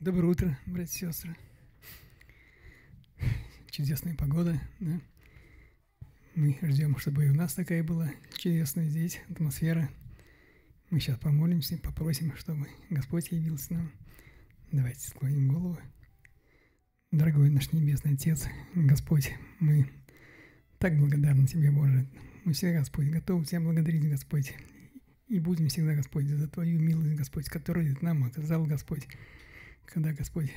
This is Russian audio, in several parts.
Доброе утро, братья и сестры. Чудесная погода, да? Мы ждем, чтобы и у нас такая была чудесная здесь атмосфера. Мы сейчас помолимся, попросим, чтобы Господь явился нам. Давайте склоним голову. Дорогой наш Небесный Отец, Господь, мы так благодарны Тебе, Боже. Мы всегда, Господь, готовы Тебя благодарить, Господь. И будем всегда, Господь, за Твою милость, Господь, которую Ты нам оказал, Господь, когда, Господь,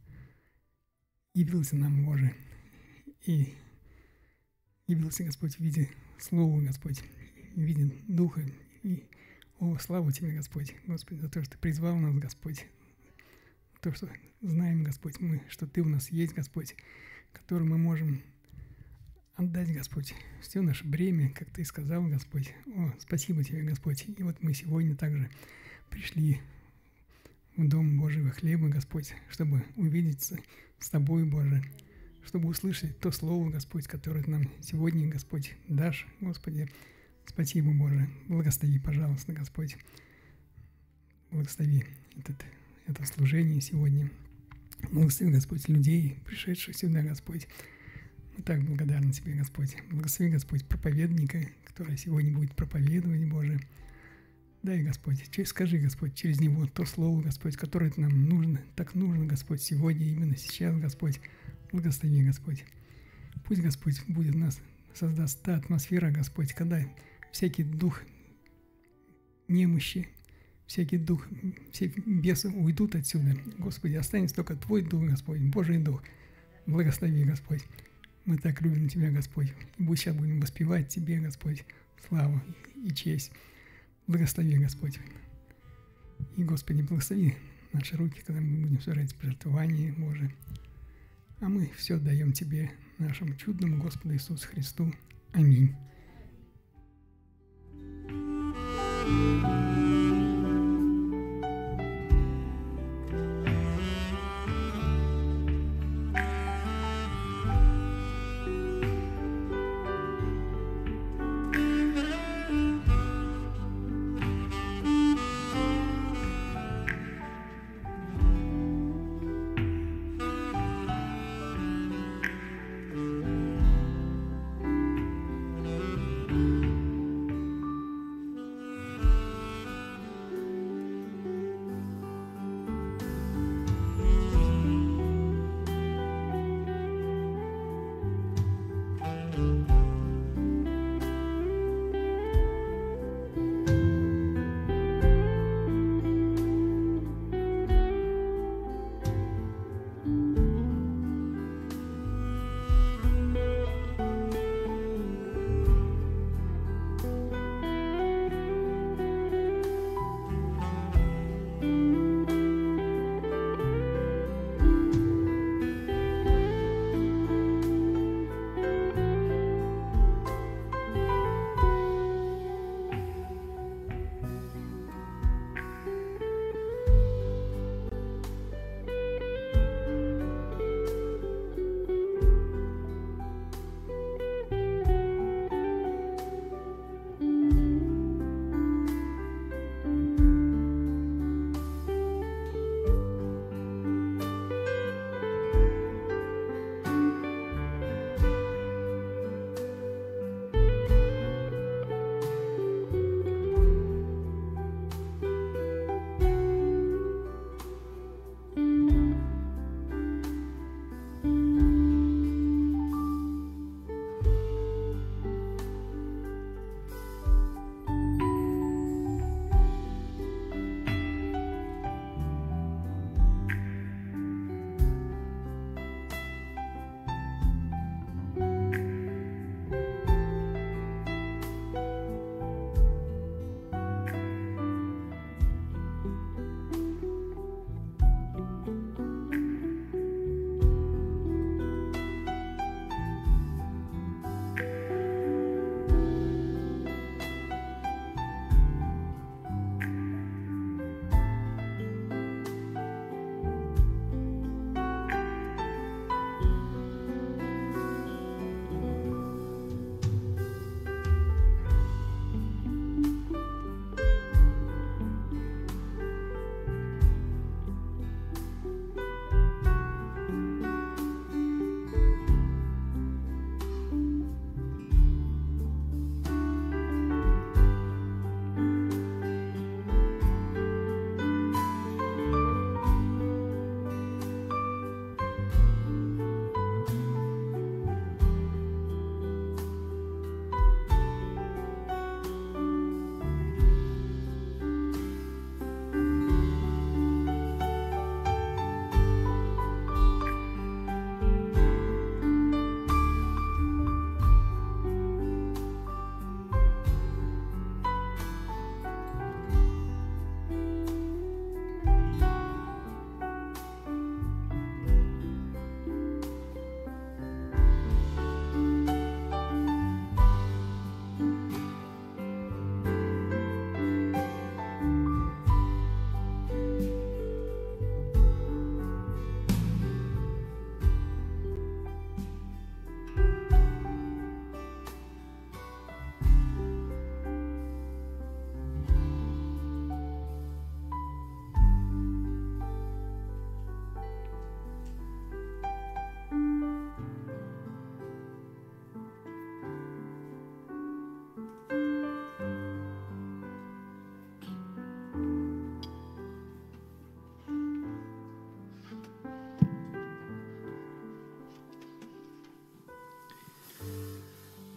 явился нам, Боже, и явился, Господь, в виде Слова, Господь, в виде Духа. И, славу Тебе, Господь, Господь, за то, что Ты призвал нас, Господь, за то, что знаем, Господь, мы, что Ты у нас есть, Господь, который мы можем отдать, Господь, все наше бремя, как Ты сказал, Господь. Спасибо Тебе, Господь. И вот мы сегодня также пришли в Дом Божьего хлеба, Господь, чтобы увидеться с Тобой, Боже, чтобы услышать то Слово, Господь, которое Ты нам сегодня, Господь, дашь, Господи. Спасибо, Боже. Благослови, пожалуйста, Господь. Благослови это служение сегодня. Благослови, Господь, людей, пришедших сюда, Господь. Мы так благодарны Тебе, Господь. Благослови, Господь, проповедника, который сегодня будет проповедовать, Боже. Дай, Господь, скажи, Господь, через него то слово, Господь, которое нам нужно, так нужно, Господь, сегодня, именно сейчас, Господь. Благослови, Господь. Пусть, Господь, будет у нас, создаст та атмосфера, Господь, когда всякий дух немощи, всякий дух, все бесы уйдут отсюда. Господи, останется только Твой Дух, Господь, Божий Дух. Благослови, Господь. Мы так любим Тебя, Господь. И сейчас будем воспевать Тебе, Господь, славу и честь. Благослови, Господь. И, Господи, благослови наши руки, когда мы будем совершать пожертвование, Боже. А мы все даем Тебе, нашему чудному Господу Иисусу Христу. Аминь.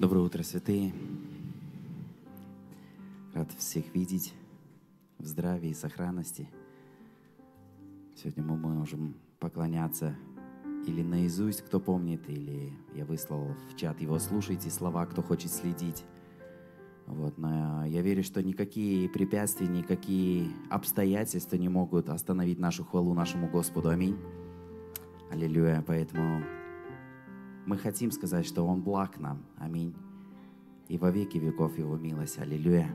Доброе утро, святые. Рад всех видеть в здравии и сохранности. Сегодня мы можем поклоняться или наизусть, кто помнит, или я выслал в чат его «Слушайте слова», кто хочет следить. Вот, но я верю, что никакие препятствия, никакие обстоятельства не могут остановить нашу хвалу нашему Господу. Аминь. Аллилуйя. Поэтому мы хотим сказать, что Он благ нам. Аминь. И во веки веков Его милость. Аллилуйя.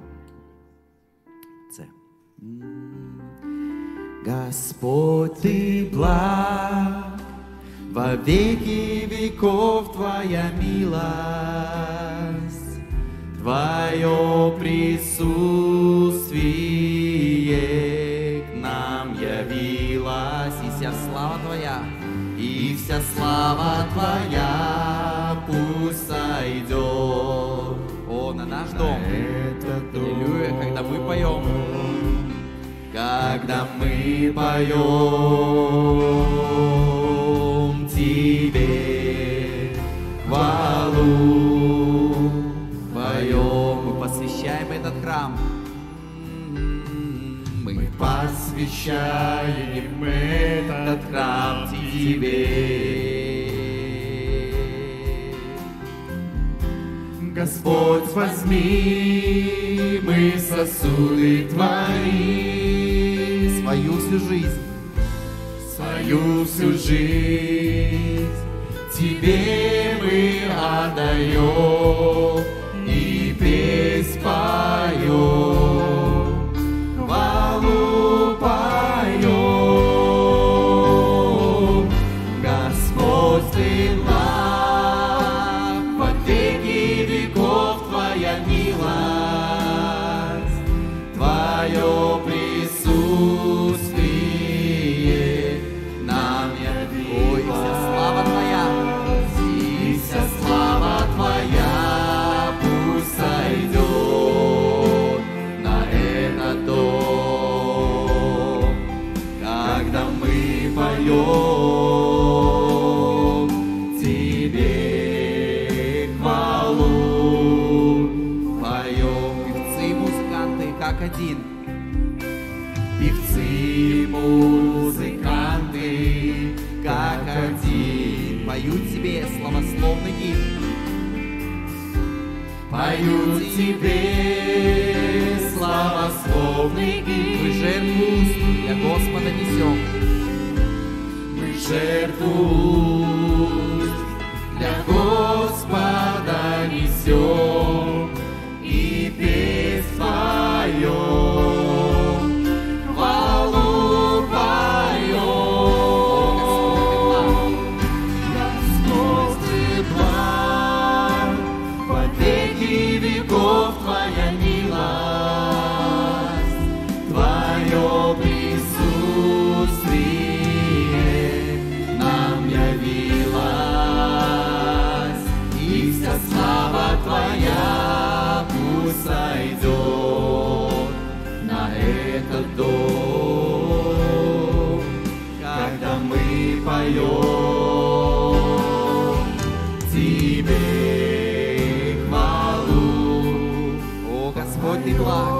Господь, Ты благ, во веки веков Твоя милость, Твое присутствие к нам явилось, и вся слава Твоя, и вся слава Твоя пусть сойдет, о, на наш дом. Аллилуйя, когда мы поем, Тебе хвалу поем, мы посвящаем этот храм. Мы посвящаем этот храм Тебе. Господь, возьми мы сосуды Твои, свою всю жизнь Тебе мы отдаем и песнь поем, хвалу поем. Господь, Ты благ, во веки веков Твоя милость, Твое присутствие нам явилось. Ой, вся слава Твоя, и вся слава Твоя пусть сойдет на этот дом, когда мы поем Тебе хвалу, поем. Певцы и музыканты как один, певцы и музыканты как один, поют Тебе славословный гимн, поют Тебе славословный гимн. Мы жертву для Господа несем, мы жертву для Господа несем и песнь поем, хвалу поем. Господь, Ты благ, во веки веков Твоя милость, Твое присутствие нам явилось, и вся слава Твоя пусть сойдет на этот дом, когда мы поем Тебе хвалу. О, Господь, Ты благ,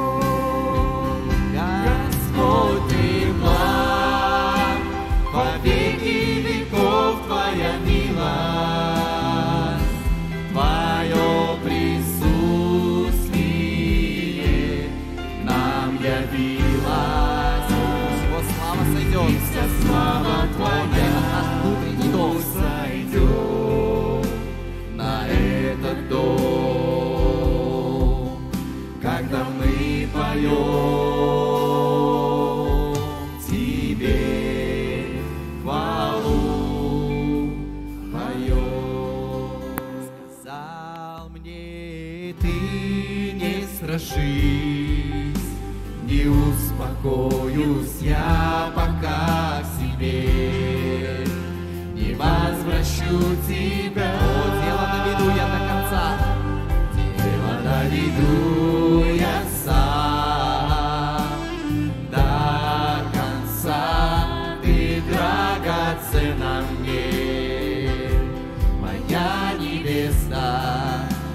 Господь, Ты благ, во веки веков Твоя милость, Твое присутствие нам явилось. Пусть Его слава сойдет, и вся слава Твоя наш внутренний дом сойдет на этот дом, когда мы поем Тебе хвалу поем. Сказал мне Ты, не страшись, не успокоюсь я пока к себе, не возвращу Тебя. О, дело доведу я до конца, дело доведу я сам до конца. Ты драгоценна мне, моя невеста,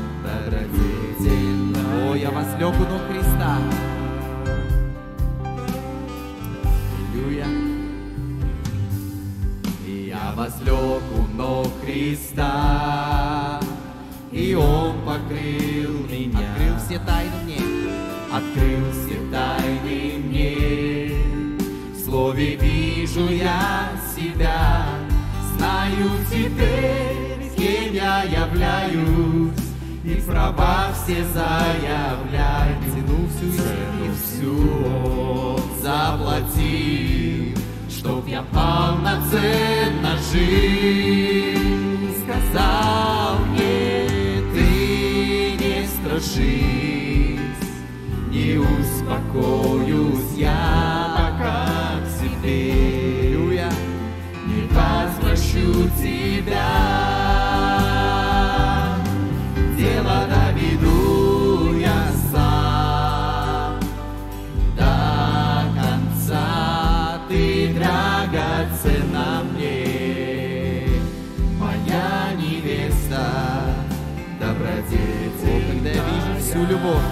Христа, и Он покрыл меня. Открыл все тайны мне. Открыл все тайны мне. В Слове вижу я себя, знаю теперь, кем я являюсь, и права все заявляю. Цену всю Он заплатил, чтоб я полноценно жил. Сказал мне, ты не страшись, не успокоюсь я пока к себе. Не возвращу тебя, дело доведу я сам до конца. Ты драгоценна мне, моя невеста, добродетель. Когда я вижу всю любовь,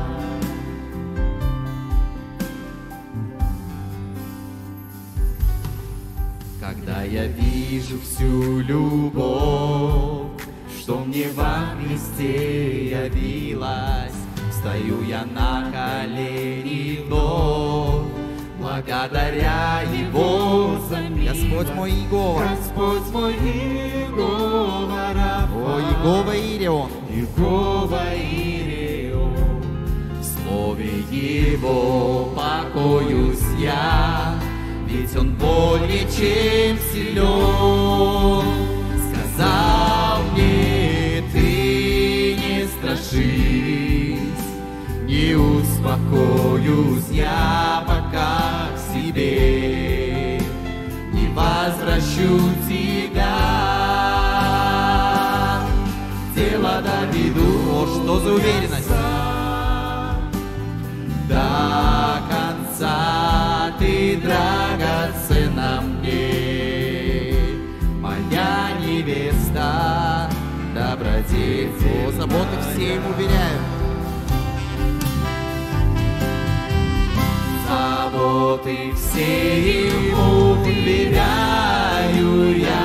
когда я вижу всю любовь, что мне во Христе явилась, стою я на колени вновь, благодаря Его за милость. Господь мой Иегова, Господь мой Иегова Рафа, о Иегова Ирион, Иегова Ирион. В слове Его покоюсь я, ведь Он более чем силен. Сказал мне, ты не страшись, не успокоюсь я пока к себе, не возвращу тебя, дело доведу. О, что за уверенность? До конца ты драгоценна мне, моя невеста, добродетель. О, заботы все им уверяю. Заботы все ему уверяю я.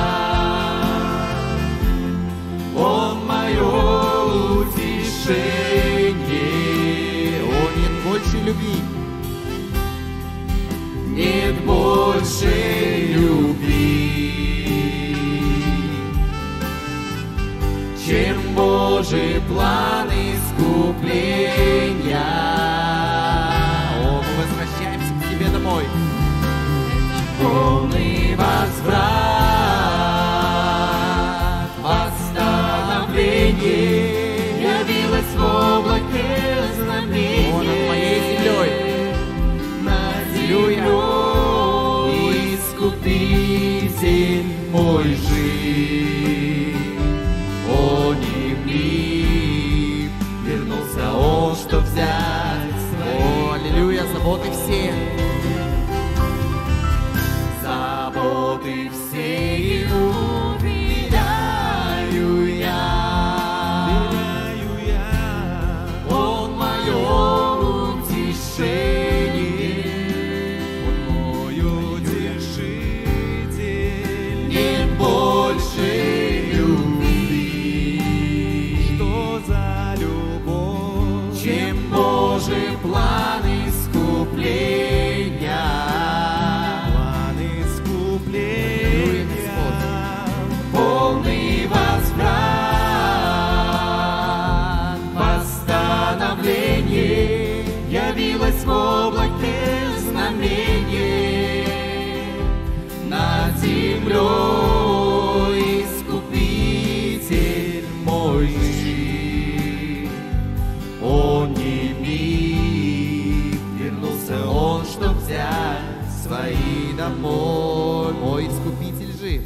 Он мое утешение. О, нет больше любви, Нет больше любви, чем Божий план искупления. О, мы возвращаемся к тебе домой. Полный возврат, восстановление явилось в облаке знамения. О, над моей землей. Над землей искупитель мой жив. Он и мир, вернулся Он, чтоб взять свои. О, аллилуйя, заботы все. Заботы все ему веряю я. Он мое утешение. Он мой утешитель. Нет больше любви. Что за любовь? Чем Божий план искупления. План искупления. Полный возврат, восстановление явилось в облаке знамение. Над землей искупитель мой жив. Он не миг, вернулся Он, чтоб взять свои домой. Мой искупитель жив.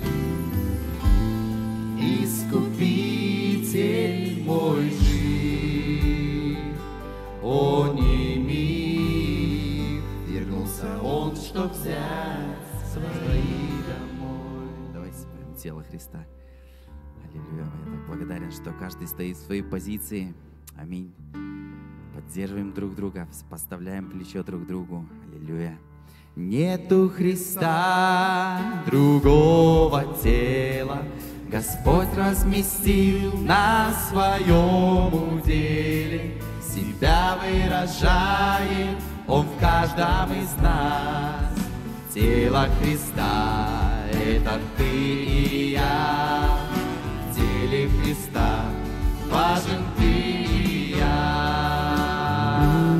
Искупитель мой жив, Он не миг, вернулся Он, чтоб взять свои домой. Давайте споем тело Христа. Аллилуйя. Я так благодарен, что каждый стоит в своей позиции. Аминь. Поддерживаем друг друга, поставляем плечо друг другу. Аллилуйя. Нету Христа, другого тела, Господь разместил на своем уделе, себя выражает Он в каждом из нас. Тело Христа — это ты и я, в теле Христа важен ты и я.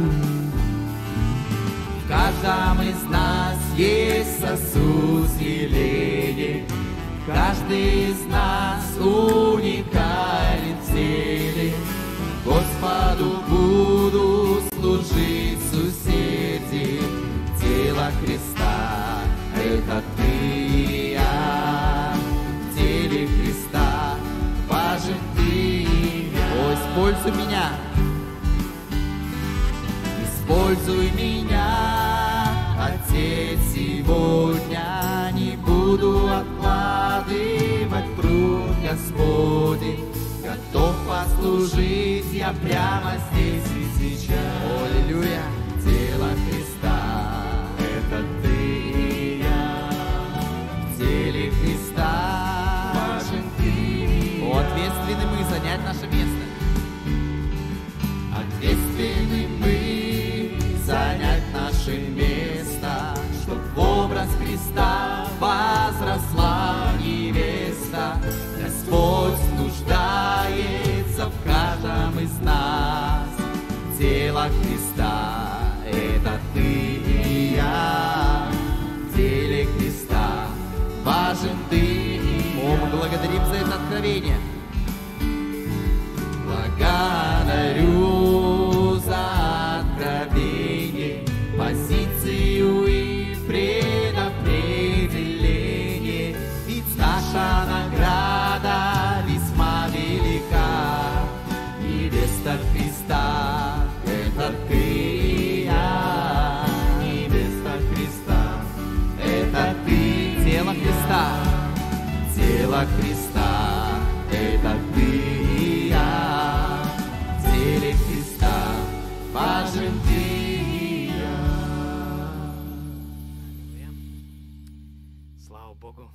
В каждом из нас есть сосуд исцеления, каждый из нас уникален в теле. Господу буду служить с усердием. Тело Христа — это ты и я, в теле Христа важен ты и я. О, используй меня, используй меня, Отец, сегодня не буду откладывать труд Господень. Готов послужить я прямо здесь и сейчас. Аллилуйя! Тело Христа — это ты и я, в теле Христа важен ты. О, ответственны мы занять наше место. Ответственны мы занять наше место, чтоб в образ Христа возросла невеста. Господь нуждается в каждом из нас. Тело Христа — это ты и я, в теле Христа важен ты и я. О, мы благодарим за это откровение. Благодарю за откровение, позицию и предопределение. Ведь наша награда весьма велика. Невеста Христа — это ты и я. Невеста Христа — это ты. Тело Христа, тело Христа — это ты и я. В теле Христа важен ты и я. Слава Богу,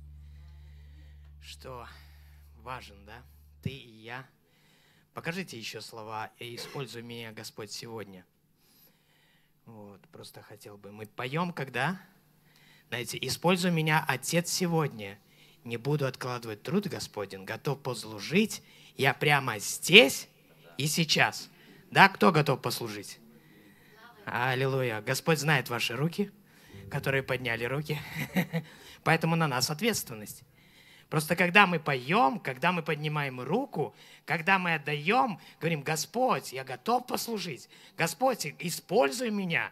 что важен, да? Ты и я. Покажите еще слова «Используй меня, Господь, сегодня». Вот, просто хотел бы. Мы поем, когда? Знаете, «Используй меня, Отец, сегодня. Не буду откладывать труд, Господень, готов послужить. Я прямо здесь и сейчас». Да, кто готов послужить? Аллилуйя. Господь знает ваши руки, которые подняли руки. Поэтому на нас ответственность. Просто когда мы поем, когда мы поднимаем руку, когда мы отдаем, говорим: Господь, я готов послужить. Господь, используй меня.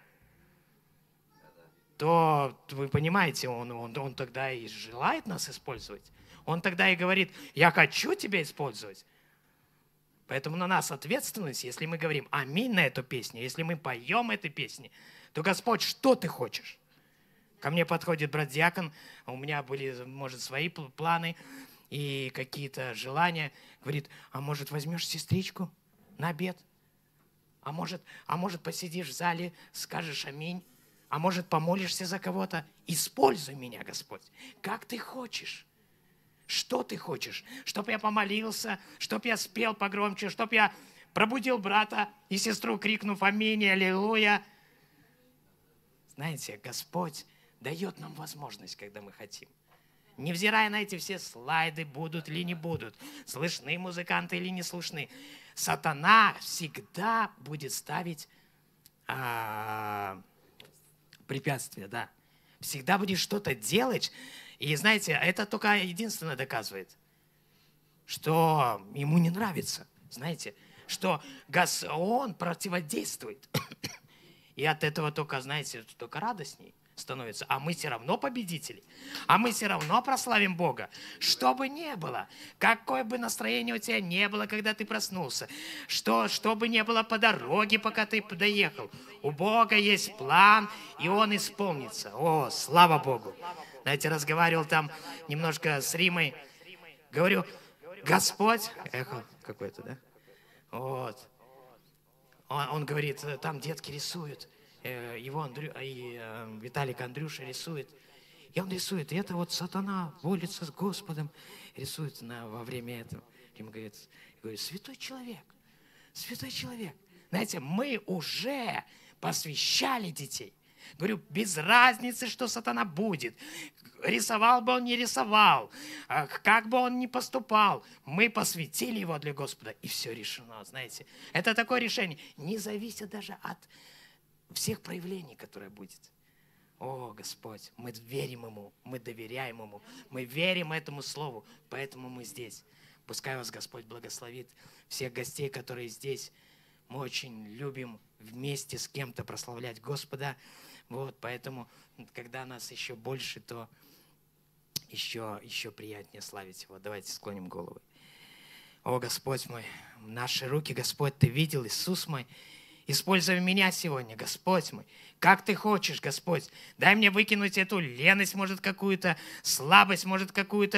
То, вы понимаете, он тогда и желает нас использовать. Он тогда и говорит: я хочу тебя использовать. Поэтому на нас ответственность, если мы говорим аминь на эту песню, если мы поем эту песню, то, Господь, что ты хочешь? Ко мне подходит брат-диакон, а у меня были, может, свои планы и какие-то желания. Говорит: а может, возьмешь сестричку на обед? А может, посидишь в зале, скажешь аминь? А может, помолишься за кого-то? Используй меня, Господь, как ты хочешь. Что ты хочешь? Чтоб я помолился, чтоб я спел погромче, чтоб я пробудил брата и сестру, крикнув аминь, аллилуйя. Знаете, Господь дает нам возможность, когда мы хотим. Невзирая на эти все слайды, будут ли не будут, слышны музыканты или не слышны, сатана всегда будет ставить препятствия, да. Всегда будет что-то делать. И знаете, это только единственное доказывает, что ему не нравится. Знаете, что он противодействует. И от этого только, знаете, только радостней становится. А мы все равно победители. А мы все равно прославим Бога. Что бы ни было, какое бы настроение у тебя не было, когда ты проснулся, что бы ни было по дороге, пока ты доехал, у Бога есть план, и он исполнится. О, слава Богу! Знаете, разговаривал там немножко с Римой. Говорю: Господь, эхо какое-то, да? Вот. Он говорит, там детки рисуют. Виталик Андрюша рисует. И он рисует. И это вот сатана борется с Господом. Рисует во время этого. И ему говорит, святой человек. Святой человек. Знаете, мы уже посвящали детей. Говорю, без разницы, что сатана будет. Рисовал бы он, не рисовал. Как бы он ни поступал. Мы посвятили его для Господа. И все решено, знаете. Это такое решение. Не зависит даже от всех проявлений, которые будет. О, Господь, мы верим Ему, мы доверяем Ему. Мы верим этому Слову. Поэтому мы здесь. Пускай вас Господь благословит. Всех гостей, которые здесь. Мы очень любим вместе с кем-то прославлять Господа. Вот, поэтому, когда нас еще больше, то еще приятнее славить Его. Давайте склоним головы. О, Господь мой, наши руки, Господь, Ты видел, Иисус мой, используй меня сегодня, Господь мой, как Ты хочешь, Господь. Дай мне выкинуть эту леность, может, какую-то слабость, может, какую-то,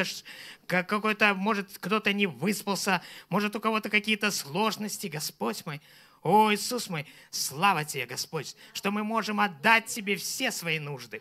может, кто-то не выспался, может, у кого-то какие-то сложности, Господь мой. О, Иисус мой, слава Тебе, Господь, что мы можем отдать Тебе все свои нужды,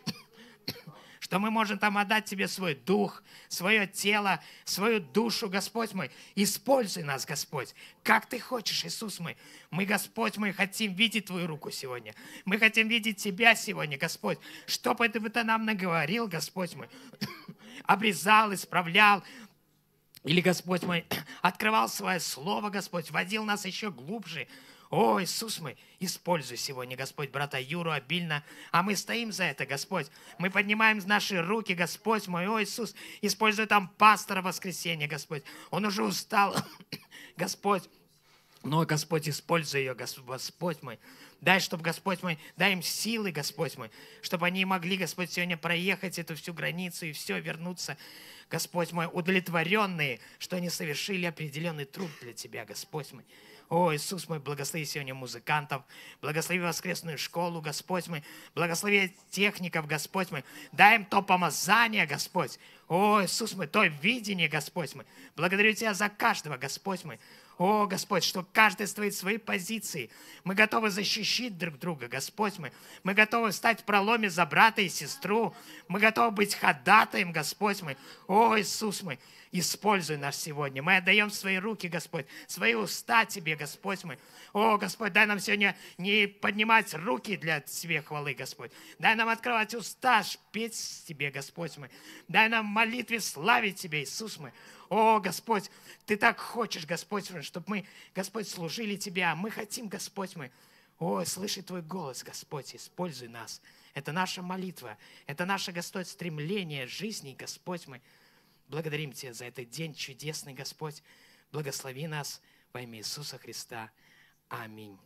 что мы можем там отдать Тебе свой дух, свое тело, свою душу, Господь мой. Используй нас, Господь, как Ты хочешь, Иисус мой. Мы, Господь мой, хотим видеть Твою руку сегодня. Мы хотим видеть Тебя сегодня, Господь. Что бы Ты нам наговорил, Господь мой, обрезал, исправлял, или, Господь мой, открывал свое слово, Господь, водил нас еще глубже. О, Иисус мой, используй сегодня, Господь, брата Юру обильно, а мы стоим за это, Господь. Мы поднимаем наши руки, Господь мой, о, Иисус, используй там пастора воскресенья, Господь. Он уже устал, Господь. Но, Господь, используй ее, Господь мой. Дай, чтобы, Господь мой, дай им силы, Господь мой, чтобы они могли, Господь, сегодня проехать эту всю границу и все, вернуться, Господь мой, удовлетворенные, что они совершили определенный труд для Тебя, Господь мой. О, Иисус мой, благослови сегодня музыкантов, благослови воскресную школу, Господь мой, благослови техников, Господь мой, дай им то помазание, Господь. О, Иисус мой, то видение, Господь мой. Благодарю Тебя за каждого, Господь мой. О, Господь, что каждый стоит в своей позиции. Мы готовы защищать друг друга, Господь мой. Мы готовы встать в проломе за брата и сестру. Мы готовы быть ходатаем, Господь мой. О, Иисус мой, используй нас сегодня. Мы отдаем свои руки, Господь, свои уста Тебе, Господь мой. О, Господь, дай нам сегодня не поднимать руки для Тебе хвалы, Господь. Дай нам открывать уста, петь Тебе, Господь мой. Дай нам в молитве славить Тебя, Иисус мой. О, Господь, Ты так хочешь, Господь, чтобы мы, Господь, служили Тебе. Мы хотим, Господь мой, о, слышать Твой голос, Господь, используй нас. Это наша молитва, это наше, Господь, стремление жизни, Господь мой. Благодарим Тебя за этот день чудесный, Господь. Благослови нас во имя Иисуса Христа. Аминь.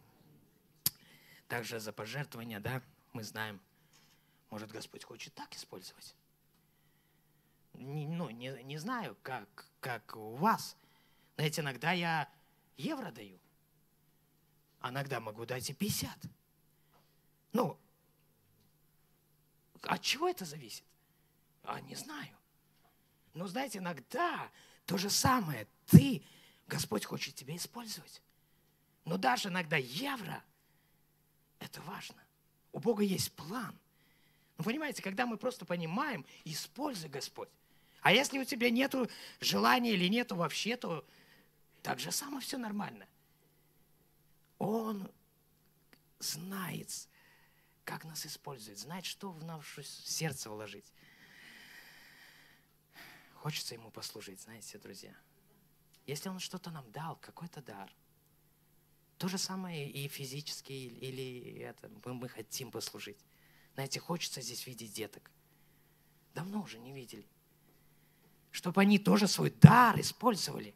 Также за пожертвования, да, мы может, Господь хочет так использовать. Не знаю, как у вас. Знаете, иногда я евро даю, а иногда могу дать и 50. От чего это зависит? Не знаю. Но, знаете, иногда то же самое. Господь хочет тебя использовать. Но даже иногда евро, это важно. У Бога есть план. Но понимаете, когда мы просто понимаем, используй, Господь. А если у тебя нету желания или нету вообще, то так же само все нормально. Он знает, как нас использовать, знает, что в наше сердце вложить. Хочется Ему послужить, знаете, друзья. Если Он что-то нам дал, какой-то дар, то же самое и физически, или мы хотим послужить. Знаете, хочется здесь видеть деток. Давно уже не видели. Чтобы они тоже свой дар использовали.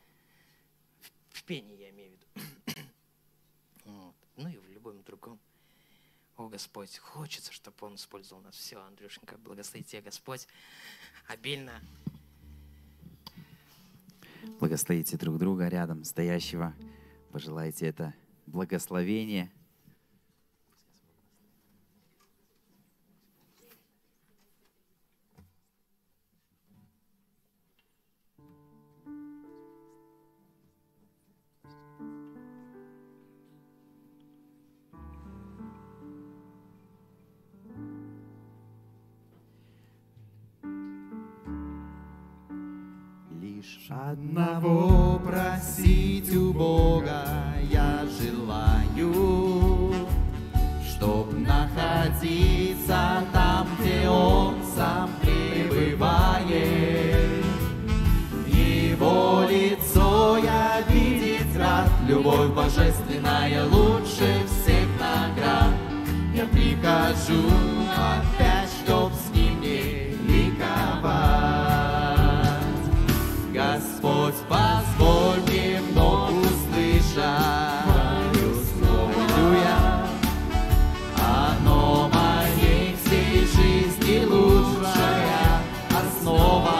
В пении я имею в виду. Вот. И в любом другом. О, Господь, хочется, чтобы Он использовал нас. Все, Андрюшенька, благослови Тебя, Господь, обильно. Благословите друг друга рядом стоящего. Пожелайте это благословение. лишь одного просить у Бога я желаю, чтоб находиться там, где Он сам пребывает. Его лицо я видеть рад, любовь божественная лучше всех наград. Я прикажу опять, чтоб с ним не ликовать. Господь, позволь мне вновь услышать Твое слово. Аллилуйя. Оно моей всей жизни лучшая основа.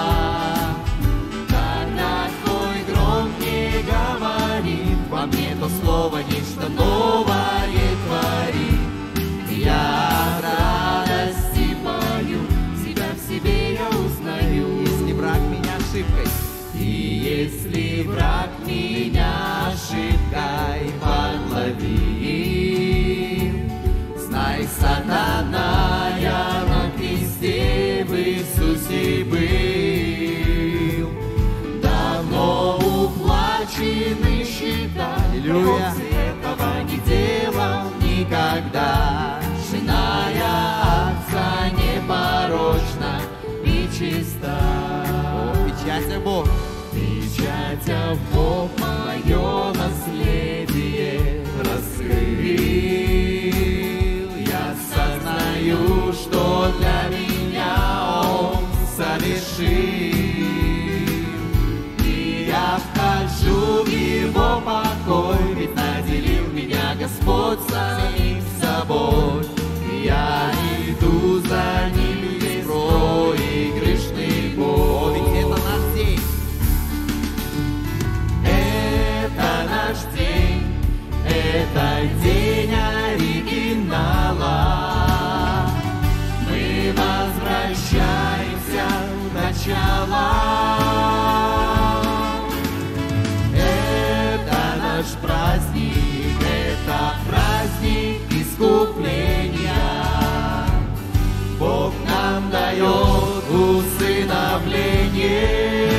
Когда Твой гром не говорит во мне, то слово нечто новое творит. Я от радости пою, себя в себе я узнаю. Если враг меня ошибкой, и если враг меня ошибкой подловил, знай, сатана, я на кресте в Иисусе был. Давно уплачены счета, Иисус этого не делал никогда. Жена отца непорочна и чиста. Печать Бог, печать Бог, мое наследие раскрыл. Я сознаю, что для меня Он совершил. И я вхожу в Его покой, ведь наделил меня Господь самим собой. Я иду за Ним без проигрышный бой. Ведь это наш день. Это наш день. Это день оригинала. Мы возвращаемся в начало. Это наш праздник. Это праздник искупления. Бог нам дает усыновление.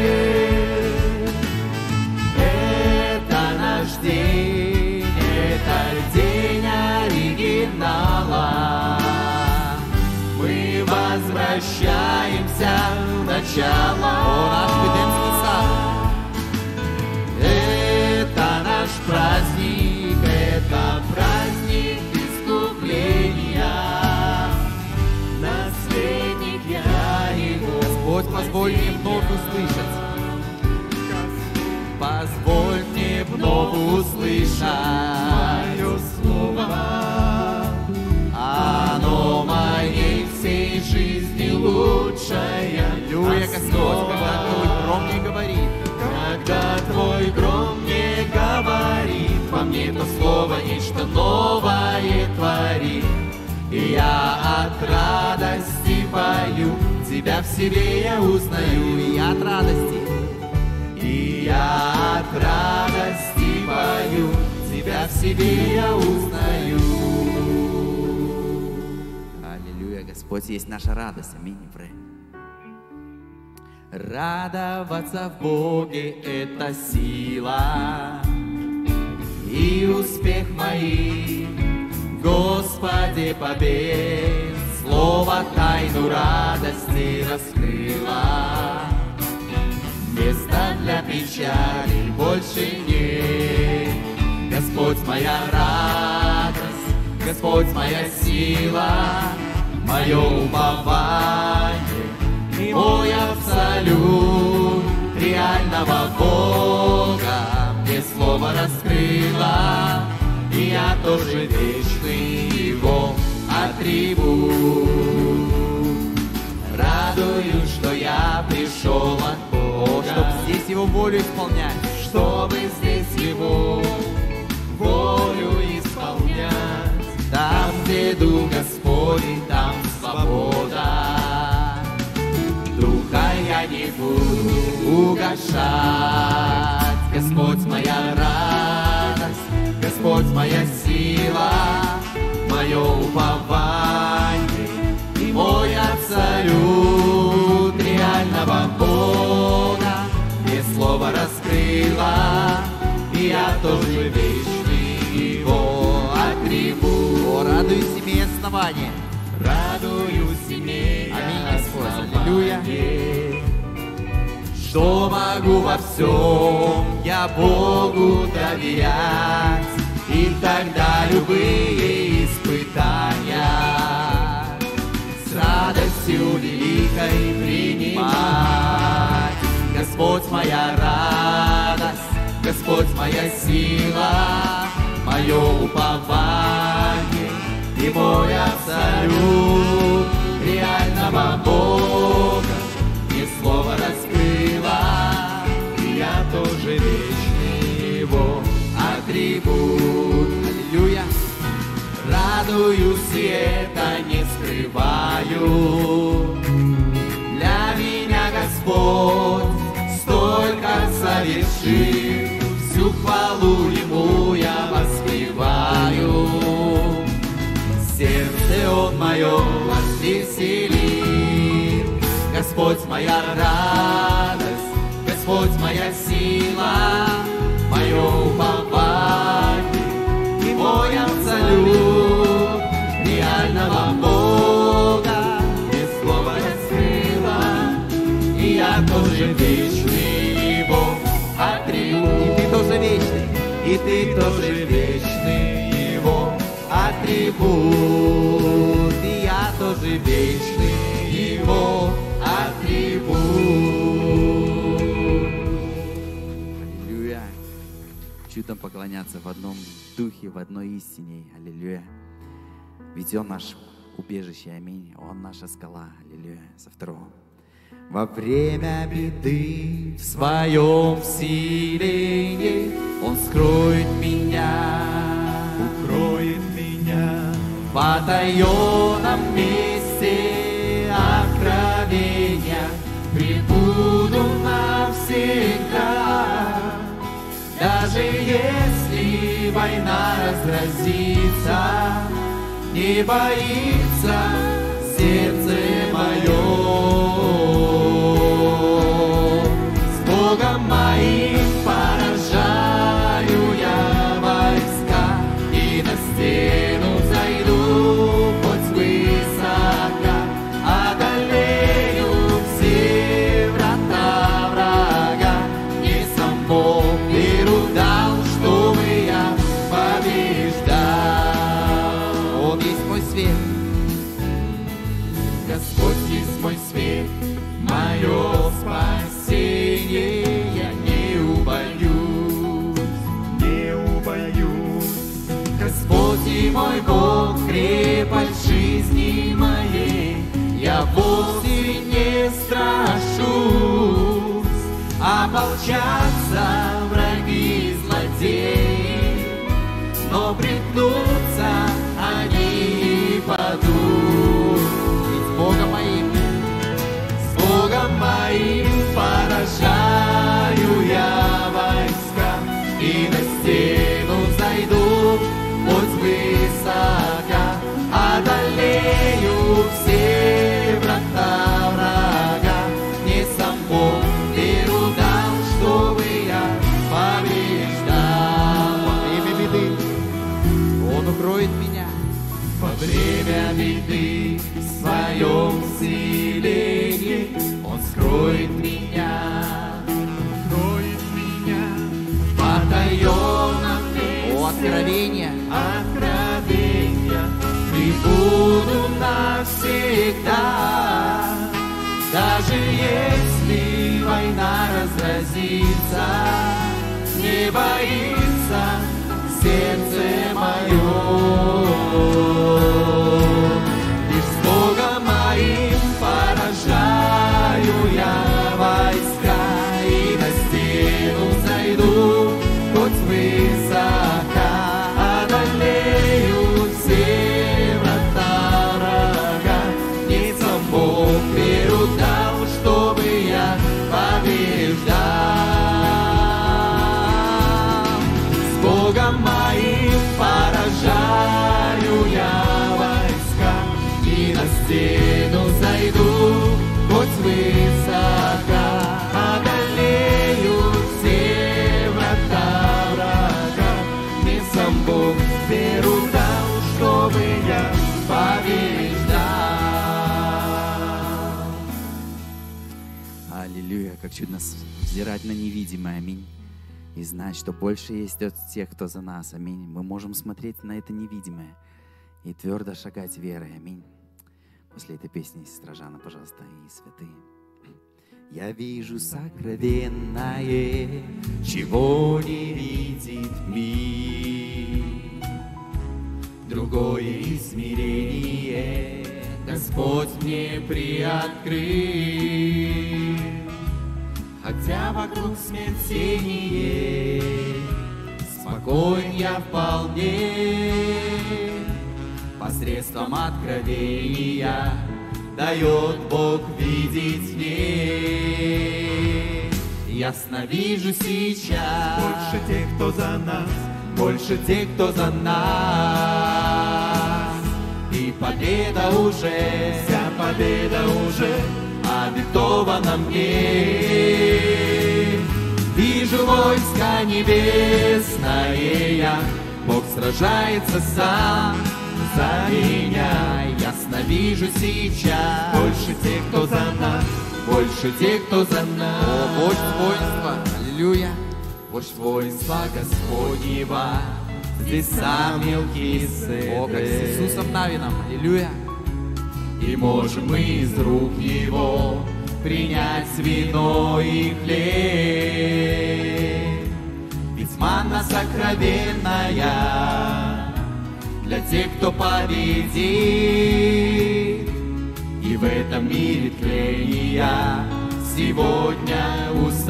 Это наш день, это день оригинала. Мы возвращаемся в начало. О, наш Эдемский сад. Это наш праздник, это праздник искупления. Наследник я Его. Господь, позволь мне вновь услышать. Позволь мне вновь услышать Мое слово. Оно моей всей жизни лучшая. Аллилуйя, Господь, когда Твой гром не говорит. Когда Твой гром не говорит во мне, то слово нечто новое творит. И я от радости пою, Тебя в себе я узнаю. И я от радости, и я от радости пою, Тебя в себе я узнаю. Аллилуйя, Господь есть наша радость. Аминь. Радоваться в Боге — это сила, и успех мои в Господе побед. Слово тайну радости раскрыла. Места для печали больше нет. Господь моя радость, Господь моя сила, мое упование и мой абсолют. Реального Бога мне слово раскрыло, и я тоже вечный Его атрибут. Радуюсь, что я пришел от Бога, Чтоб здесь Его волю исполнять. чтобы здесь Его волю исполнять. Там, где Дух Господень, там свобода. Духа я не буду угашать. Господь моя радость, Господь моя сила, мое упование и мой абсолют. Реального Бога основание. Радуюсь сильнее. Аминь, Господь. Аллилуйя. Что могу во всем я Богу доверять, и тогда любые испытания с радостью великой принимать. Господь моя радость, Господь моя сила, мое упование и мой абсолют. Реального Бога мне слово раскрыла, и я тоже вечный его атрибут. Аллилуйя. Радуюсь, и это не скрываю. Для меня Господь столько совершил, всю хвалу Ему я воспеваю. Сердце Он мое возвеселит. Господь моя радость, Господь моя сила, мое упование и мой абсолют. Реального Бога мне слово раскрыло, и я тоже вечный Его атрибут. И ты тоже вечный. И ты тоже вечный Его атрибут. И я тоже вечный Его атрибут. Аллилуйя. Чудом поклоняться в одном духе, в одной истине. Аллилуйя. Ведь Он наш убежище, аминь. Он наша скала, аллилуйя. Со второго. Во время беды в своем вселении Он скроет меня, Укроет меня в потаенном месте откровения. Прибуду навсегда. Даже если война разразится, не боится сердце мое. С Богом моим поражаю я войска, и на стену зайду хоть высоко, одолею все врата врага. Не сам Бог веру дал, чтобы я побеждал. Он есть мой свет. Господь есть мой свет, мое спасение, я не убоюсь, не убоюсь. Господь и мой Бог, крепость жизни моей, я вовсе не страшусь. Ополчатся враги злодеи, но приткнутся они и падут. С Богом моим. С Богом моим поражаю я войска, и на стену зайду хоть высоко, одолею все врата врага. Не сам Бог веру дал, чтобы я побеждал. Во время беды Он укроет меня. Во время беды в своем вселении Он скроет меня, Кроет меня в потаенном месте Откровения. откровения. Прибуду навсегда. Даже если война разразится, не боится сердце мое. Лишь с Богом моим поражаю я войска, и на стену зайду хоть высоко, одолею все врата врага. Не сам Бог веру дал, чтобы я побеждал. С Богом моим поражаю я войска, и на стену зайду хоть высоко, одолею все врата врага. Не сам Бог веру дал, чтобы я побеждал. Аллилуйя, как чудно взирать на невидимое, аминь. И знать, что больше есть от тех, кто за нас, аминь. Мы можем смотреть на это невидимое и твердо шагать верой, аминь. После этой песни, сестра Жанна, пожалуйста, и святые. Я вижу сокровенное, Чего не видит мир, другое измерение Господь мне приоткрыл. Хотя вокруг смятение, спокоен я вполне. Посредством откровения дает Бог видеть мне. Ясно вижу сейчас Больше тех, кто за нас, больше тех, кто за нас. И победа уже, вся победа уже обетована мне. Вижу войска небесное, Бог сражается сам за меня. Ясно вижу сейчас больше тех, кто за нас, больше тех, кто за нас. О, вождь воинства, аллилуйя, вождь воинства Господнего, здесь сам Мелхиседек. О, как с Иисусом Навином, аллилуйя. И можем мы из рук Его принять вино и хлеб. Ведь манна сокровенная для тех, кто победит. И в этом мире тления сегодня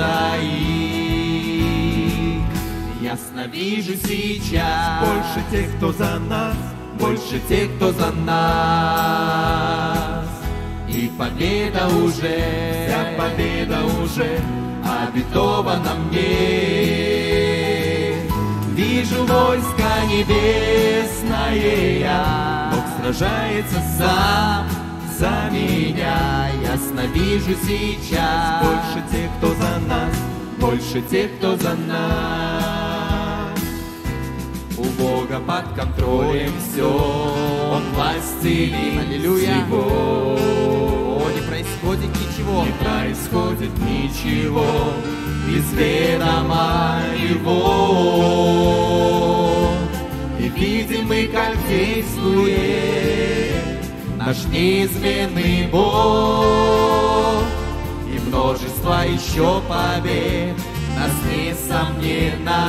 устоит. Ясно вижу сейчас больше тех, кто за нас, больше тех, кто за нас. И победа уже, вся победа уже обетована мне. Вижу войска небесное, Бог сражается сам за меня. Ясно вижу сейчас больше тех, кто за нас, больше тех, кто за нас. У Бога под контролем все, Он властелин всего. О, не происходит ничего, не происходит ничего без ведома Его. И видим мы, как действует наш неизменный Бог. И множество еще побед нас несомненно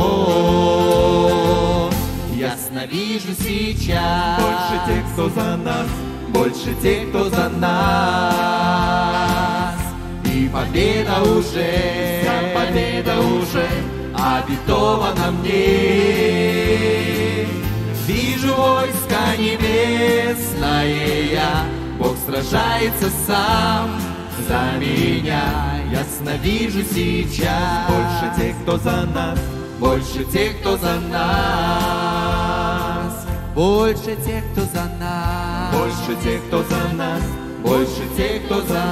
ждет. Ясно вижу сейчас больше тех, кто за нас, больше тех, кто за нас. И победа уже, вся победа уже обетована мне. Вижу войска небесное, Бог сражается сам за меня. Ясно вижу сейчас больше тех, кто за нас, больше тех, кто за нас. Больше тех, кто за нас, больше тех, кто за нас, больше тех, кто за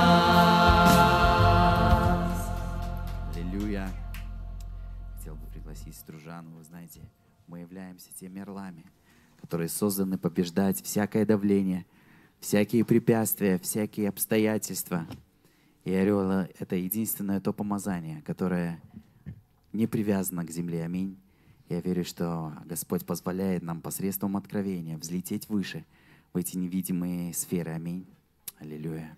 нас. Аллилуйя. Хотел бы пригласить сестру Жанну. Вы знаете, мы являемся теми орлами, которые созданы побеждать всякое давление, всякие препятствия, всякие обстоятельства. И орел — это единственное то помазание, которое не привязано к земле. Аминь. Я верю, что Господь позволяет нам посредством откровения взлететь выше в эти невидимые сферы. Аминь. Аллилуйя.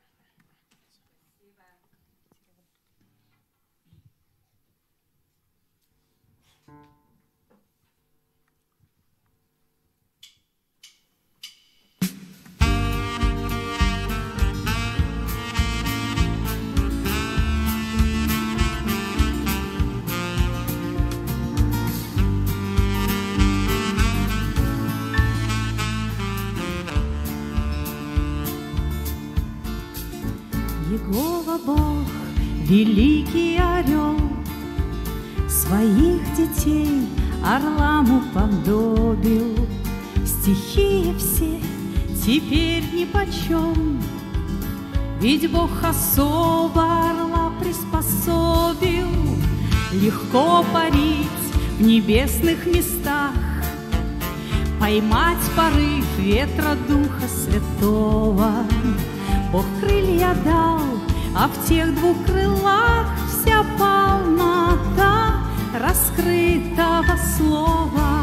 Егова Бог, великий орел, своих детей орлам уподобил. Стихии все теперь нипочем, ведь Бог особо орла приспособил. Легко парить в небесных местах, поймать порыв ветра Духа Святого. Бог крылья дал, а в тех двух крылах вся полнота раскрытого слова.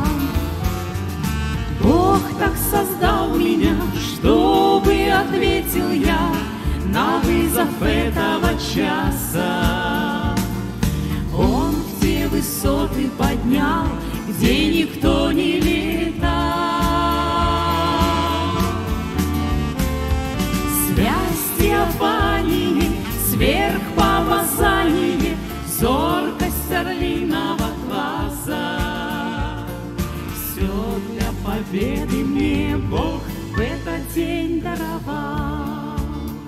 Бог так создал меня, чтобы ответил я на вызов этого часа. Он в те высоты поднял, где никто не летал. Связь Теофании, сверхпомазание, зоркость орлиного глаза. Все для победы мне Бог в этот день даровал.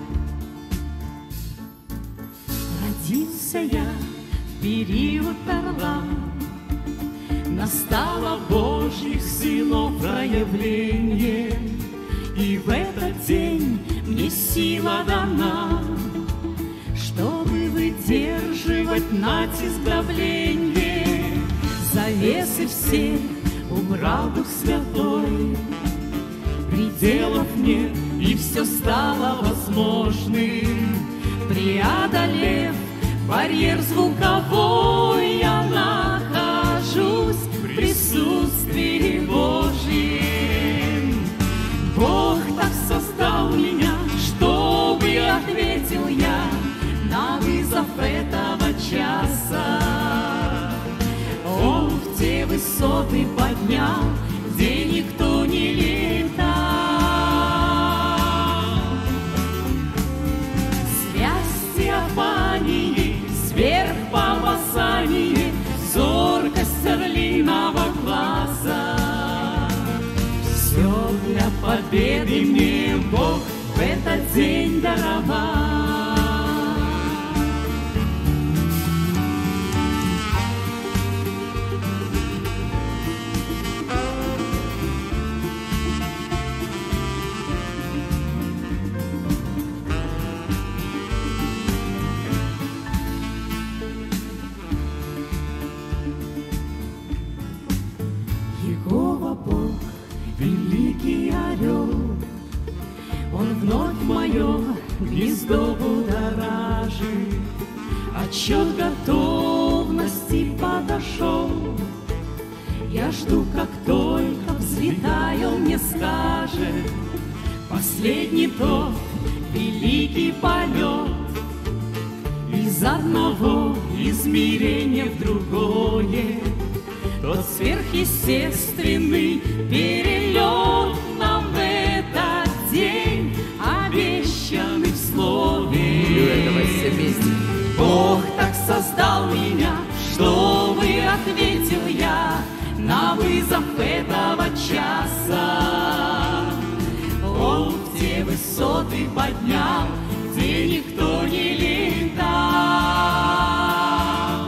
Родился я в период орла, настало Божьих сынов проявление, и в этот день мне сила дана, чтобы выдерживать натиск давления. Завесы все убрал Дух Святой, пределов нет, и все стало возможным. Преодолев барьер звуковой, я нахожусь в присутствии Божьем. Бог так создал меня, чтобы ответил я на вызов этого часа. Он в те высоты поднял, где никто не летал. Связь Теофании, сверхпомазание, зоркость орлиного глаза. Все для победы мне Бог в этот день даровал. Иегова Бог, великий орел, Он вновь мое гнездо будоражит. Отчет готовности подошел, я жду, как только взлетай, Он мне скажет: последний тот великий полет из одного измерения в другое. Тот сверхъестественный перелет нам в этот день обещанный в слове. Давайте все вместе. Бог так создал меня, чтобы ответил я на вызов этого часа. Он в те высоты поднял, где никто не летал.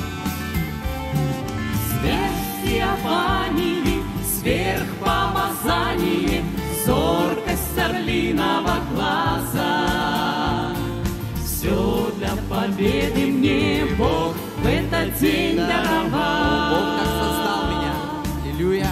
Теофании, сверхпомазание, зоркость орлиного глаза. Все для победы мне Бог в этот день даровал. Бог так создал меня. Аллилуйя.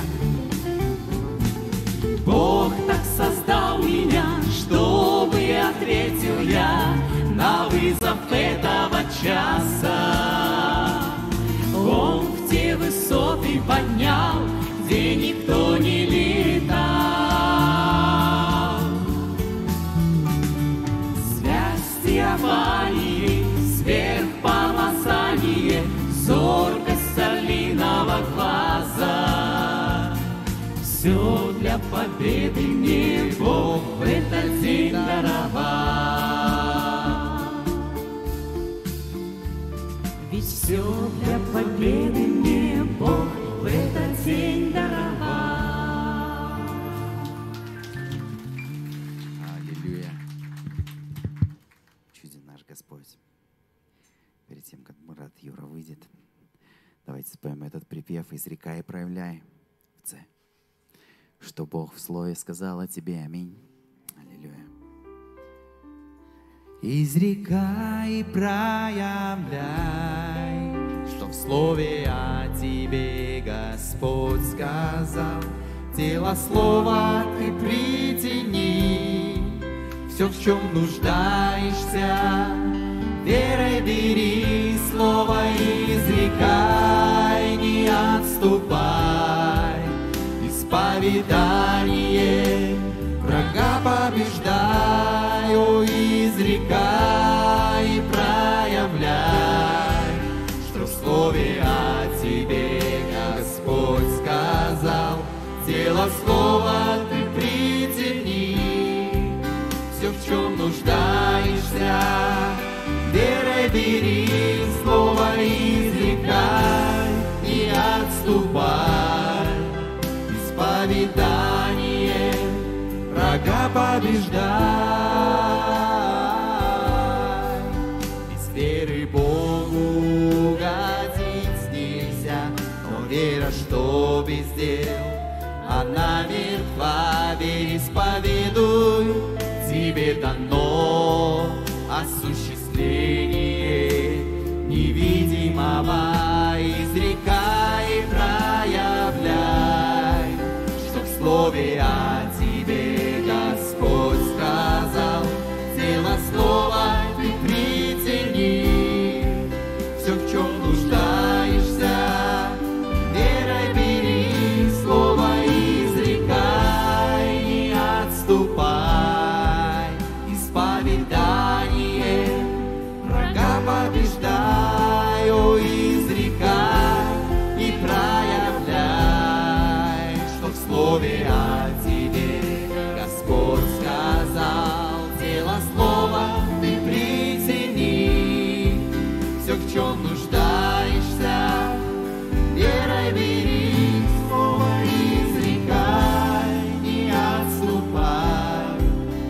Бог так создал меня, чтобы ответил я на вызов этого часа. Он в те высоты поднял, где никто не летал. Связь Теофании, сверхпомазание, зоркость орлиного глаза. Все для победы мне Бог в этот день даровал. Ведь все для победы мне Бог в этот день даровал. Аллилуйя. Чуден наш Господь. Перед тем, как брат Юра выйдет, давайте споем этот припев: «Изрекай и проявляй в Ц, что Бог в слове сказал о тебе». Аминь. Аллилуйя. Изрекай и проявляй, что в слове о тебе Господь сказал. тело слова Ты притяни. Все, в чем нуждаешься, верой бери слово, изрекай, не отступай. Исповедание врага побеждай, о, изрекай и проявляй, что в слове о тебе Господь сказал. Тело слова Ты притяни, все, в чем нуждаешься, верой бери слово, изрекай, не отступай. Исповедание врага побеждай. Без веры Богу угодить нельзя, но вера, что без дел, она мертва. Верь, исповедуй, тебе дано осуществление невидимого. Изрекай и проявляй, что в слове о тебе Господь сказал. Тело слова Ты притяни, все, в чем нуждаешься, верой бери слово, изрекай, не отступай. Исповедание врага побеждай, о, изрекай и проявляй, что в слове о тебе Господь сказал. Тело слова Ты притяни, все, в чем нуждаешься, верой бери слово, изрекай, не отступай.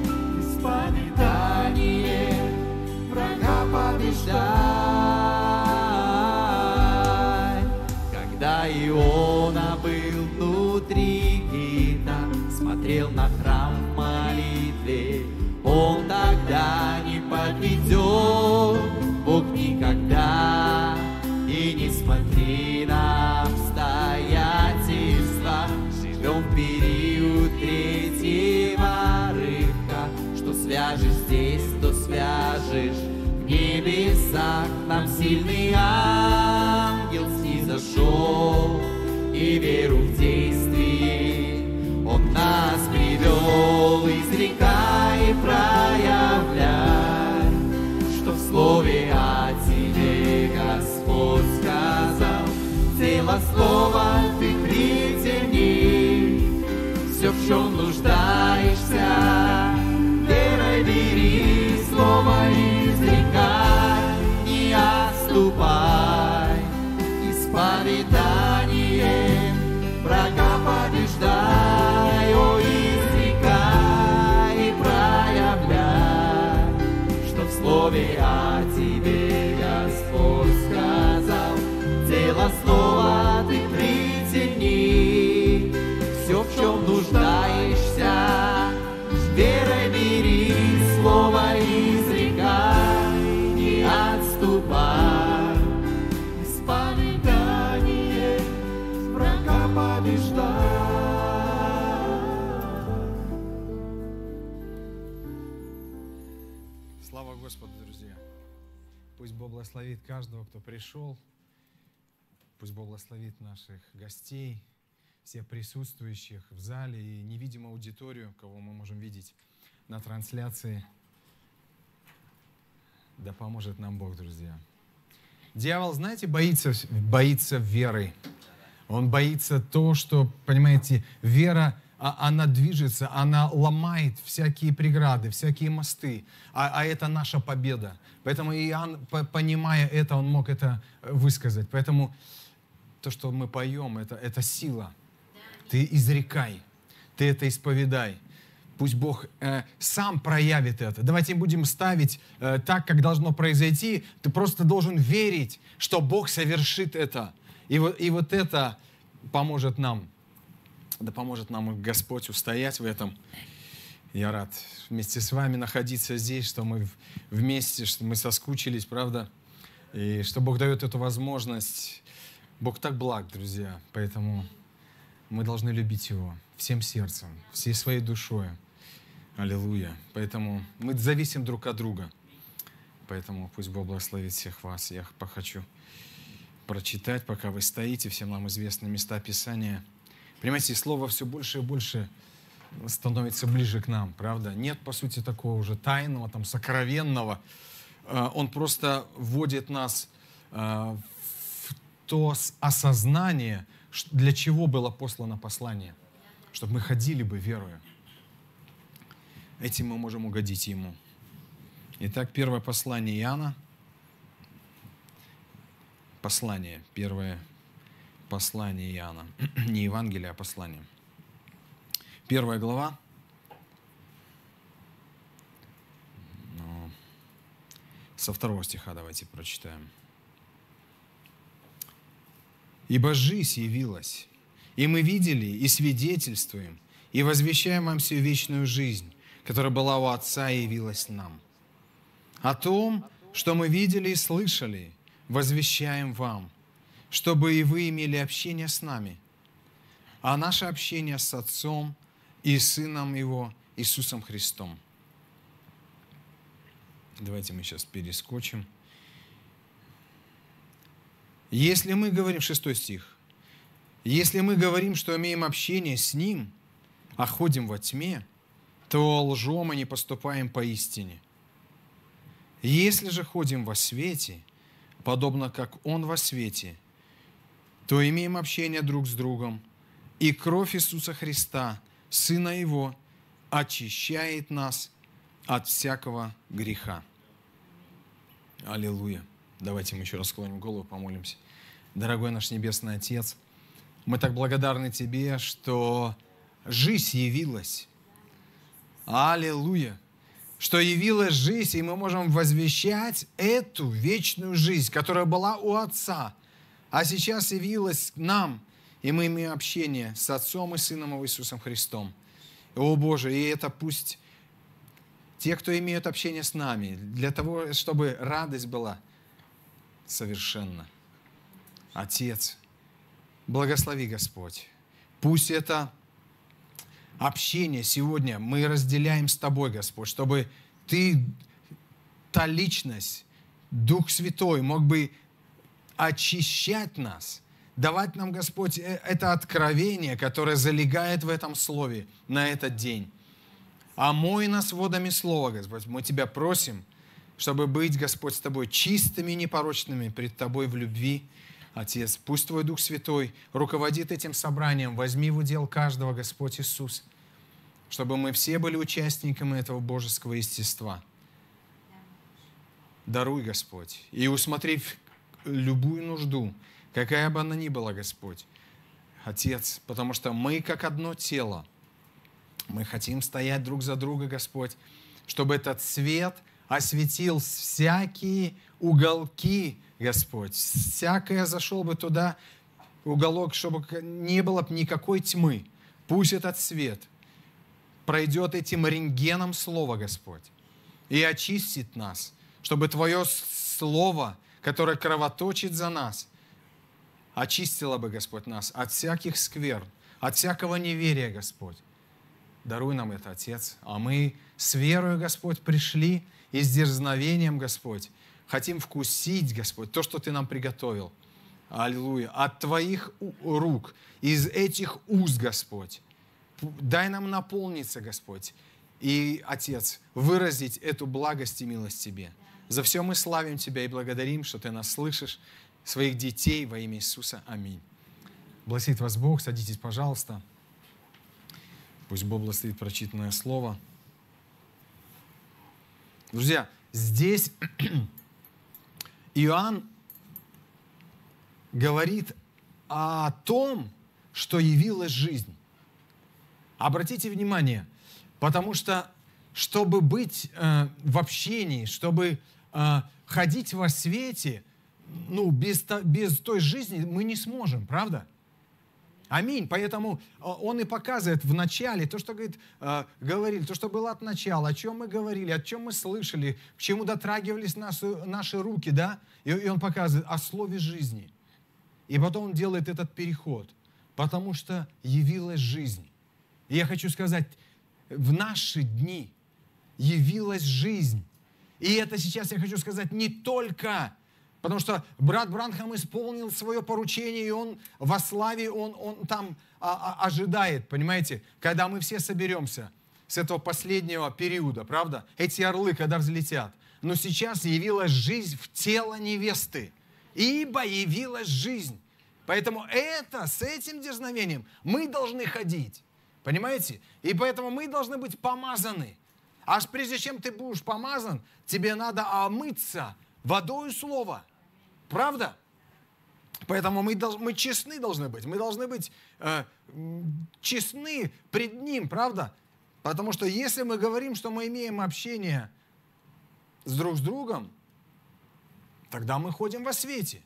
Исповедание врага побеждай. Когда Иона был внутри кита, смотрел на храм в молитве, он тогда не подведет. Бог никогда. И не смотри на обстоятельства, живем в период третьего рывка. Что свяжешь здесь, то свяжешь в небесах. Нам сильный ангел снизошел, и веру в действии он нас привел. Изрекай и проявляй, что в слове о тебе Господь сказал. Тело слова Ты притяни, все, в чем нуждаешься, верой бери слово, изрекай, не отступай. Исповедание врага побеждай, о, изрекай и проявляй, что в слове о тебе Господь сказал. Тело слова Ты притяни, все, в чем нуждаешься, верой бери слово, изрекай, не отступай. Исповедание врага побеждай. Слава Господу, друзья! Пусть Бог благословит каждого, кто пришел. Пусть Бог благословит наших гостей, всех присутствующих в зале и невидимую аудиторию, кого мы можем видеть на трансляции. Да поможет нам Бог, друзья. Дьявол, знаете, боится веры. Он боится то, что, понимаете, вера, она движется, она ломает всякие преграды, всякие мосты. А это наша победа. Поэтому Иоанн, понимая это, он мог это высказать. Поэтому то, что мы поем, это сила. Ты изрекай, ты это исповедай. Пусть Бог сам проявит это. Давайте будем ставить так, как должно произойти. Ты просто должен верить, что Бог совершит это. И вот это поможет нам. Да поможет нам Господь устоять в этом. Я рад вместе с вами находиться здесь, что мы вместе, что мы соскучились, правда? И что Бог дает эту возможность. Бог так благ, друзья. Поэтому мы должны любить Его всем сердцем, всей своей душой. Аллилуйя. Поэтому мы зависим друг от друга. Поэтому пусть Бог благословит всех вас. Я хочу прочитать, пока вы стоите, всем нам известны места Писания. Понимаете, Слово все больше и больше становится ближе к нам, правда? Нет, по сути, такого уже тайного, там, сокровенного. Он просто вводит нас в то осознание, для чего было послано послание, чтобы мы ходили бы верою. Этим мы можем угодить Ему. Итак, первое послание Иоанна. Первое послание Иоанна. Не Евангелие, а послание. 1 глава. Со 2 стиха давайте прочитаем. «Ибо жизнь явилась, и мы видели, и свидетельствуем, и возвещаем вам всю вечную жизнь, которая была у Отца и явилась нам. О том, что мы видели и слышали, возвещаем вам, чтобы и вы имели общение с нами. А наше общение с Отцом и Сыном Его, Иисусом Христом». Давайте мы сейчас перескочим. Если мы говорим, 6 стих, если мы говорим, что имеем общение с Ним, а ходим во тьме, то лжем и не поступаем по истине. Если же ходим во свете, подобно как Он во свете, то имеем общение друг с другом, и кровь Иисуса Христа, Сына Его, очищает нас от всякого греха. Аллилуйя. Давайте мы еще раз склоним голову, помолимся. Дорогой наш Небесный Отец, мы так благодарны Тебе, что жизнь явилась. Аллилуйя. Что явилась жизнь, и мы можем возвещать эту вечную жизнь, которая была у Отца, а сейчас явилась к нам, и мы имеем общение с Отцом и Сыном Его Иисусом Христом. О Боже, и это пусть те, кто имеют общение с нами, для того, чтобы радость была совершенна. Отец, благослови, Господь. Пусть это общение сегодня мы разделяем с Тобой, Господь, чтобы Ты, та личность, Дух Святой, мог бы очищать нас, давать нам, Господь, это откровение, которое залегает в этом Слове на этот день. Омой нас водами Слова, Господь. Мы Тебя просим, чтобы быть, Господь, с Тобой чистыми и непорочными пред Тобой в любви. Отец, пусть Твой Дух Святой руководит этим собранием. Возьми в удел каждого, Господь Иисус, чтобы мы все были участниками этого божеского естества. Даруй, Господь, и усмотри любую нужду, какая бы она ни была, Господь. Отец, потому что мы как одно тело. Мы хотим стоять друг за друга, Господь, чтобы этот свет осветил всякие уголки, Господь. Всякое зашел бы туда, уголок, чтобы не было никакой тьмы. Пусть этот свет пройдет этим рентгеном Слова, Господь, и очистит нас, чтобы Твое Слово, которое кровоточит за нас, очистило бы, Господь, нас от всяких скверн, от всякого неверия, Господь. Даруй нам это, Отец. А мы с верою, Господь, пришли и с дерзновением, Господь, хотим вкусить, Господь, то, что Ты нам приготовил. Аллилуйя. От Твоих рук, из этих уст, Господь. Дай нам наполниться, Господь. И, Отец, выразить эту благость и милость Тебе. За все мы славим Тебя и благодарим, что Ты нас слышишь, своих детей во имя Иисуса. Аминь. Благословит вас Бог. Садитесь, пожалуйста. Пусть Бог благословит прочитанное слово. Друзья, здесь Иоанн говорит о том, что явилась жизнь. Обратите внимание, потому что, чтобы быть в общении, чтобы ходить во свете, без той жизни мы не сможем, правда? Аминь. Поэтому он и показывает в начале то, что говорили, то, что было от начала, о чем мы говорили, о чем мы слышали, к чему дотрагивались наши руки, да? И он показывает о слове жизни. И потом он делает этот переход. Потому что явилась жизнь. И я хочу сказать, в наши дни явилась жизнь. И это сейчас я хочу сказать не только, потому что брат Бранхам исполнил свое поручение, и он во славе, он там ожидает, понимаете, когда мы все соберемся с этого последнего периода, правда? Эти орлы, когда взлетят. Но сейчас явилась жизнь в тело невесты. Ибо явилась жизнь. Поэтому с этим дерзновением мы должны ходить. Понимаете? И поэтому мы должны быть помазаны. Аж прежде чем ты будешь помазан, тебе надо омыться водою слова. Правда? Поэтому мы честны должны быть. Мы должны быть честны пред Ним, правда? Потому что если мы говорим, что мы имеем общение друг с другом, тогда мы ходим во свете.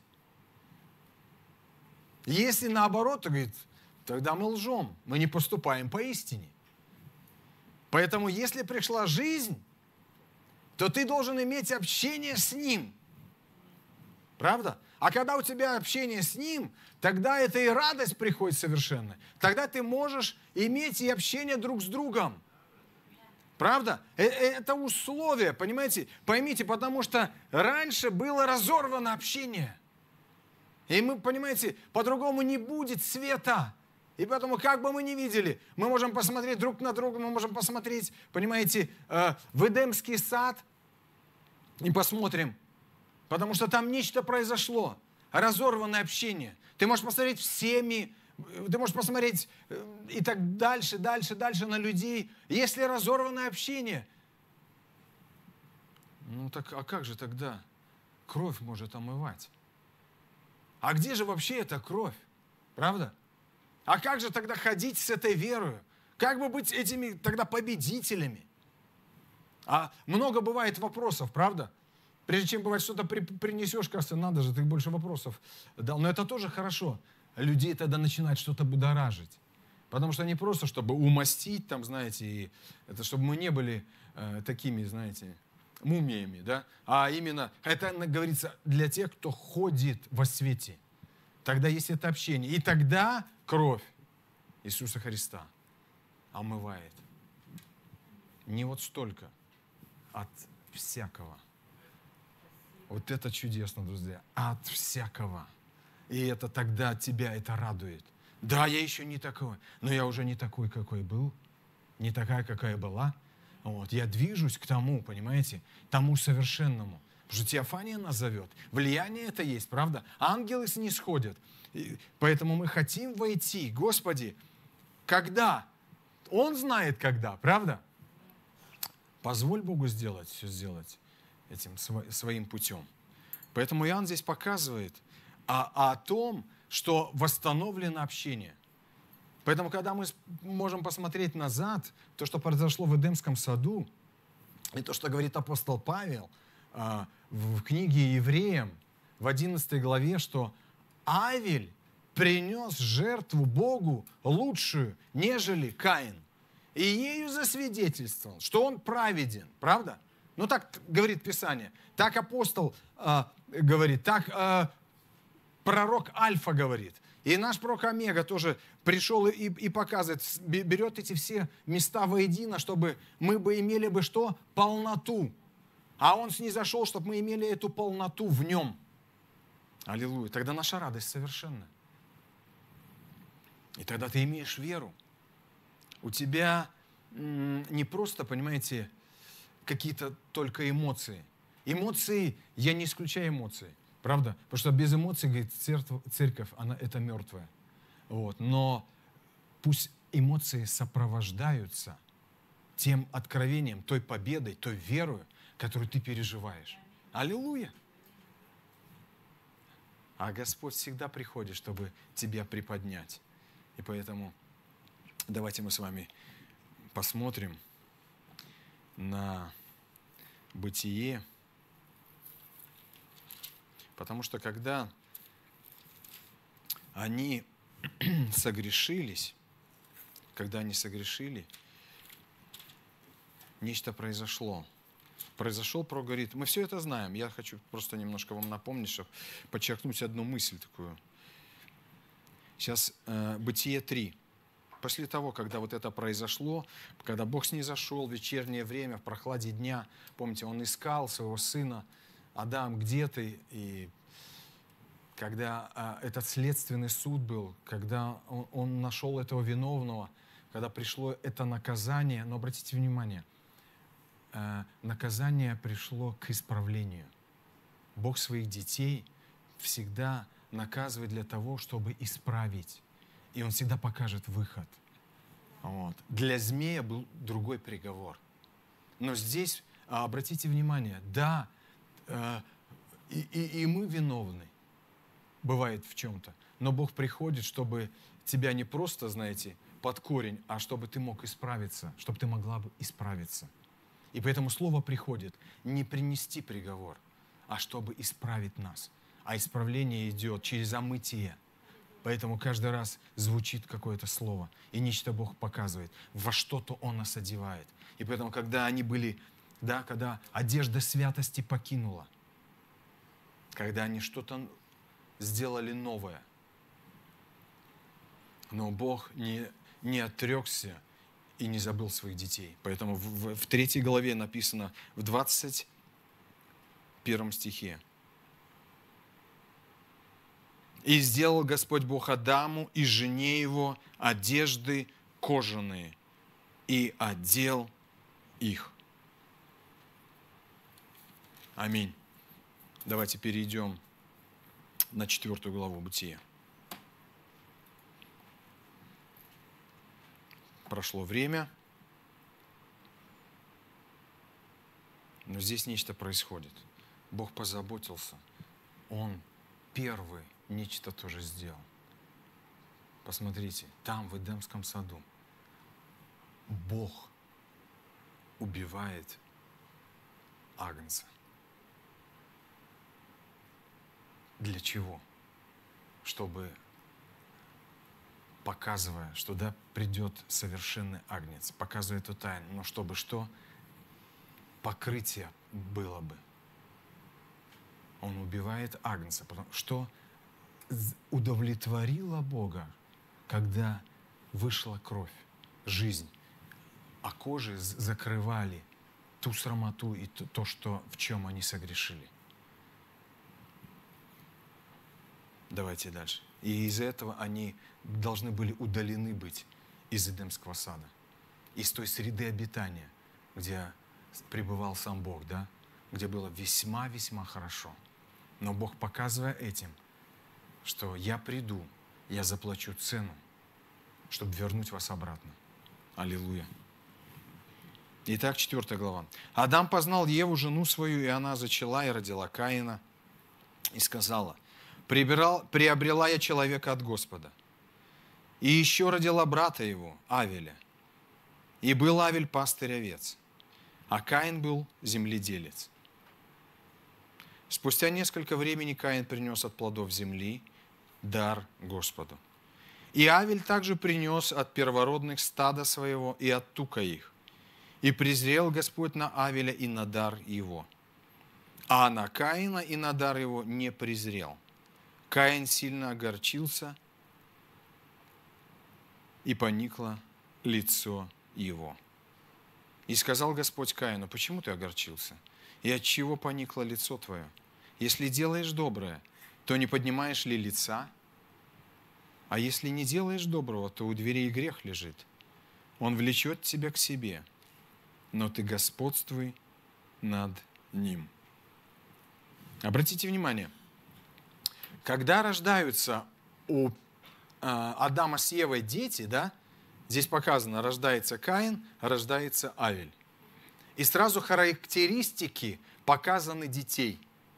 Если наоборот, то говорит, тогда мы лжем, мы не поступаем по истине. Поэтому, если пришла жизнь, то ты должен иметь общение с Ним. Правда? А когда у тебя общение с Ним, тогда это и радость приходит совершенно. Тогда ты можешь иметь и общение друг с другом. Правда? Это условие, понимаете? Поймите, потому что раньше было разорвано общение. И мы, понимаете, по-другому не будет света. И поэтому, как бы мы ни видели, мы можем посмотреть друг на друга, мы можем посмотреть, понимаете, в Эдемский сад и посмотрим. Потому что там нечто произошло. Разорванное общение. Ты можешь посмотреть в семьи, ты можешь посмотреть и так дальше на людей. Если разорванное общение, ну так, а как же тогда кровь может омывать? А где же вообще эта кровь? Правда? А как же тогда ходить с этой верою? Как бы быть этими тогда победителями? А много бывает вопросов, правда? Прежде чем бывает что-то принесешь, кажется, надо же, ты больше вопросов дал. Но это тоже хорошо. Людей тогда начинает что-то будоражить. Потому что не просто, чтобы умастить, там, знаете, и это чтобы мы не были такими, знаете, мумиями, да? А именно, это говорится для тех, кто ходит во свете. Тогда есть это общение. И тогда кровь Иисуса Христа омывает. Не вот столько, от всякого. Вот это чудесно, друзья. От всякого. И это тогда тебя это радует. Да, я еще не такой, но я уже не такой, какой был. Не такая, какая была. Вот. Я движусь к тому, понимаете, тому совершенному. Потому что Теофания нас зовет. Влияние это есть, правда? Ангелы снисходят. И поэтому мы хотим войти. Господи, когда? Он знает когда, правда? Позволь Богу все сделать этим своим путем. Поэтому Иоанн здесь показывает о том, что восстановлено общение. Поэтому, когда мы можем посмотреть назад, то, что произошло в Эдемском саду, и то, что говорит апостол Павел в книге Евреям, в 11 главе, что Авель принес жертву Богу лучшую, нежели Каин. И ею засвидетельствовал, что он праведен. Правда? Ну, так говорит Писание. Так апостол говорит, так пророк Альфа говорит. И наш пророк Омега тоже пришел и показывает, берет эти все места воедино, чтобы мы бы имели бы что? Полноту. А он снизошел, чтобы мы имели эту полноту в нем. Аллилуйя. Тогда наша радость совершенна. И тогда ты имеешь веру. У тебя не просто, понимаете, какие-то только эмоции. Эмоции, я не исключаю эмоции. Правда? Потому что без эмоций, говорит, церковь, она это мертвая. Вот. Но пусть эмоции сопровождаются тем откровением, той победой, той верой, которую ты переживаешь. Аллилуйя! А Господь всегда приходит, чтобы тебя приподнять. И поэтому давайте мы с вами посмотрим на Бытие. Потому что когда они согрешили, нечто произошло. Произошел пророк, говорит, мы все это знаем. Я хочу просто немножко вам напомнить, чтобы подчеркнуть одну мысль такую. Сейчас Бытие 3. После того, когда вот это произошло, когда Бог снизошел в вечернее время, в прохладе дня, помните, Он искал своего сына, Адам, где ты? И когда этот следственный суд был, когда он нашел этого виновного, когда пришло это наказание, но обратите внимание, наказание пришло к исправлению. Бог своих детей всегда наказывает для того, чтобы исправить. И Он всегда покажет выход. Вот. Для змея был другой приговор. Но здесь, обратите внимание, да, и мы виновны, бывает в чем-то. Но Бог приходит, чтобы тебя не просто, знаете, под корень, а чтобы ты мог исправиться, чтобы ты могла бы исправиться. И поэтому Слово приходит не принести приговор, а чтобы исправить нас. А исправление идет через омытие. Поэтому каждый раз звучит какое-то слово, и нечто Бог показывает, во что-то Он нас одевает. И поэтому, когда они были, да, когда одежда святости покинула, когда они что-то сделали новое, но Бог не отрекся и не забыл своих детей. Поэтому в 3 главе написано, в 21 стихе, «И сделал Господь Бог Адаму и жене его одежды кожаные, и одел их». Аминь. Давайте перейдем на 4 главу Бытия. Прошло время, но здесь нечто происходит. Бог позаботился. Он первый нечто тоже сделал. Посмотрите, там, в Эдемском саду, Бог убивает агнца. Для чего? Чтобы, показывая, что да, придет совершенный агнец, показывая эту тайну, но чтобы что? Покрытие было бы. Он убивает агнца, потому что удовлетворило Бога, когда вышла кровь, жизнь, а кожи закрывали ту срамоту и то, что, в чем они согрешили. Давайте дальше. И из-за этого они должны были удалены быть из Эдемского сада, из той среды обитания, где пребывал сам Бог, да? Где было весьма-весьма хорошо. Но Бог, показывая этим, что я приду, я заплачу цену, чтобы вернуть вас обратно. Аллилуйя. Итак, 4 глава. Адам познал Еву, жену свою, и она зачала и родила Каина, и сказала: приобрела я человека от Господа. И еще родила брата его, Авеля. И был Авель пастырь овец, а Каин был земледелец. Спустя несколько времени Каин принес от плодов земли дар Господу. И Авель также принес от первородных стада своего и от тука их. И презрел Господь на Авеля и на дар его. А на Каина и на дар его не презрел. Каин сильно огорчился, и поникло лицо его. И сказал Господь Каину: почему ты огорчился? И от чего поникло лицо твое? Если делаешь доброе, то не поднимаешь ли лица? А если не делаешь доброго, то у дверей грех лежит. Он влечет тебя к себе, но ты господствуй над ним. Обратите внимание, когда рождаются у Адама с Евой дети, да, здесь показано, рождается Каин, рождается Авель. И сразу характеристики показаны детей.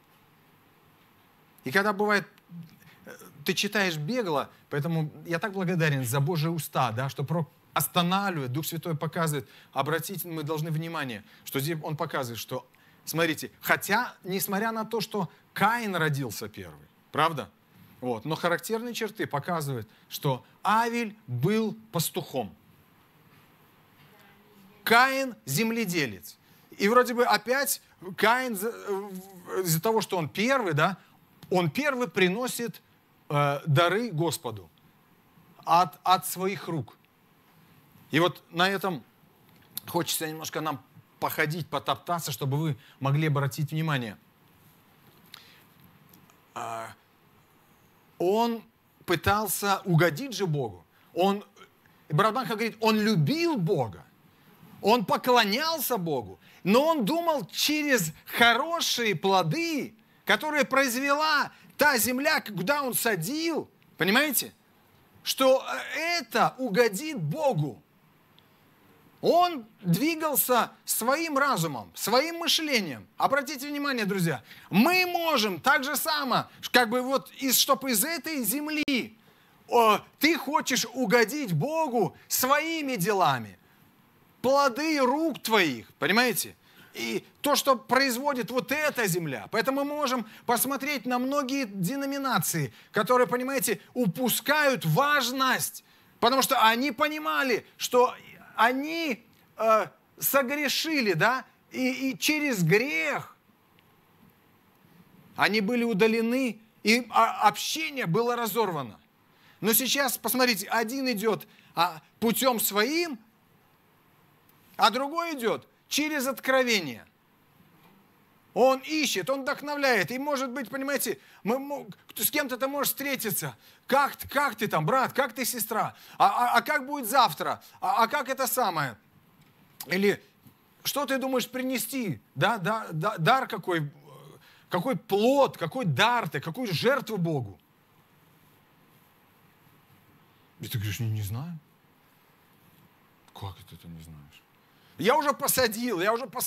И когда бывает, ты читаешь бегло, поэтому я так благодарен за Божьи уста, да, что пророк останавливает, Дух Святой показывает. Обратите, мы должны внимание, что здесь он показывает, что, смотрите, хотя, несмотря на то, что Каин родился первый, правда? Вот, но характерные черты показывают, что Авель был пастухом. Каин земледелец. И вроде бы опять Каин из-за того, что он первый, да, он первый приносит дары Господу. от своих рук. И вот на этом хочется немножко нам походить, потоптаться, чтобы вы могли обратить внимание. Он пытался угодить же Богу. Брат Бранхам говорит, он любил Бога. Он поклонялся Богу. Но он думал через хорошие плоды, которые произвела та земля, куда он садил, понимаете, что это угодит Богу. Он двигался своим разумом, своим мышлением. Обратите внимание, друзья, мы можем так же само, как бы вот, чтобы из этой земли ты хочешь угодить Богу своими делами, плоды рук твоих, понимаете? И то, что производит вот эта земля. Поэтому мы можем посмотреть на многие деноминации, которые, понимаете, упускают важность, потому что они понимали, что они согрешили, да, и через грех они были удалены, и общение было разорвано. Но сейчас, посмотрите, один идет путем своим, а другой идет через откровение. Он ищет, он вдохновляет. И, может быть, понимаете, с кем-то ты можешь встретиться. Как ты там, брат, как ты, сестра? А как будет завтра? А как это самое? Или что ты думаешь принести? Да, дар какой плод, какой дар ты, какую жертву Богу? И ты говоришь, не знаю. Как это ты не знаешь? Я уже посадила.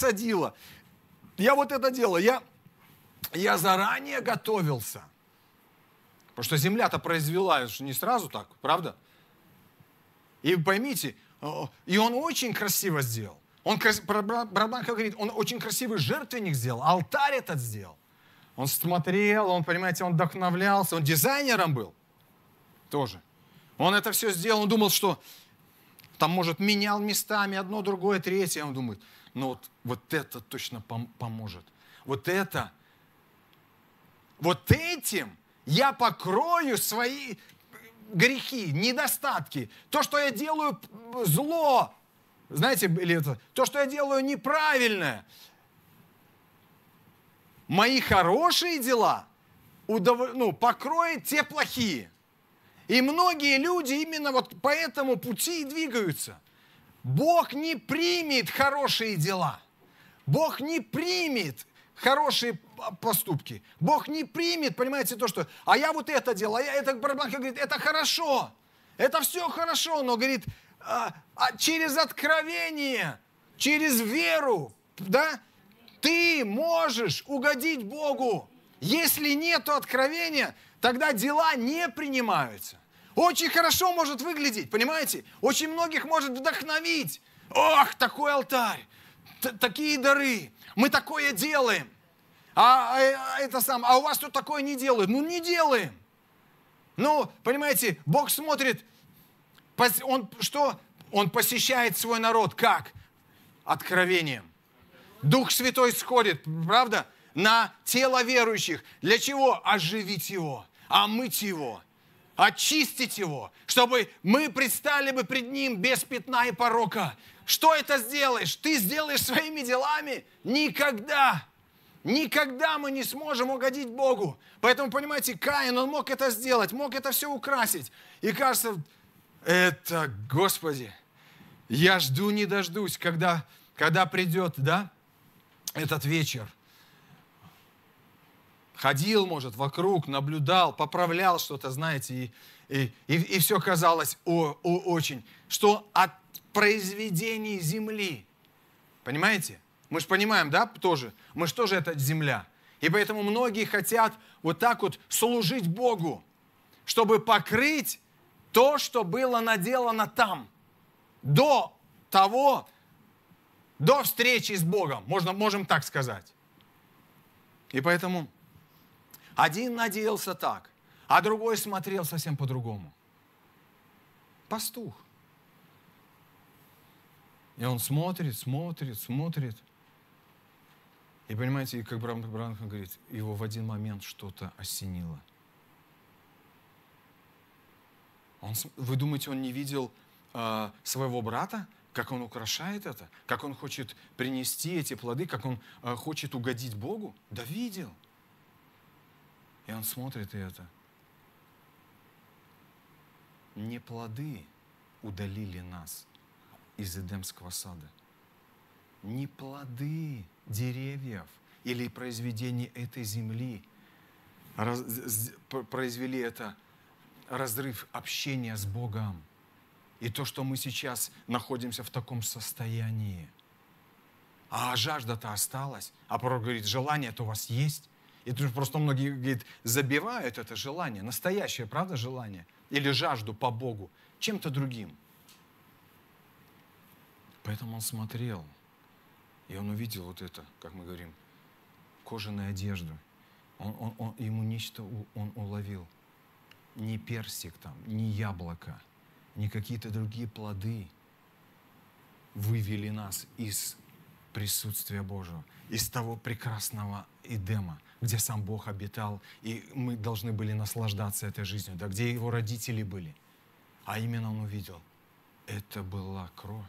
Я вот это делаю. Я заранее готовился. Потому что земля-то произвела, это же не сразу так, правда? И поймите, и он очень красиво сделал. Брат Бранхам говорит, он очень красивый жертвенник сделал, алтарь этот сделал. Он смотрел, он, понимаете, он вдохновлялся, он дизайнером был тоже. Он это все сделал, он думал, что там, может, менял местами одно, другое, третье. Он думает, ну вот это точно поможет. Вот этим я покрою свои грехи, недостатки. То, что я делаю зло, знаете, или это, то, что я делаю неправильное. Мои хорошие дела покроют те плохие. И многие люди именно вот по этому пути и двигаются. Бог не примет хорошие дела. Бог не примет хорошие поступки. Бог не примет, понимаете, то, что, а я вот это делал, Брат Бранхам говорит, это хорошо. Это все хорошо, но, говорит, через откровение, через веру, да, ты можешь угодить Богу. Если нет откровения, тогда дела не принимаются. Очень хорошо может выглядеть, понимаете? Очень многих может вдохновить. Ох, такой алтарь, такие дары, мы такое делаем. А у вас тут такое не делают. Ну, не делаем. Ну, понимаете, Бог смотрит, Он посещает свой народ. Как? Откровением. Дух Святой сходит, правда? На тело верующих. Для чего? Оживить его, омыть его, очистить его, чтобы мы предстали бы пред Ним без пятна и порока. Что это сделаешь? Ты сделаешь своими делами? Никогда. Никогда мы не сможем угодить Богу. Поэтому, понимаете, Каин, он мог это сделать, мог это все украсить. И кажется, это, Господи, я жду не дождусь, когда придет, да, этот вечер. Ходил, может, вокруг, наблюдал, поправлял что-то, знаете, и все казалось очень, что от произведений земли, понимаете? Мы же понимаем, да, тоже, мы же тоже это земля. И поэтому многие хотят вот так вот служить Богу, чтобы покрыть то, что было наделано там, до встречи с Богом, можем так сказать. И поэтому один надеялся так, а другой смотрел совсем по-другому. Пастух. И он смотрит. И понимаете, как Брат Бранхам говорит, его в один момент что-то осенило. Вы думаете, он не видел своего брата, как он украшает это, как он хочет принести эти плоды, как он хочет угодить Богу? Да видел. И он смотрит и это. Не плоды удалили нас из Эдемского сада. Не плоды деревьев или произведения этой земли произвели это разрыв общения с Богом. И то, что мы сейчас находимся в таком состоянии. А жажда-то осталась. А пророк говорит, желание-то у вас есть. И тут просто многие, говорит, забивают это желание. Настоящее, правда, желание? Или жажду по Богу. Чем-то другим. Поэтому он смотрел. И он увидел вот это, как мы говорим, кожаную одежду. Ему нечто он уловил. Не персик там, не яблоко, не какие-то другие плоды вывели нас из присутствия Божьего, из того прекрасного Эдема, где сам Бог обитал, и мы должны были наслаждаться этой жизнью, да, где его родители были. А именно он увидел, это была кровь.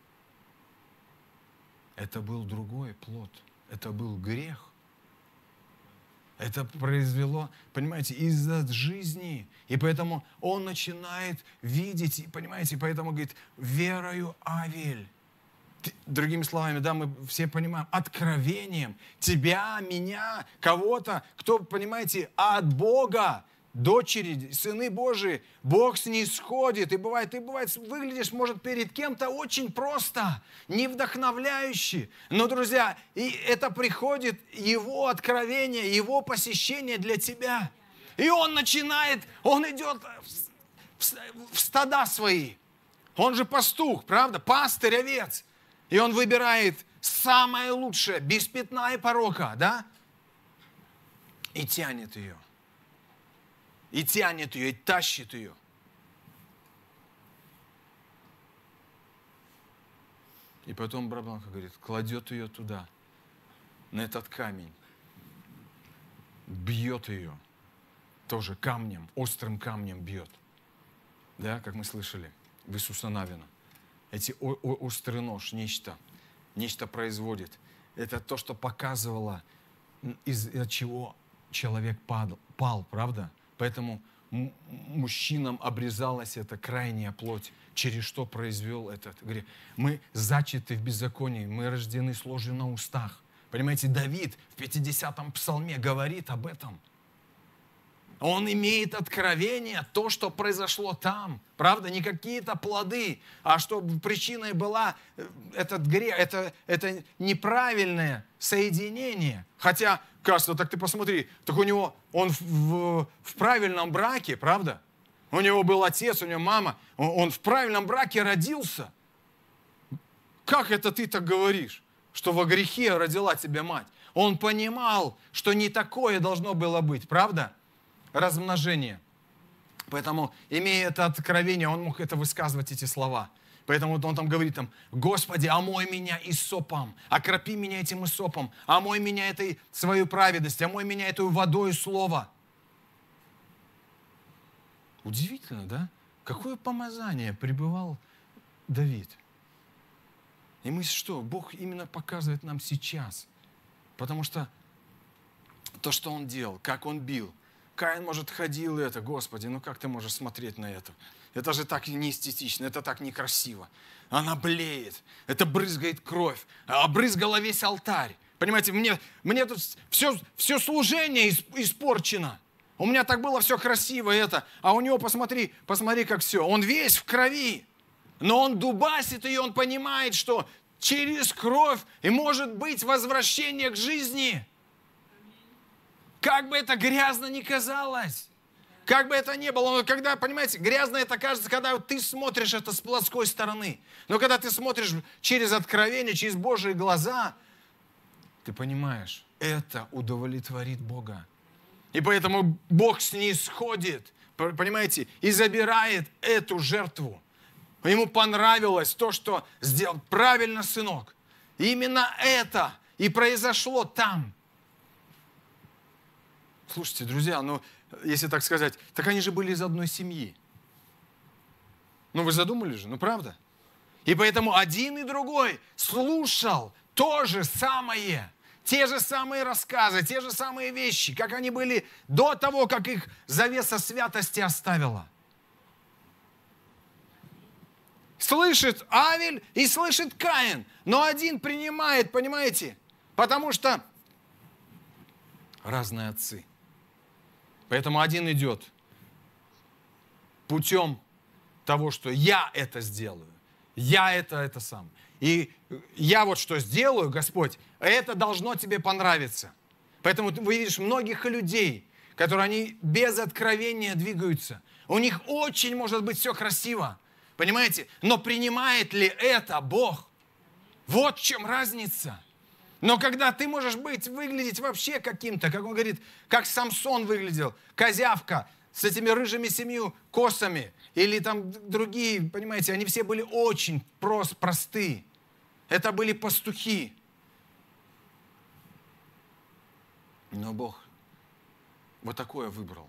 Это был другой плод, это был грех. Это произвело, понимаете, из-за жизни. И поэтому он начинает видеть, понимаете, поэтому говорит, верою Авель. Другими словами, да, мы все понимаем, откровением тебя, меня, кого-то, кто, понимаете, от Бога, дочери, сыны Божии, Бог снисходит. И бывает, ты выглядишь, может, перед кем-то очень просто, не вдохновляюще. Но, друзья, и это приходит Его откровение, Его посещение для тебя. И Он начинает, Он идет в стада свои. Он же пастух, правда? Пастырь, овец. И Он выбирает самое лучшее, без пятна и порока, да? И тянет ее. И тянет ее, и тащит ее. И потом Брабанка говорит, кладет ее туда, на этот камень, бьет ее, тоже камнем, острым камнем бьет. Да, как мы слышали в Иисуса Навина. Эти острый нож, нечто производит. Это то, что показывало, из-за чего человек пал, правда? Поэтому мужчинам обрезалась эта крайняя плоть, через что произвел этот. Говорит, мы зачаты в беззаконии, мы рождены с ложью на устах. Понимаете, Давид в 50-м псалме говорит об этом. Он имеет откровение, то, что произошло там. Правда, не какие-то плоды, а что причиной была этот грех, это неправильное соединение. Хотя, кажется, так ты посмотри, так у него, он в правильном браке, правда? У него был отец, у него мама, он в правильном браке родился. Как это ты так говоришь, что во грехе родила тебя мать? Он понимал, что не такое должно было быть, правда? Размножение. Поэтому, имея это откровение, он мог это высказывать, эти слова. Поэтому он там говорит, Господи, омой меня иссопом, окропи меня этим иссопом, омой меня этой свою праведность, омой меня этой водой слова. Удивительно, да? Какое помазание пребывал Давид. И мы что? Бог именно показывает нам сейчас. Потому что то, что он делал, как он бил, Каин, может, ходил и это, Господи, ну как ты можешь смотреть на это? Это же так неэстетично, это так некрасиво. Она блеет, это брызгает кровь, обрызгала весь алтарь. Понимаете, мне тут все служение испорчено. У меня так было все красиво это, а у него, посмотри, как все. Он весь в крови, но он дубасит ее, он понимает, что через кровь и может быть возвращение к жизни. Как бы это грязно ни казалось, как бы это ни было, но когда, понимаете, грязно это кажется, когда ты смотришь это с плоской стороны. Но когда ты смотришь через откровение, через Божьи глаза, ты понимаешь, это удовлетворит Бога. И поэтому Бог снисходит, понимаете, и забирает эту жертву. Ему понравилось то, что сделал правильно сынок. И именно это и произошло там. Слушайте, друзья, ну, если так сказать, так они же были из одной семьи. Ну, вы задумали же, ну, правда? И поэтому один и другой слушал то же самое, те же самые рассказы, те же самые вещи, как они были до того, как их завеса святости оставила. Слышит Авель и слышит Каин, но один принимает, понимаете, потому что разные отцы. Поэтому один идет путем того, что я это сделаю, я это сам. И я вот что сделаю, Господь, это должно тебе понравиться. Поэтому вы видишь многих людей, которые они без откровения двигаются. У них очень может быть все красиво, понимаете? Но принимает ли это Бог? Вот в чем разница. Но когда ты можешь выглядеть вообще каким-то, как он говорит, как Самсон выглядел, козявка с этими рыжими 7 косами, или там другие, понимаете, они все были очень просты. Это были пастухи. Но Бог вот такое выбрал.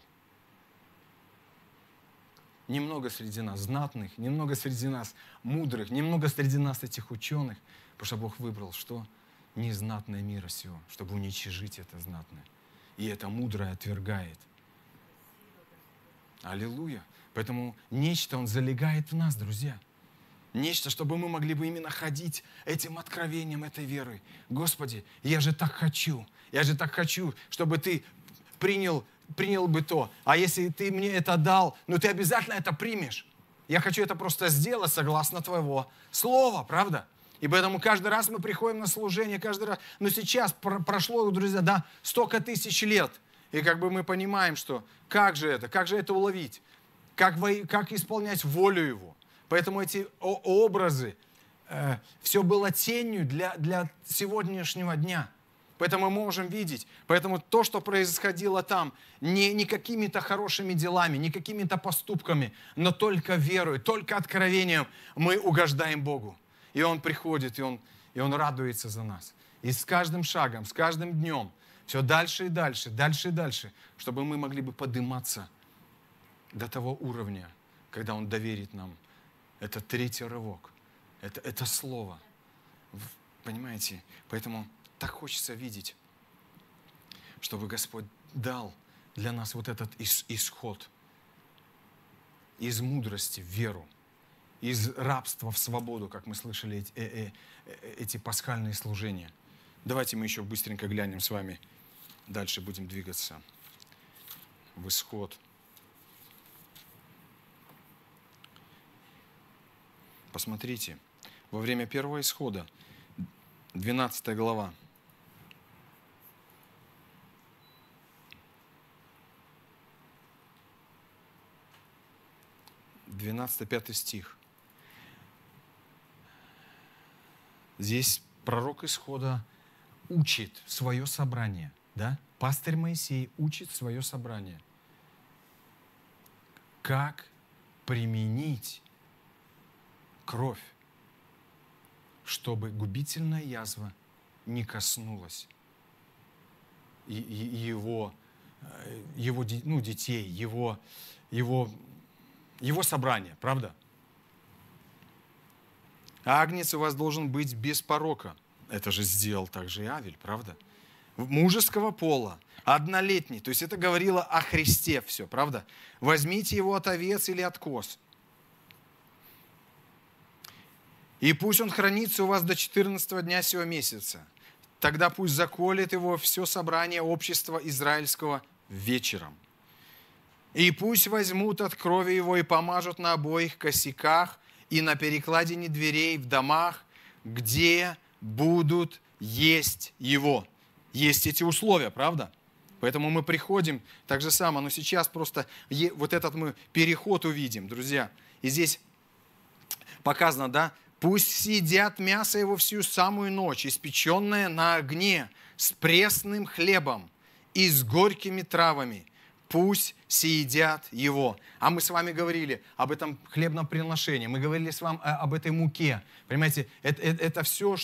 Немного среди нас знатных, немного среди нас мудрых, немного среди нас этих ученых, потому что Бог выбрал что? Незнатное мира сего, чтобы уничижить это знатное. И это мудрое отвергает. Аллилуйя. Поэтому нечто Он залегает в нас, друзья. Нечто, чтобы мы могли бы именно ходить этим откровением, этой верой. Господи, я же так хочу. Я же так хочу, чтобы Ты принял бы то. А если Ты мне это дал, ну Ты обязательно это примешь. Я хочу это просто сделать согласно Твоего слова, правда? И поэтому каждый раз мы приходим на служение, каждый раз. Но сейчас прошло, друзья, да, столько тысяч лет. И как бы мы понимаем, что как же это уловить? Как исполнять волю Его? Поэтому эти образы, все было тенью для сегодняшнего дня. Поэтому мы можем видеть. Поэтому то, что происходило там, не какими-то хорошими делами, не какими-то поступками, но только верой, только откровением мы угождаем Богу. И Он приходит, и Он радуется за нас. И с каждым шагом, с каждым днем, все дальше и дальше, дальше и дальше, чтобы мы могли бы подниматься до того уровня, когда Он доверит нам. Это третий рывок. Это слово. Понимаете? Поэтому так хочется видеть, чтобы Господь дал для нас вот этот исход из мудрости в веру, из рабства в свободу, как мы слышали эти пасхальные служения. Давайте мы еще быстренько глянем с вами. Дальше будем двигаться в исход. Посмотрите, во время первого исхода, 12 глава, 12-5 стих. Здесь пророк Исхода учит свое собрание, да? Пастырь Моисей учит свое собрание. Как применить кровь, чтобы губительная язва не коснулась его детей, его собрания, правда? Агнец у вас должен быть без порока. Это же сделал также и Авель, правда? Мужеского пола, однолетний. То есть это говорило о Христе все, правда? Возьмите его от овец или от коз. И пусть он хранится у вас до 14 дня сего месяца. Тогда пусть заколет его все собрание общества израильского вечером. И пусть возьмут от крови его и помажут на обоих косяках и на перекладине дверей в домах, где будут есть его. Есть эти условия, правда? Поэтому мы приходим так же само, но сейчас просто вот этот мы переход увидим, друзья. И здесь показано, да? Пусть съедят мясо его всю самую ночь, испеченное на огне, с пресным хлебом и с горькими травами. Пусть съедят его. А мы с вами говорили об этом хлебном приношении. Мы говорили с вами об этой муке. Понимаете, это все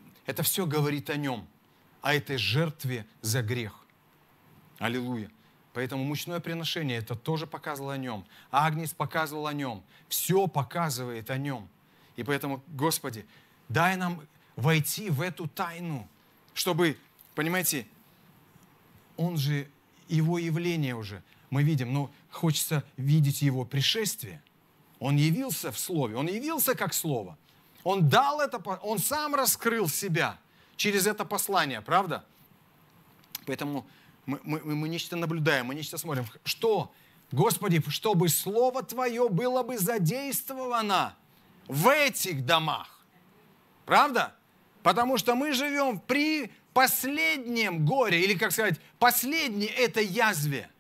говорит о нем, о этой жертве за грех. Аллилуйя. Поэтому мучное приношение, это тоже показывало о нем. Агнец показывал о нем. Все показывает о нем. И поэтому, Господи, дай нам войти в эту тайну, чтобы, понимаете, он же, его явление уже, мы видим, но хочется видеть его пришествие. Он явился в Слове, он явился как Слово. Он дал это, он сам раскрыл себя через это послание, правда? Поэтому мы нечто наблюдаем, мы нечто смотрим. Что? Господи, чтобы Слово Твое было бы задействовано в этих домах. Правда? Потому что мы живем при последнем горе, или, как сказать, последней этой язве.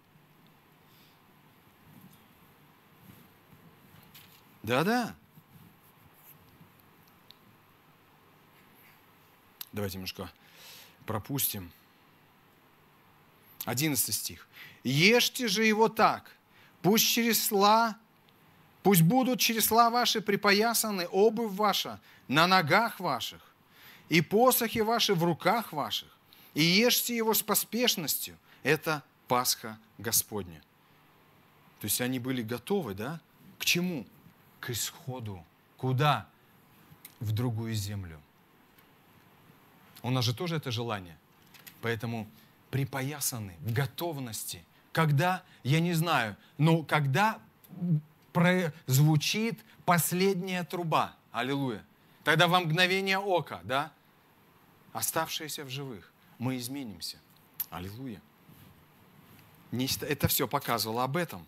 Да-да. Давайте немножко пропустим. 11 стих. «Ешьте же его так, пусть будут чресла ваши припоясаны, обувь ваша на ногах ваших, и посохи ваши в руках ваших, и ешьте его с поспешностью». Это Пасха Господня. То есть они были готовы, да? К чему? К исходу. Куда? В другую землю. У нас же тоже это желание. Поэтому припоясаны, в готовности. Когда, я не знаю, но когда прозвучит последняя труба, аллилуйя, тогда во мгновение ока, да, оставшиеся в живых, мы изменимся. Аллилуйя. Это все показывало об этом.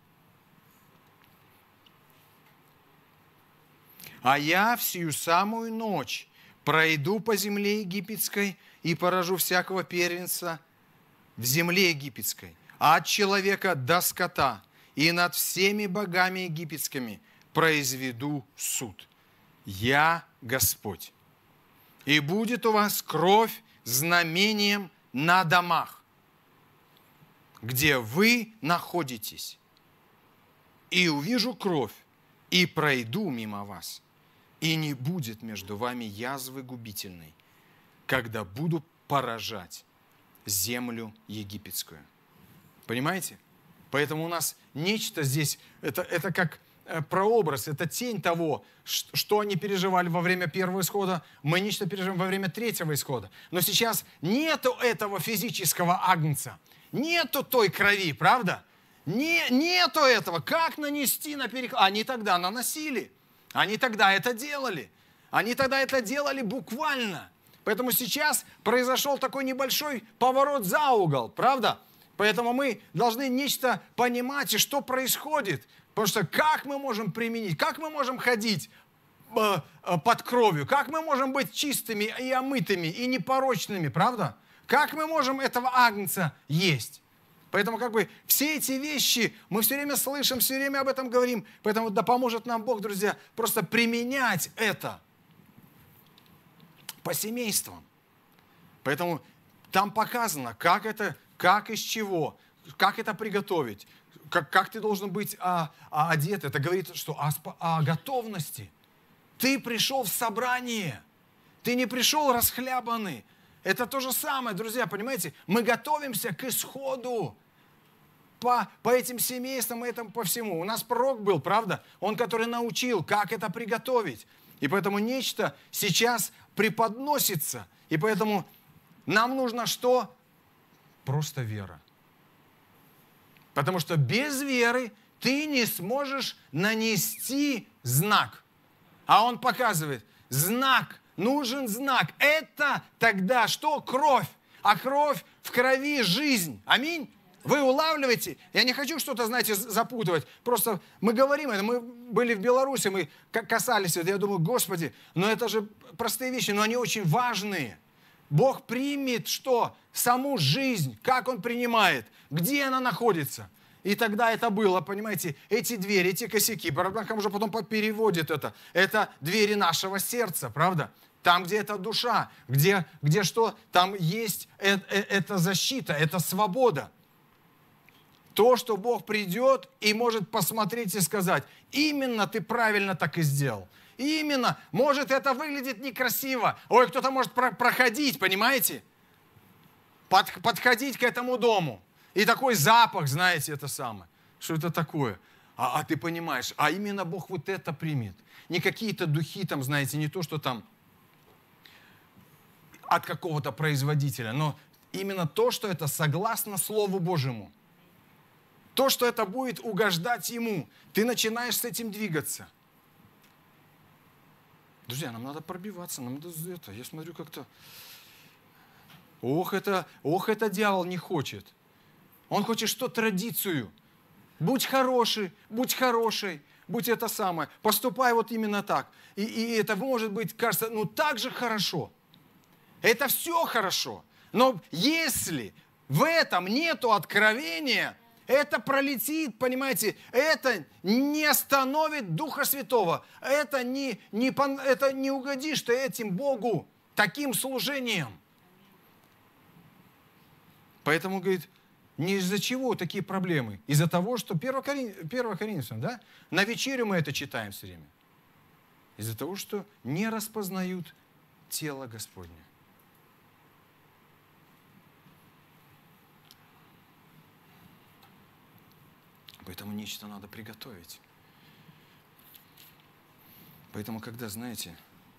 «А я в сию самую ночь пройду по земле египетской и поражу всякого первенца в земле египетской, от человека до скота, и над всеми богами египетскими произведу суд. Я Господь. И будет у вас кровь знамением на домах, где вы находитесь. И увижу кровь, и пройду мимо вас, и не будет между вами язвы губительной, когда буду поражать землю египетскую». Понимаете? Поэтому у нас нечто здесь, это как прообраз, это тень того, что они переживали во время первого исхода, мы нечто переживаем во время третьего исхода. Но сейчас нету этого физического агнца, нету той крови, правда? Нету этого. Как нанести на переклад? Они тогда наносили, они тогда это делали, они тогда это делали буквально. Поэтому сейчас произошел такой небольшой поворот за угол, правда? Поэтому мы должны нечто понимать, и что происходит. Потому что как мы можем применить, как мы можем ходить под кровью, как мы можем быть чистыми и омытыми, и непорочными, правда? Как мы можем этого агнца есть? Поэтому все эти вещи мы все время слышим, все время об этом говорим. Поэтому да поможет нам Бог, друзья, просто применять это по семействам. Поэтому там показано, как из чего, как это приготовить, как ты должен быть одет. Это говорит, что о готовности. Ты пришел в собрание, ты не пришел расхлябанный. Это то же самое, друзья, понимаете? Мы готовимся к исходу по этим семействам, по всему. У нас пророк был, правда? Он, который научил, как это приготовить. И поэтому нечто сейчас преподносится. И поэтому нам нужно что? Просто вера. Потому что без веры ты не сможешь нанести знак. А он показывает, знак, нужен знак. Это тогда что? Кровь. А кровь в крови жизнь. Аминь. Вы улавливаете? Я не хочу что-то, знаете, запутывать. Просто мы говорим это. Мы были в Беларуси, мы касались этого. Я думаю, Господи, но это же простые вещи, но они очень важные. Бог примет что? Саму жизнь. Как Он принимает? Где она находится? И тогда это было, понимаете, эти двери, эти косяки. Барабанкам уже потом переводит это. Это двери нашего сердца, правда? Там, где это душа, где что? Там есть эта защита, это свобода. То, что Бог придет и может посмотреть и сказать, именно ты правильно так и сделал. Именно, может, это выглядит некрасиво. Ой, кто-то может проходить, понимаете? Подходить к этому дому. И такой запах, знаете, это самое. Что это такое? А ты понимаешь, а именно Бог вот это примет. Не какие-то духи там, знаете, не то, что там от какого-то производителя, но именно то, что это согласно Слову Божьему. То, что это будет угождать Ему. Ты начинаешь с этим двигаться. Друзья, нам надо пробиваться, нам надо это. Я смотрю как-то... Ох, это дьявол не хочет. Он хочет что? Традицию. Будь хороший, будь хорошей, будь это самое. Поступай вот именно так. И это может быть, кажется, ну так же хорошо. Это все хорошо. Но если в этом нету откровения, это пролетит, понимаете, это не остановит Духа Святого. Это не угодишь ты этим Богу, таким служением. Поэтому, говорит, не из-за чего такие проблемы? Из-за того, что 1 Коринфянам, да? На вечерю мы это читаем все время. Из-за того, что не распознают тело Господне. Поэтому нечто надо приготовить. Поэтому, когда, знаете,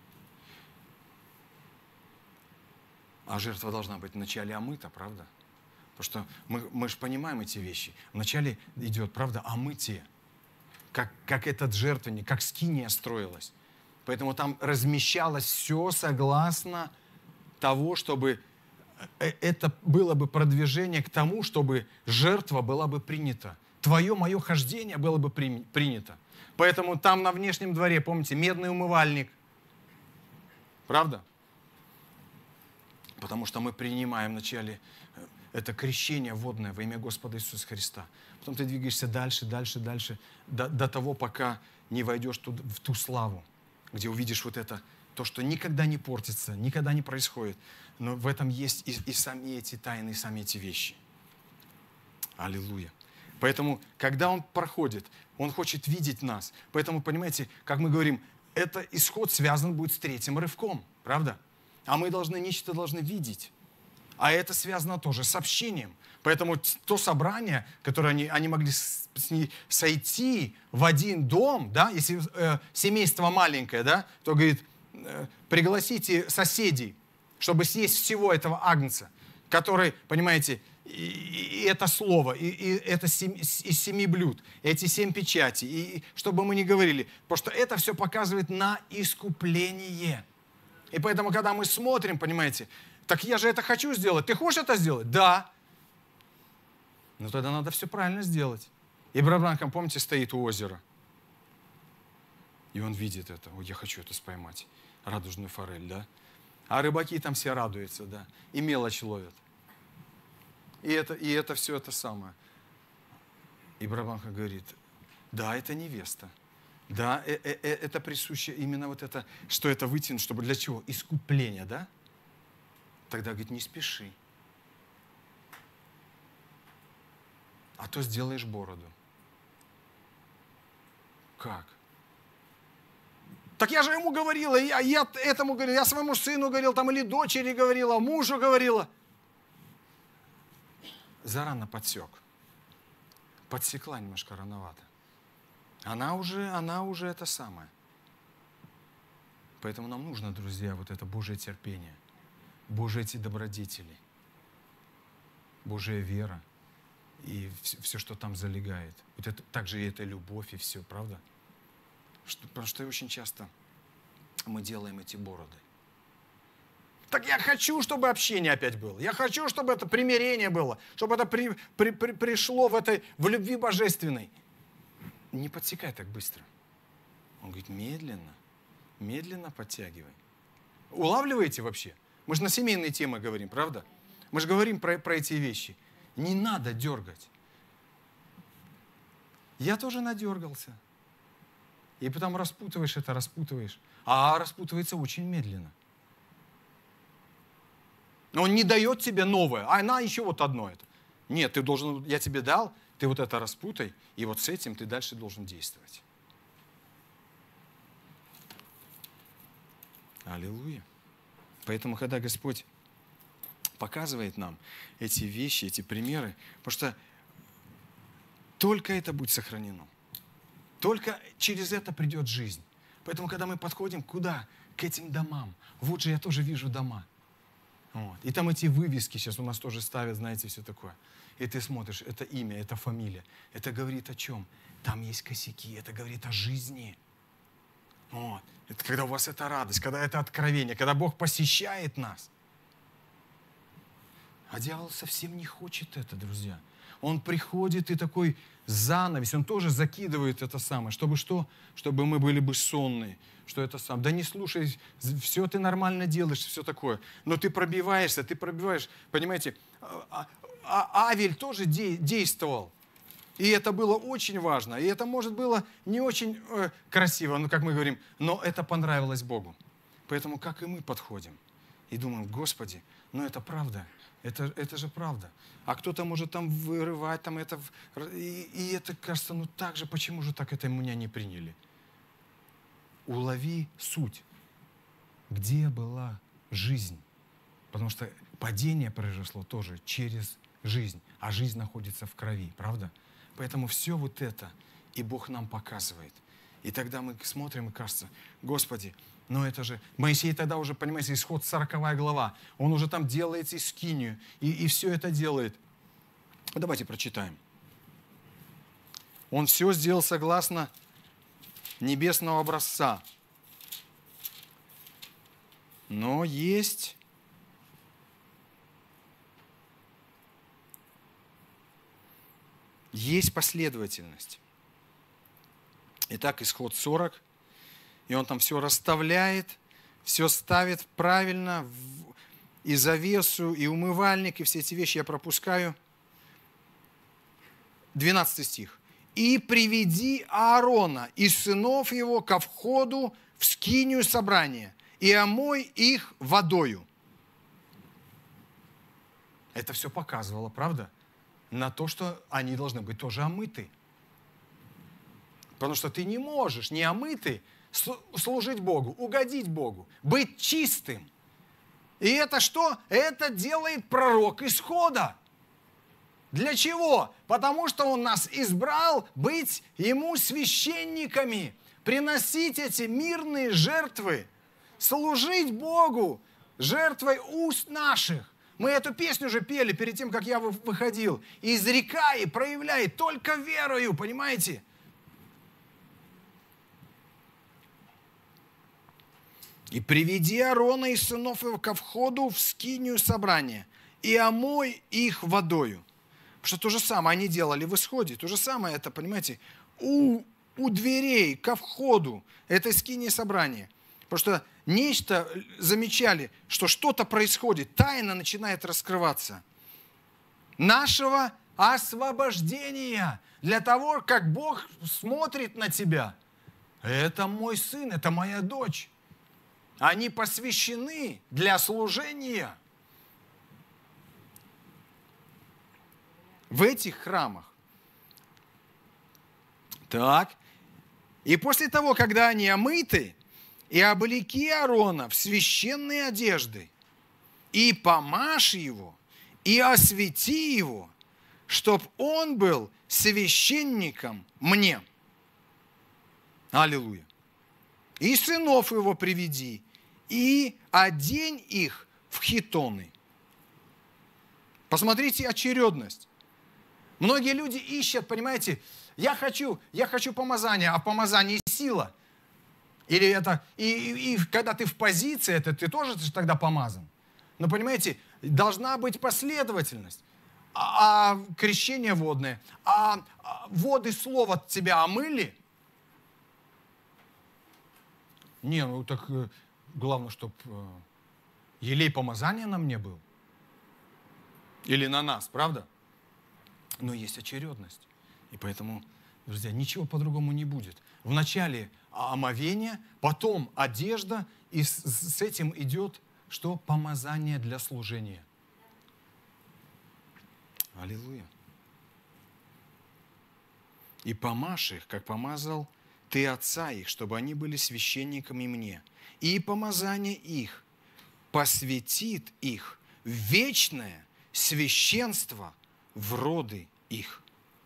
а жертва должна быть вначале омыта, правда? Потому что мы же понимаем эти вещи. Вначале идет, правда, омытие. Как этот жертвенник, как скиния строилась. Поэтому там размещалось все согласно того, чтобы это было бы продвижение к тому, чтобы жертва была бы принята. Твое, мое хождение было бы принято. Поэтому там на внешнем дворе, помните, медный умывальник. Правда? Потому что мы принимаем вначале это крещение водное во имя Господа Иисуса Христа. Потом ты двигаешься дальше, до того, пока не войдешь в ту славу, где увидишь вот это, то, что никогда не портится, никогда не происходит. Но в этом есть и сами эти тайны, и сами эти вещи. Аллилуйя. Поэтому, когда Он проходит, Он хочет видеть нас. Поэтому, понимаете, как мы говорим, это исход связан будет с третьим рывком, правда? А мы нечто должны видеть. А это связано тоже с общением. Поэтому то собрание, которое они могли сойти в один дом, да, если семейство маленькое, да, то, говорит, пригласите соседей, чтобы съесть всего этого агнца, который, понимаете, и это слово, и это из 7 блюд, эти 7 печатей, и чтобы мы не говорили, потому что это все показывает на искупление. И поэтому, когда мы смотрим, понимаете, так я же это хочу сделать. Ты хочешь это сделать? Да. Но тогда надо все правильно сделать. И Абрахам, помните, стоит у озера. И он видит это. Ой, я хочу это споймать. Радужную форель, да? А рыбаки там все радуются, да? И мелочь ловят. И это все это самое. И Абрахам говорит, да, это невеста. Да, это присуще именно вот это, что это вытянуть, чтобы для чего? Искупление, да? Тогда, говорит, не спеши. А то сделаешь бороду. Как? Так я же ему говорила, я этому говорила, я своему сыну говорил, там, или дочери говорила, мужу говорила. Зарано подсек. Подсекла немножко рановато. Она уже это самое. Поэтому нам нужно, друзья, вот это Божье терпение, Божьи эти добродетели, Божья вера и все, что там залегает. Вот это, также и эта любовь и все, правда? Потому что очень часто мы делаем эти бороды. Так я хочу, чтобы общение опять было. Я хочу, чтобы это примирение было, чтобы это пришло в любви божественной. Не подсекай так быстро. Он говорит, медленно подтягивай. Улавливаете вообще? Мы же на семейные темы говорим, правда? Мы же говорим про эти вещи. Не надо дергать. Я тоже надергался. И потом распутываешь. А распутывается очень медленно. Он не дает тебе новое, а она еще вот одно это. Нет, ты должен, я тебе дал, ты вот это распутай, и вот с этим ты дальше должен действовать. Аллилуйя. Поэтому, когда Господь показывает нам эти вещи, эти примеры, потому что только это будет сохранено. Только через это придет жизнь. Поэтому, когда мы подходим куда? К этим домам. Вот же я тоже вижу дома. Вот. И там эти вывески сейчас у нас тоже ставят, знаете, все такое. И ты смотришь, это имя, это фамилия. Это говорит о чем? Там есть косяки, это говорит о жизни. Вот. Это когда у вас это радость, когда это откровение, когда Бог посещает нас. А дьявол совсем не хочет это, друзья. Он приходит и такой занавес, он тоже закидывает это самое, чтобы что? Чтобы мы были бы сонные. Что это сам? Да не слушай, все ты нормально делаешь, все такое. Но ты пробиваешься, понимаете, Авель тоже действовал. И это было очень важно. И это, может, было не очень красиво, ну, как мы говорим, но это понравилось Богу. Поэтому как и мы подходим и думаем, Господи, ну это правда. Это же правда. А кто-то может там вырывать, там это... И это кажется, ну так же, почему же так это меня не приняли? Улови суть. Где была жизнь? Потому что падение произошло тоже через жизнь. А жизнь находится в крови, правда? Поэтому все вот это и Бог нам показывает. И тогда мы смотрим и кажется, Господи, но это же... Моисей тогда уже, понимаете, исход 40 глава. Он уже там делает скинию. И все это делает. Давайте прочитаем. Он все сделал согласно небесного образца. Но есть последовательность. Итак, исход 40. И он там все расставляет, все ставит правильно, и завесу, и умывальник, и все эти вещи я пропускаю. 12 стих. «И приведи Аарона и сынов его ко входу в скинию собрания, и омой их водою». Это все показывало, правда? На то, что они должны быть тоже омыты. Потому что ты не можешь, не омытый, служить Богу, угодить Богу, быть чистым. И это что? Это делает пророк Исхода. Для чего? Потому что он нас избрал быть ему священниками, приносить эти мирные жертвы, служить Богу жертвой уст наших. Мы эту песню уже пели перед тем, как я выходил. «Изрекай и проявляй только верою», понимаете? «И приведи Аарона и сынов его ко входу в скинию собрания, и омой их водою». Потому что то же самое они делали в Исходе. То же самое это, понимаете, у дверей ко входу этой скинии собрания. Потому что нечто замечали, что что-то происходит, тайна начинает раскрываться. Нашего освобождения для того, как Бог смотрит на тебя. Это мой сын, это моя дочь. Они посвящены для служения в этих храмах. Так. И после того, когда они омыты, и облеки Аарона в священные одежды, и помажь его, и освети его, чтоб он был священником мне. Аллилуйя. И сынов его приведи, и одень их в хитоны. Посмотрите очередность. Многие люди ищут, понимаете, я хочу помазания, а помазание сила. Или это, и когда ты в позиции, это ты тоже тогда помазан. Но понимаете, должна быть последовательность. Крещение водное, воды слова тебя омыли. Не, ну так главное, чтобы елей помазания на мне был. Или на нас, правда? Но есть очередность. И поэтому, друзья, ничего по-другому не будет. Вначале омовение, потом одежда, и с этим идет что? Помазание для служения. Аллилуйя. И помажь их, как помазал ты отца их, чтобы они были священниками мне. И помазание их посвятит их в вечное священство в роды их.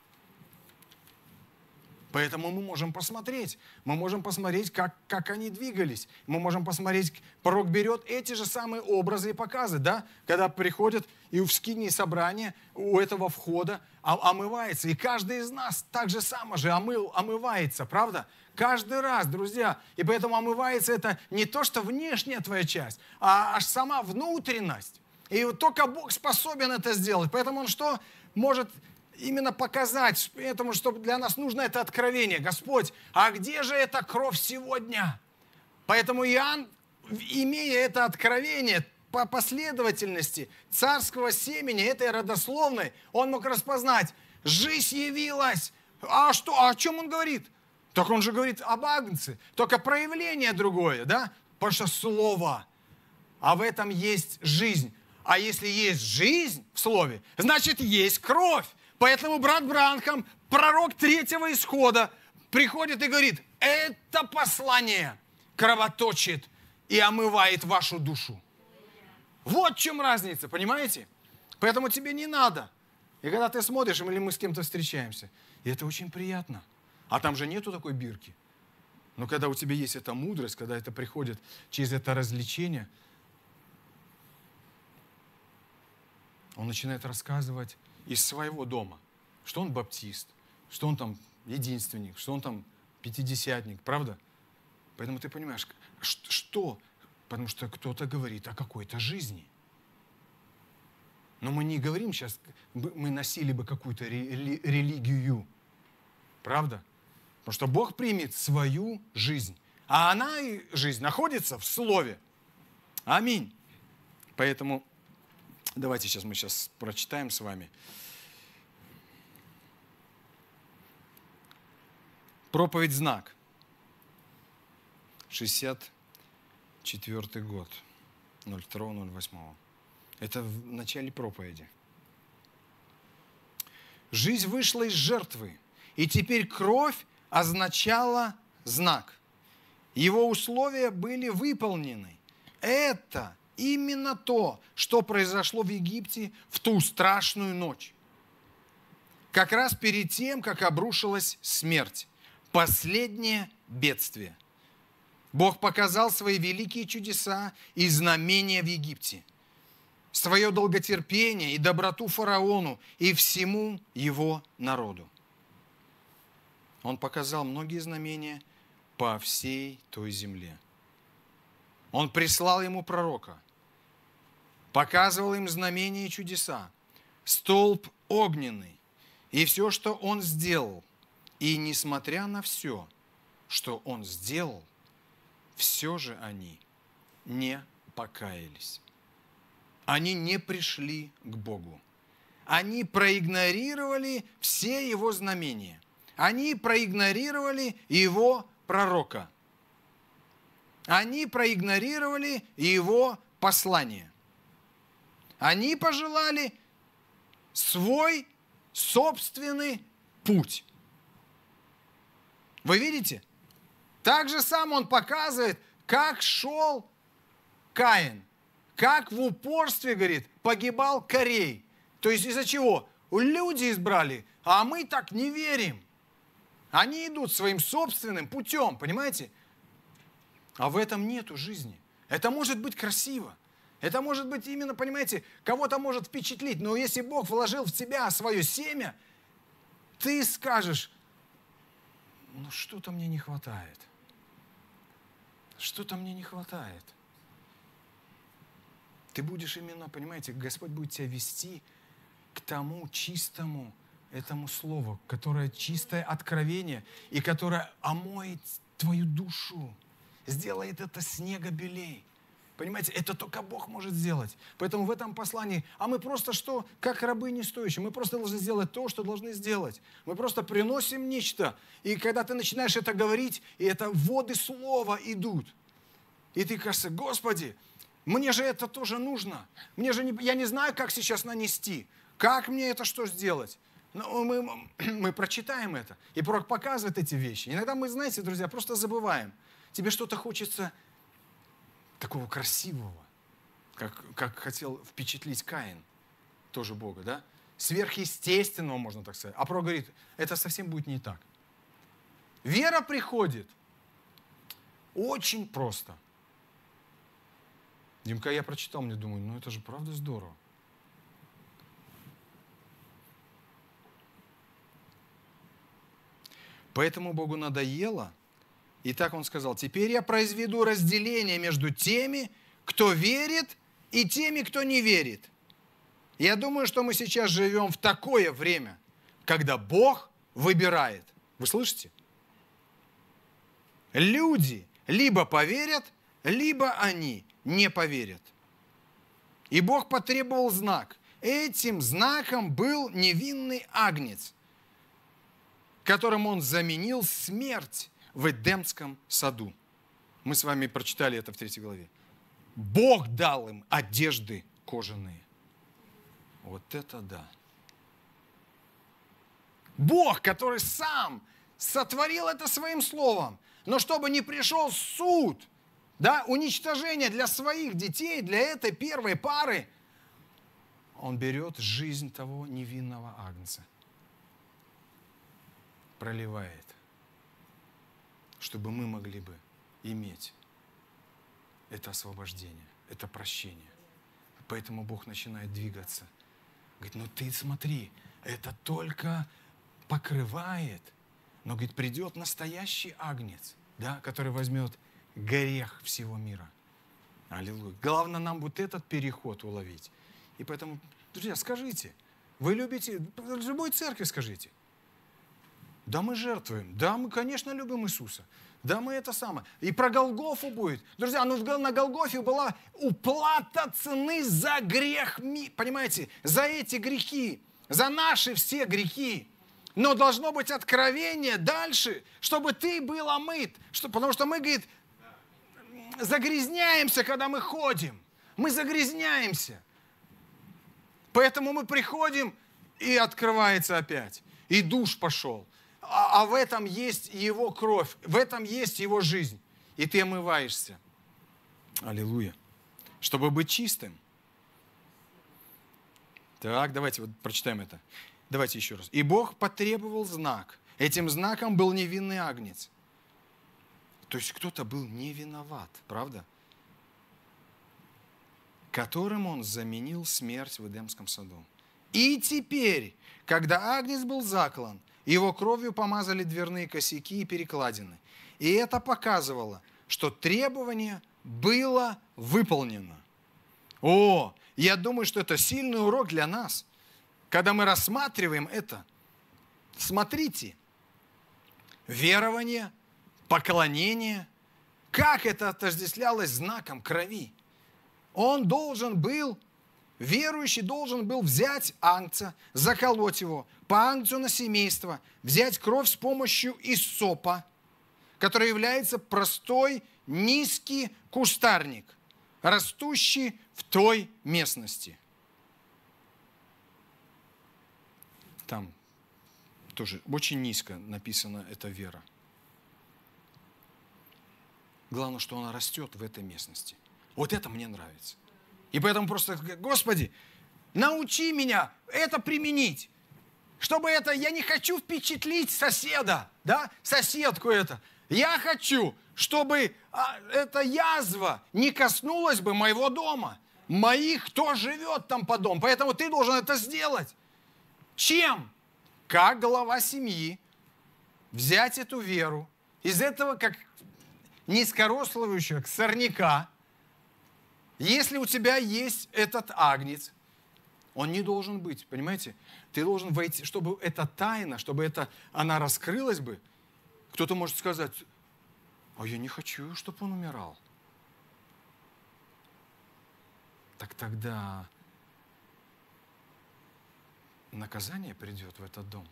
Поэтому мы можем посмотреть, как они двигались. Мы можем посмотреть, пророк берет эти же самые образы и показы, да? Когда приходят и в скинии собрания, у этого входа омывается. И каждый из нас так же само же омывается, правда? Каждый раз, друзья. И поэтому омывается это не то, что внешняя твоя часть, а аж сама внутренность. И вот только Бог способен это сделать. Поэтому Он что? Может именно показать, потому что для нас нужно это откровение. Господь, а где же эта кровь сегодня? Поэтому Иоанн, имея это откровение по последовательности царского семени, этой родословной, он мог распознать, жизнь явилась. А что? А о чем он говорит? Так он же говорит об агнце, только проявление другое, да? Потому что слово, а в этом есть жизнь. А если есть жизнь в слове, значит есть кровь. Поэтому брат Бранхам, пророк третьего исхода, приходит и говорит, это послание кровоточит и омывает вашу душу. Вот в чем разница, понимаете? Поэтому тебе не надо. И когда ты смотришь, или мы с кем-то встречаемся, и это очень приятно. А там же нету такой бирки. Но когда у тебя есть эта мудрость, когда это приходит через это развлечение, он начинает рассказывать из своего дома, что он баптист, что он там единственник, что он там пятидесятник, правда? Поэтому ты понимаешь, что? Потому что кто-то говорит о какой-то жизни. Но мы не говорим сейчас, мы носили бы какую-то религию, правда? Потому что Бог примет свою жизнь, а она, жизнь, находится в Слове. Аминь. Поэтому давайте мы сейчас прочитаем с вами. Проповедь «Знак». 64 год. 02.08. Это в начале проповеди. Жизнь вышла из жертвы, и теперь кровь означала знак. Его условия были выполнены. Это именно то, что произошло в Египте в ту страшную ночь. Как раз перед тем, как обрушилась смерть. Последнее бедствие. Бог показал свои великие чудеса и знамения в Египте. Свое долготерпение и доброту фараону и всему его народу. Он показал многие знамения по всей той земле. Он прислал ему пророка, показывал им знамения и чудеса, столб огненный и все, что он сделал. И несмотря на все, что он сделал, все же они не покаялись. Они не пришли к Богу. Они проигнорировали все его знамения. Они проигнорировали его пророка. Они проигнорировали его послание. Они пожелали свой собственный путь. Вы видите? Так же сам он показывает, как шел Каин. Как в упорстве, говорит, погибал Корей. То есть из-за чего? Люди избрали, а мы так не верим. Они идут своим собственным путем, понимаете? А в этом нету жизни. Это может быть красиво. Это может быть именно, понимаете, кого-то может впечатлить. Но если Бог вложил в тебя свое семя, ты скажешь, ну что-то мне не хватает. Что-то мне не хватает. Ты будешь именно, понимаете, Господь будет тебя вести к тому чистому этому слову, которое чистое откровение и которое омоет твою душу, сделает это снега белей. Понимаете, это только Бог может сделать. Поэтому в этом послании, а мы просто что, как рабы не стоящие, мы просто должны сделать то, что должны сделать. Мы просто приносим нечто, и когда ты начинаешь это говорить, и это воды слова идут, и ты кажется, Господи, мне же это тоже нужно. Я не знаю, как сейчас нанести, как мне это что сделать. Но мы прочитаем это, и пророк показывает эти вещи. Иногда мы, знаете, друзья, просто забываем. Тебе что-то хочется такого красивого, как хотел впечатлить Каин, тоже Бога, да? Сверхъестественного, можно так сказать. А пророк говорит, это совсем будет не так. Вера приходит очень просто. Димка, я прочитал, мне думаю, ну это же правда здорово. Поэтому Богу надоело, и так Он сказал, теперь я произведу разделение между теми, кто верит, и теми, кто не верит. Я думаю, что мы сейчас живем в такое время, когда Бог выбирает. Вы слышите? Люди либо поверят, либо они не поверят. И Бог потребовал знак. Этим знаком был невинный агнец, которым Он заменил смерть в Эдемском саду. Мы с вами прочитали это в 3 главе. Бог дал им одежды кожаные. Вот это да. Бог, который сам сотворил это своим словом, но чтобы не пришел суд, да, уничтожение для своих детей, для этой первой пары, Он берет жизнь того невинного агнца, проливает, чтобы мы могли бы иметь это освобождение, это прощение. Поэтому Бог начинает двигаться. Говорит, ну ты смотри, это только покрывает, но, говорит, придет настоящий агнец, да, который возьмет грех всего мира. Аллилуйя. Главное нам вот этот переход уловить. И поэтому, друзья, скажите, вы любите, в любой церкви скажите, да, мы жертвуем, да, мы, конечно, любим Иисуса, да, мы это самое. И про Голгофу будет. Друзья, ну на Голгофе была уплата цены за грех, понимаете, за эти грехи, за наши все грехи. Но должно быть откровение дальше, чтобы ты был омыт. Потому что мы, говорит, загрязняемся, когда мы ходим. Мы загрязняемся. Поэтому мы приходим, и открывается опять. И душ пошел. А в этом есть Его кровь, в этом есть Его жизнь. И ты омываешься. Аллилуйя. Чтобы быть чистым. Так, давайте вот прочитаем это. Давайте еще раз. И Бог потребовал знак. Этим знаком был невинный агнец. То есть кто-то был не виноват, правда? Которым Он заменил смерть в Эдемском саду. И теперь, когда агнец был заклан, его кровью помазали дверные косяки и перекладины. И это показывало, что требование было выполнено. О, я думаю, что это сильный урок для нас. Когда мы рассматриваем это, смотрите, верование, поклонение, как это отождествлялось знаком крови. Он должен был, верующий должен был взять агнца, заколоть его, по агнцу на семейство, взять кровь с помощью иссопа, который является простой, низкий кустарник, растущий в той местности. Там тоже очень низко написана эта вера. Главное, что она растет в этой местности. Вот это мне нравится. И поэтому просто, Господи, научи меня это применить. Чтобы это, я не хочу впечатлить соседа, да, соседку это. Я хочу, чтобы эта язва не коснулась бы моего дома, моих, кто живет там по дому. Поэтому ты должен это сделать. Чем? Как глава семьи взять эту веру из этого, как низкорослывающего сорняка. Если у тебя есть этот агнец, он не должен быть, понимаете? Ты должен войти, чтобы эта тайна, чтобы она раскрылась бы. Кто-то может сказать, а я не хочу, чтобы он умирал. Так тогда наказание придет в этот дом.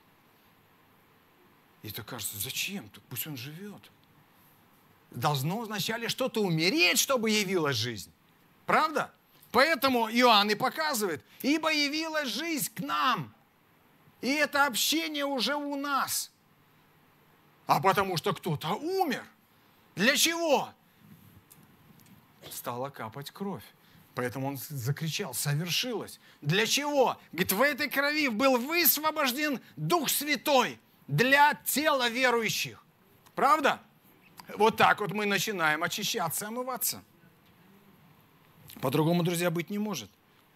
И это кажется, зачем? Пусть он живет. Должно вначале что-то умереть, чтобы явилась жизнь. Правда? Поэтому Иоанн и показывает, ибо явилась жизнь к нам. И это общение уже у нас. А потому что кто-то умер. Для чего? Стала капать кровь. Поэтому он закричал: совершилось. Для чего? Говорит, в этой крови был высвобожден Дух Святой для тела верующих. Правда? Вот так вот мы начинаем очищаться, омываться. По-другому, друзья, быть не может.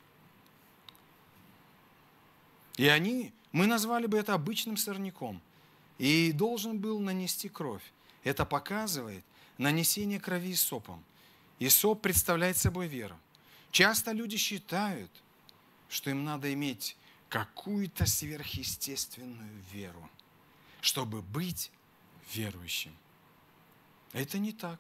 И мы назвали бы это обычным сорняком. И должен был нанести кровь. Это показывает нанесение крови иссопом. Иссоп представляет собой веру. Часто люди считают, что им надо иметь какую-то сверхъестественную веру, чтобы быть верующим. Это не так.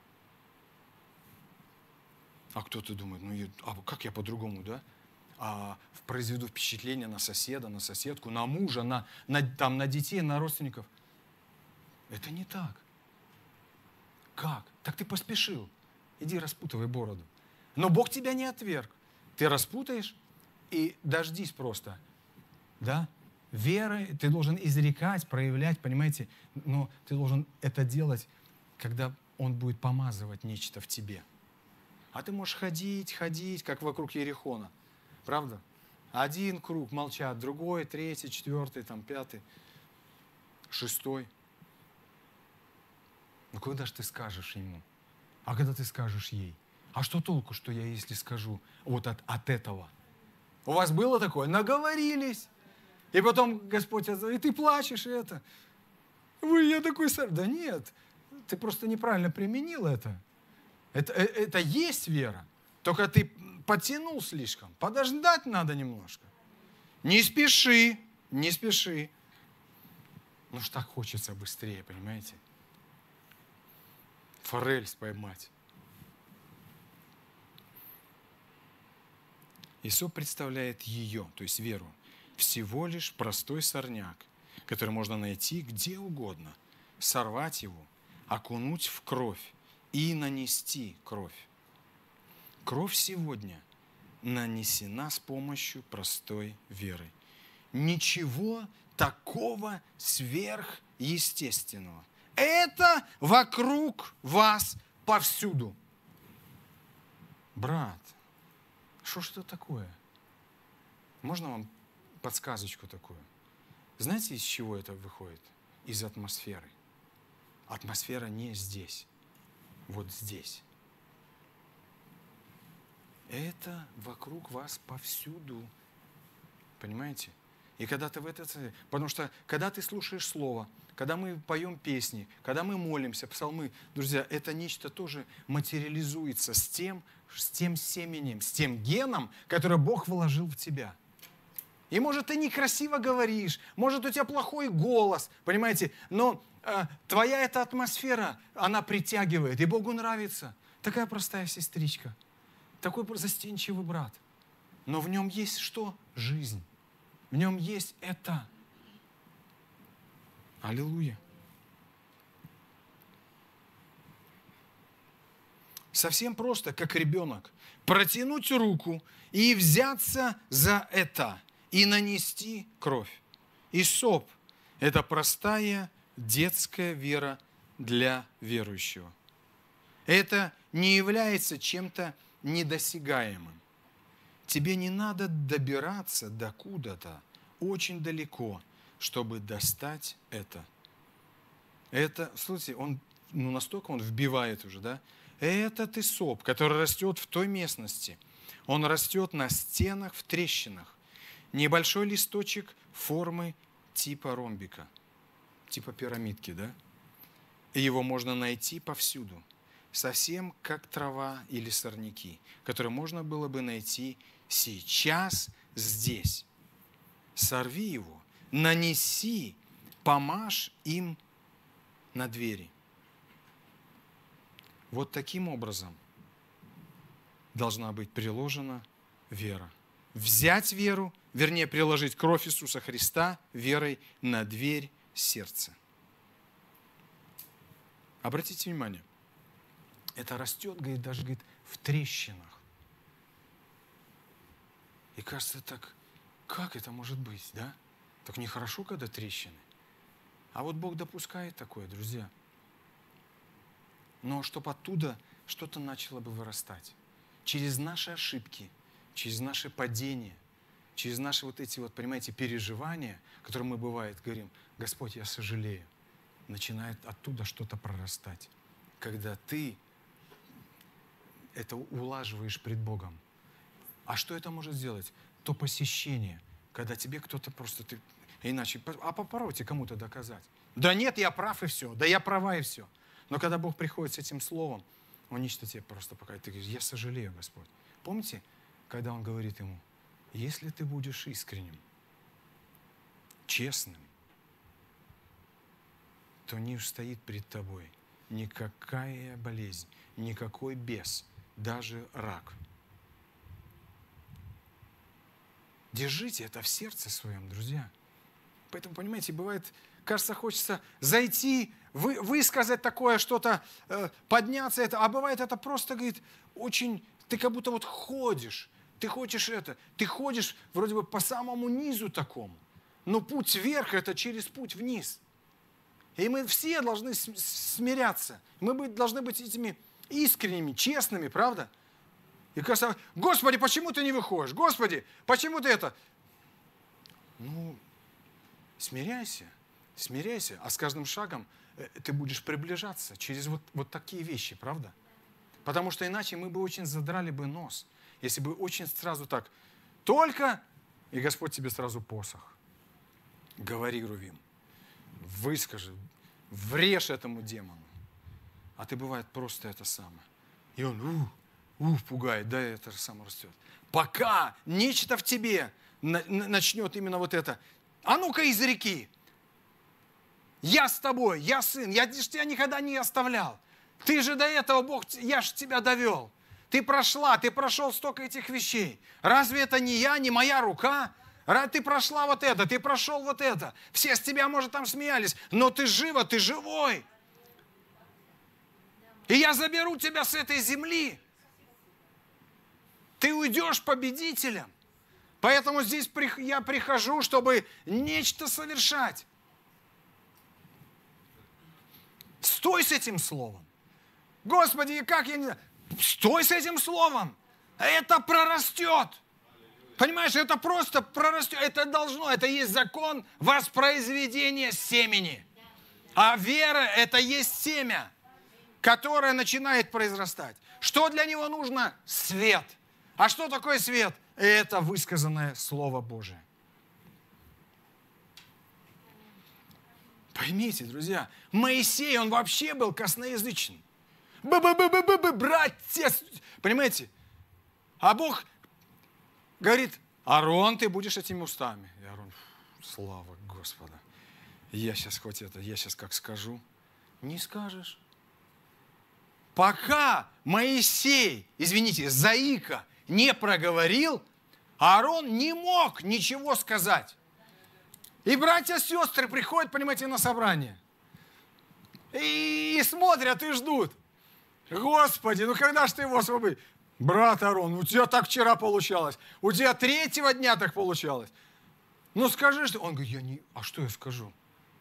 А кто-то думает, как я по-другому, да? Произведу впечатление на соседа, на соседку, на мужа, на детей, на родственников. Это не так. Как? Так ты поспешил. Иди распутывай бороду. Но Бог тебя не отверг. Ты распутаешь и дождись просто. Да? Верой ты должен изрекать, проявлять, понимаете? Но ты должен это делать, когда Он будет помазывать нечто в тебе. А ты можешь ходить, как вокруг Иерихона. Правда? Один круг молчат, другой, третий, четвертый, пятый, шестой. Ну когда же ты скажешь ему? А когда ты скажешь ей? А что толку, что я, если скажу вот от этого? У вас было такое? Наговорились. И потом Господь, и ты плачешь, и это. Я такой... Да нет, ты просто неправильно применил это. Это есть вера. Только ты потянул слишком. Подождать надо немножко. Не спеши, не спеши. Ну ж так хочется быстрее, понимаете? Форель поймать. Иссоп представляет ее, то есть веру, всего лишь простой сорняк, который можно найти где угодно, сорвать его, окунуть в кровь и нанести кровь. Кровь сегодня нанесена с помощью простой веры. Ничего такого сверхъестественного. Это вокруг вас повсюду. Брат, что это такое? Можно вам подсказочку такую? Знаете, из чего это выходит? Из атмосферы. Атмосфера не здесь, вот здесь. Это вокруг вас повсюду. Понимаете? И когда ты в это... Потому что, когда ты слушаешь Слово, когда мы поем песни, когда мы молимся, псалмы, друзья, это нечто тоже материализуется с тем семенем, с тем геном, который Бог вложил в тебя. И может, ты некрасиво говоришь, может, у тебя плохой голос, понимаете, но твоя эта атмосфера, она притягивает, и Богу нравится. Такая простая сестричка, такой застенчивый брат. Но в нем есть что? Жизнь. В нем есть это. Аллилуйя. Совсем просто, как ребенок, протянуть руку и взяться за это, и нанести кровь. Иссоп – это простая детская вера для верующего. Это не является чем-то недосягаемым. Тебе не надо добираться до куда-то очень далеко, чтобы достать это. Это, слушайте, настолько он вбивает уже, да? Этот иссоп, который растет в той местности, он растет на стенах, в трещинах. Небольшой листочек формы типа ромбика, типа пирамидки, да? И его можно найти повсюду. Совсем как трава или сорняки, которые можно было бы найти сейчас здесь. Сорви его, нанеси, помажь им на двери. Вот таким образом должна быть приложена вера. Взять веру, вернее, приложить кровь Иисуса Христа верой на дверь сердца. Обратите внимание, это растет, говорит, даже говорит, в трещинах. И кажется так, как это может быть, да? Так нехорошо, когда трещины. А вот Бог допускает такое, друзья. Но чтобы оттуда что-то начало бы вырастать. через наши ошибки, через наши падения, через наши вот эти вот, понимаете, переживания, которые мы, бывает, говорим: Господь, я сожалею. Начинает оттуда что-то прорастать. Когда ты это улаживаешь пред Богом. А что это может сделать? То посещение, когда тебе кто-то просто... Иначе, а попробуйте кому-то доказать. Да нет, я прав и все. Да я права и все. Но когда Бог приходит с этим словом, Он нечто тебе просто покажет. Ты говоришь: я сожалею, Господь. Помните, когда Он говорит ему: если ты будешь искренним, честным, то не устоит пред тобой никакая болезнь, никакой бес, даже рак. Держите это в сердце своем, друзья. Поэтому, понимаете, бывает, кажется, хочется зайти, высказать такое что-то, подняться это, а бывает это просто, говорит, очень, ты как будто вот ходишь, ты хочешь это, ты ходишь вроде бы по самому низу такому, но путь вверх — это через путь вниз. И мы все должны смиряться, мы должны быть этими искренними, честными, правда? И кажется: Господи, почему ты не выходишь? Господи, почему ты это? Ну, смиряйся, смиряйся, а с каждым шагом ты будешь приближаться через вот такие вещи, правда? Потому что иначе мы бы очень задрали бы нос, если бы очень сразу так, только, и Господь тебе сразу посох. Говори, Рувим, выскажи, врежь этому демону. А ты, бывает, просто это самое. И он пугает, да, это же само растет. Пока нечто в тебе начнет именно вот это. А ну-ка изреки. Я с тобой, я сын, я же тебя никогда не оставлял. Ты же до этого, Бог, я же тебя довел. Ты прошел столько этих вещей. Разве это не я, не моя рука? Ты прошла вот это, ты прошел вот это. Все с тебя, может, там смеялись, но ты жива, ты живой. И я заберу тебя с этой земли. Ты уйдешь победителем. Поэтому здесь я прихожу, чтобы нечто совершать. Стой с этим словом. Господи, как я не знаю. Стой с этим словом. Это прорастет. Понимаешь, это просто прорастет. Это должно, это есть закон воспроизведения семени. А вера — это есть семя, которое начинает произрастать. Что для него нужно? Свет. А что такое свет? Это высказанное Слово Божие. Поймите, друзья, Моисей, он вообще был косноязычен. Братья, понимаете? А Бог говорит: Аарон, ты будешь этими устами. И Аарон: слава Господа. Я сейчас как скажу. Не скажешь. Пока Моисей, извините, заика, не проговорил, Аарон не мог ничего сказать. И братья-сестры приходят, понимаете, на собрание. И смотрят, и ждут. Господи, ну когда ж ты его освободишь? Брат Аарон, у тебя так вчера получалось. У тебя 3-го дня так получалось. Ну скажи, что... Он говорит: а что я скажу?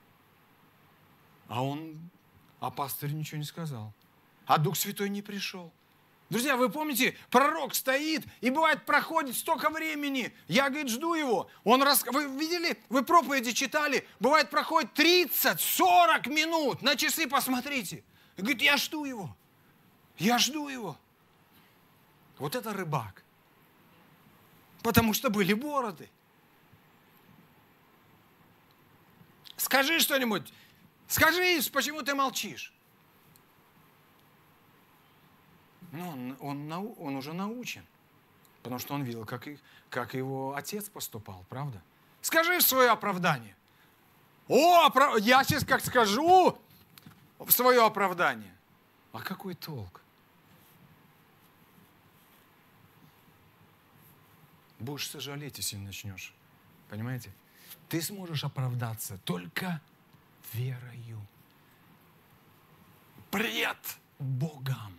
А пастырь ничего не сказал. А Дух Святой не пришел. Друзья, вы помните, пророк стоит, и бывает, проходит столько времени. Я, говорит, жду его. Вы видели, вы проповеди читали, бывает, проходит 30-40 минут. На часы посмотрите. И говорит: я жду его. Я жду его. Вот это рыбак. Потому что были бороды. Скажи что-нибудь. Скажи, почему ты молчишь? Ну, он уже научен, потому что он видел, как его отец поступал, правда? Скажи свое оправдание. Я сейчас как скажу в свое оправдание. А какой толк? Будешь сожалеть, если не начнешь. Понимаете? Ты сможешь оправдаться только верою. Пред Богом.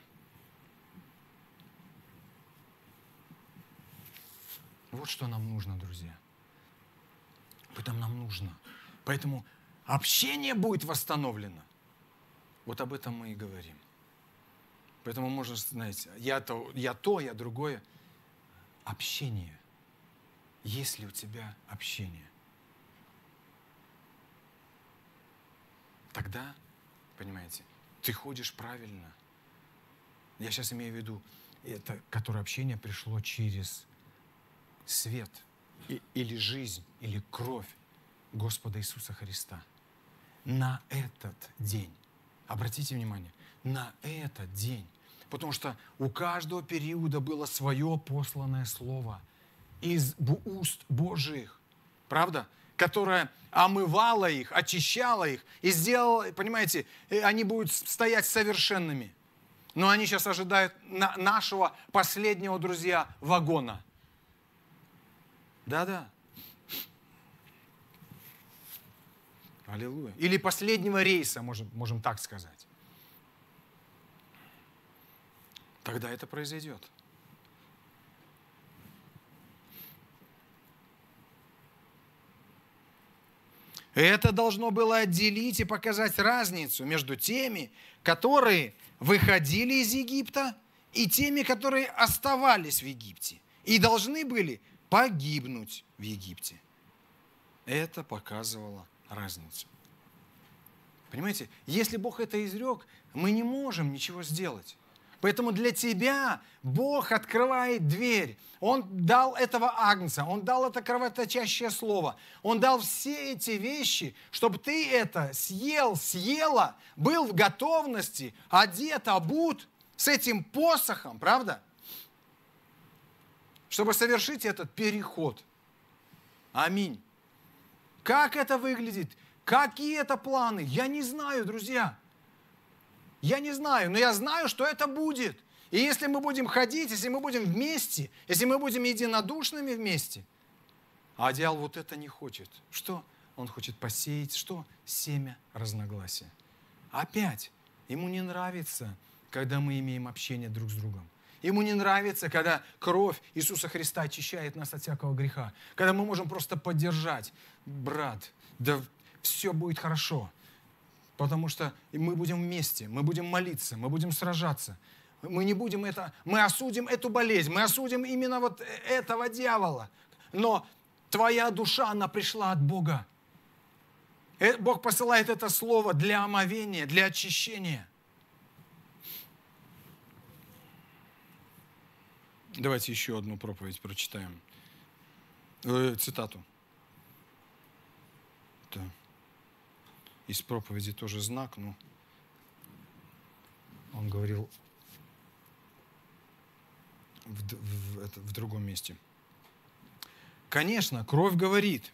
Вот что нам нужно, друзья. Это нам нужно. Поэтому общение будет восстановлено. Вот об этом мы и говорим. Поэтому можно, знаете, я то, я другое. Общение. Есть ли у тебя общение? Тогда, понимаете, ты ходишь правильно. Я сейчас имею в виду, это, которое общение пришло через свет, или жизнь, или кровь Господа Иисуса Христа. На этот день, обратите внимание, на этот день, потому что у каждого периода было свое посланное слово из уст Божьих, правда? Которое омывало их, очищало их и сделало, понимаете, они будут стоять совершенными. Но они сейчас ожидают нашего последнего, друзья, вагона. Да-да. Аллилуйя. Или последнего рейса, можем так сказать. Тогда это произойдет. Это должно было отделить и показать разницу между теми, которые выходили из Египта, и теми, которые оставались в Египте и должны были погибнуть в Египте. Это показывало разницу. Понимаете, если Бог это изрек, мы не можем ничего сделать. Поэтому для тебя Бог открывает дверь. Он дал этого агнца, Он дал это кровоточащее слово. Он дал все эти вещи, чтобы ты это съела, был в готовности, одет, обут, с этим посохом, правда? Чтобы совершить этот переход. Аминь. Как это выглядит? Какие это планы? Я не знаю, друзья. Я не знаю, но я знаю, что это будет. И если мы будем ходить, если мы будем вместе, если мы будем единодушными вместе, а дьявол вот это не хочет. Что? Он хочет посеять, что? Семя разногласия. Опять, ему не нравится, когда мы имеем общение друг с другом. Ему не нравится, когда кровь Иисуса Христа очищает нас от всякого греха. Когда мы можем просто поддержать. Брат, да все будет хорошо. Потому что мы будем вместе, мы будем молиться, мы будем сражаться. Мы не будем это, мы осудим эту болезнь, мы осудим именно вот этого дьявола. Но твоя душа, она пришла от Бога. Бог посылает это слово для омовения, для очищения. Давайте еще одну проповедь прочитаем. Цитату. Да. Из проповеди тоже знак, но он говорил в другом месте. Конечно, кровь говорит.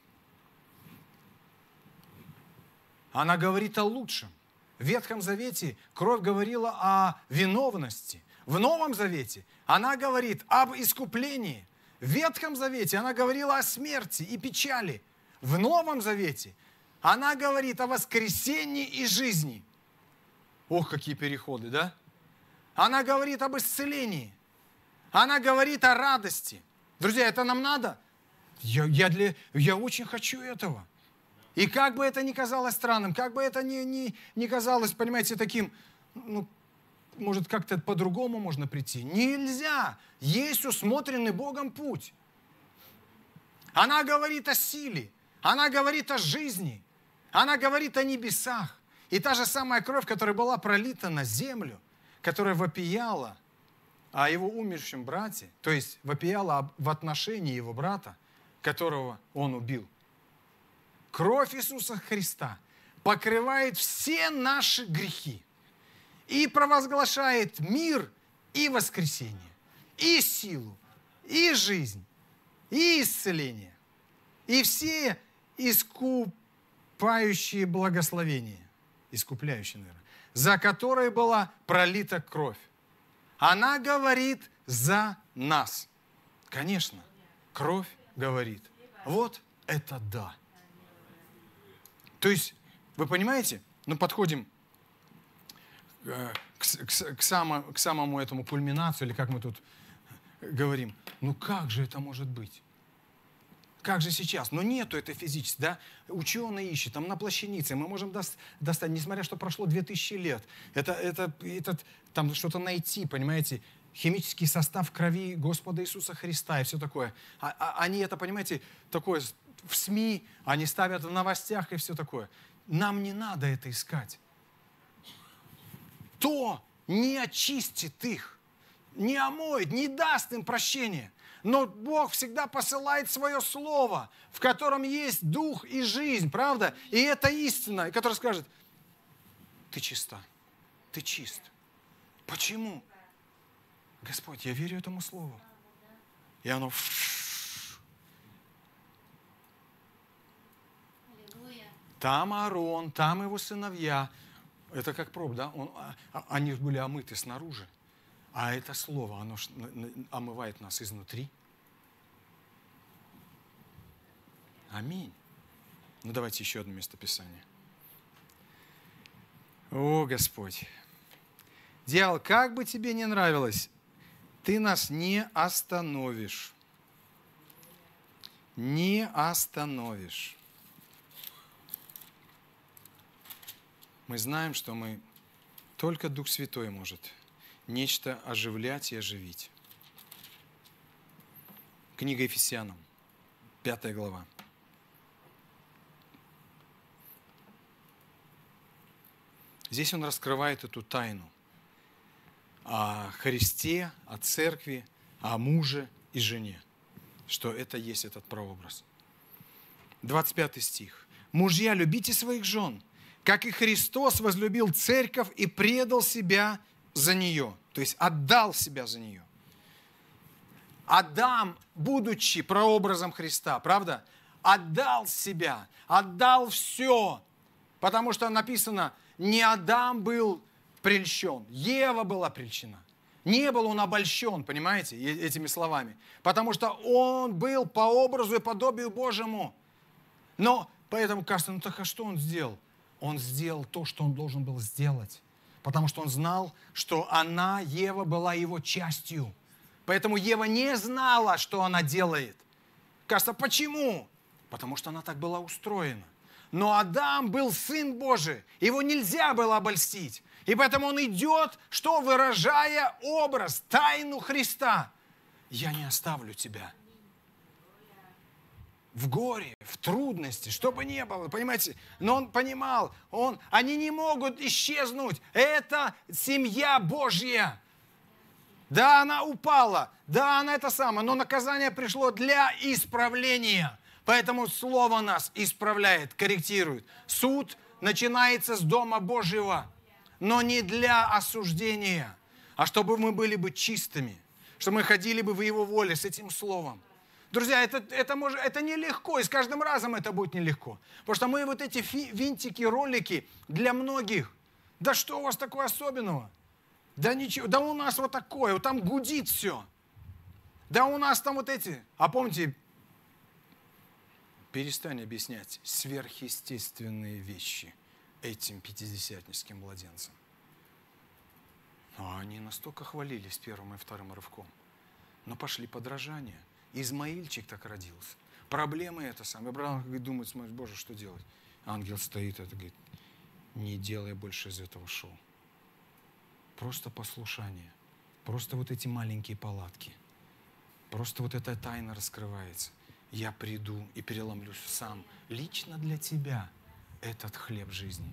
Она говорит о лучшем. В Ветхом Завете кровь говорила о виновности. В Новом Завете она говорит об искуплении. В Ветхом Завете она говорила о смерти и печали. В Новом Завете она говорит о воскресении и жизни. Ох, какие переходы, да? Она говорит об исцелении. Она говорит о радости. Друзья, это нам надо? Я очень хочу этого. И как бы это ни казалось странным, как бы это ни казалось, понимаете, таким, может, как-то по-другому можно прийти. Нельзя. Есть усмотренный Богом путь. Она говорит о силе. Она говорит о жизни. Она говорит о небесах. И та же самая кровь, которая была пролита на землю, которая вопияла о его умершем брате, то есть вопияла в отношении его брата, которого он убил. Кровь Иисуса Христа покрывает все наши грехи и провозглашает мир и воскресение, и силу, и жизнь, и исцеление, и все искупающие благословения, искупляющие, наверное, за которые была пролита кровь. Она говорит за нас. Конечно, кровь говорит. Вот это да. То есть, вы понимаете, подходим к самому этому кульминацию, или как мы тут говорим, как же это может быть? как же сейчас? Но нету этой физической, да? Ученые ищут, там на плащанице, мы можем достать, несмотря что прошло 2000 лет. Там что-то найти, понимаете? Химический состав крови Господа Иисуса Христа и все такое. Они это, понимаете, такое в СМИ, они ставят в новостях и все такое. Нам не надо это искать. То не очистит их, не омоет, не даст им прощения. Но Бог всегда посылает свое слово, в котором есть дух и жизнь, правда? И это истина, которая скажет, ты чиста, ты чист. Почему? Господь, я верю этому слову. И оно... Там Аарон, там его сыновья. Это как проб, да? Они были омыты снаружи. А это слово, оно омывает нас изнутри. Аминь. Ну, давайте еще одно местописание. О, Господь. Дьявол, как бы тебе не нравилось, ты нас не остановишь. Не остановишь. Мы знаем, что только Дух Святой может нечто оживлять и оживить. Книга Ефесянам, 5 глава. Здесь он раскрывает эту тайну о Христе, о церкви, о муже и жене, что это есть этот прообраз. 25 стих. «Мужья, любите своих жен, как и Христос возлюбил церковь и предал себя за нее». То есть отдал себя за нее. Адам, будучи прообразом Христа, правда, отдал себя, отдал все. Потому что написано, не Адам был прельщен, Ева была прельщена. Не был он обольщен, понимаете, этими словами. Потому что он был по образу и подобию Божьему. Но поэтому кажется, ну так а что он сделал? Он сделал то, что он должен был сделать. Потому что он знал, что она, Ева, была его частью. Поэтому Ева не знала, что она делает. Кажется, почему? Потому что она так была устроена. Но Адам был Сын Божий. Его нельзя было обольстить. И поэтому он идет, что выражая образ, тайну Христа. Я не оставлю тебя. В горе, в трудности, что бы ни было, понимаете? Но он понимал, они не могут исчезнуть. Это семья Божья. Да, она упала, да, она это самое, но наказание пришло для исправления. Поэтому Слово нас исправляет, корректирует. Суд начинается с Дома Божьего, но не для осуждения, а чтобы мы были бы чистыми, чтобы мы ходили бы в Его воле с этим Словом. Друзья, это нелегко, и с каждым разом это будет нелегко. Потому что мы вот эти винтики, ролики для многих. Да что у вас такого особенного? Да ничего, да у нас вот такое, вот там гудит все. Да у нас там вот эти, а помните, перестань объяснять сверхъестественные вещи этим пятидесятническим младенцам. А они настолько хвалились первым и вторым рывком. Но пошли подражания. Измаильчик так родился. Проблемы это самое. Абрахам думает, смотри, Боже, что делать? Ангел стоит, это говорит, не делай больше из этого шоу. Просто послушание. Просто вот эти маленькие палатки. Просто вот эта тайна раскрывается. Я приду и переломлю сам, лично для тебя, этот хлеб жизни.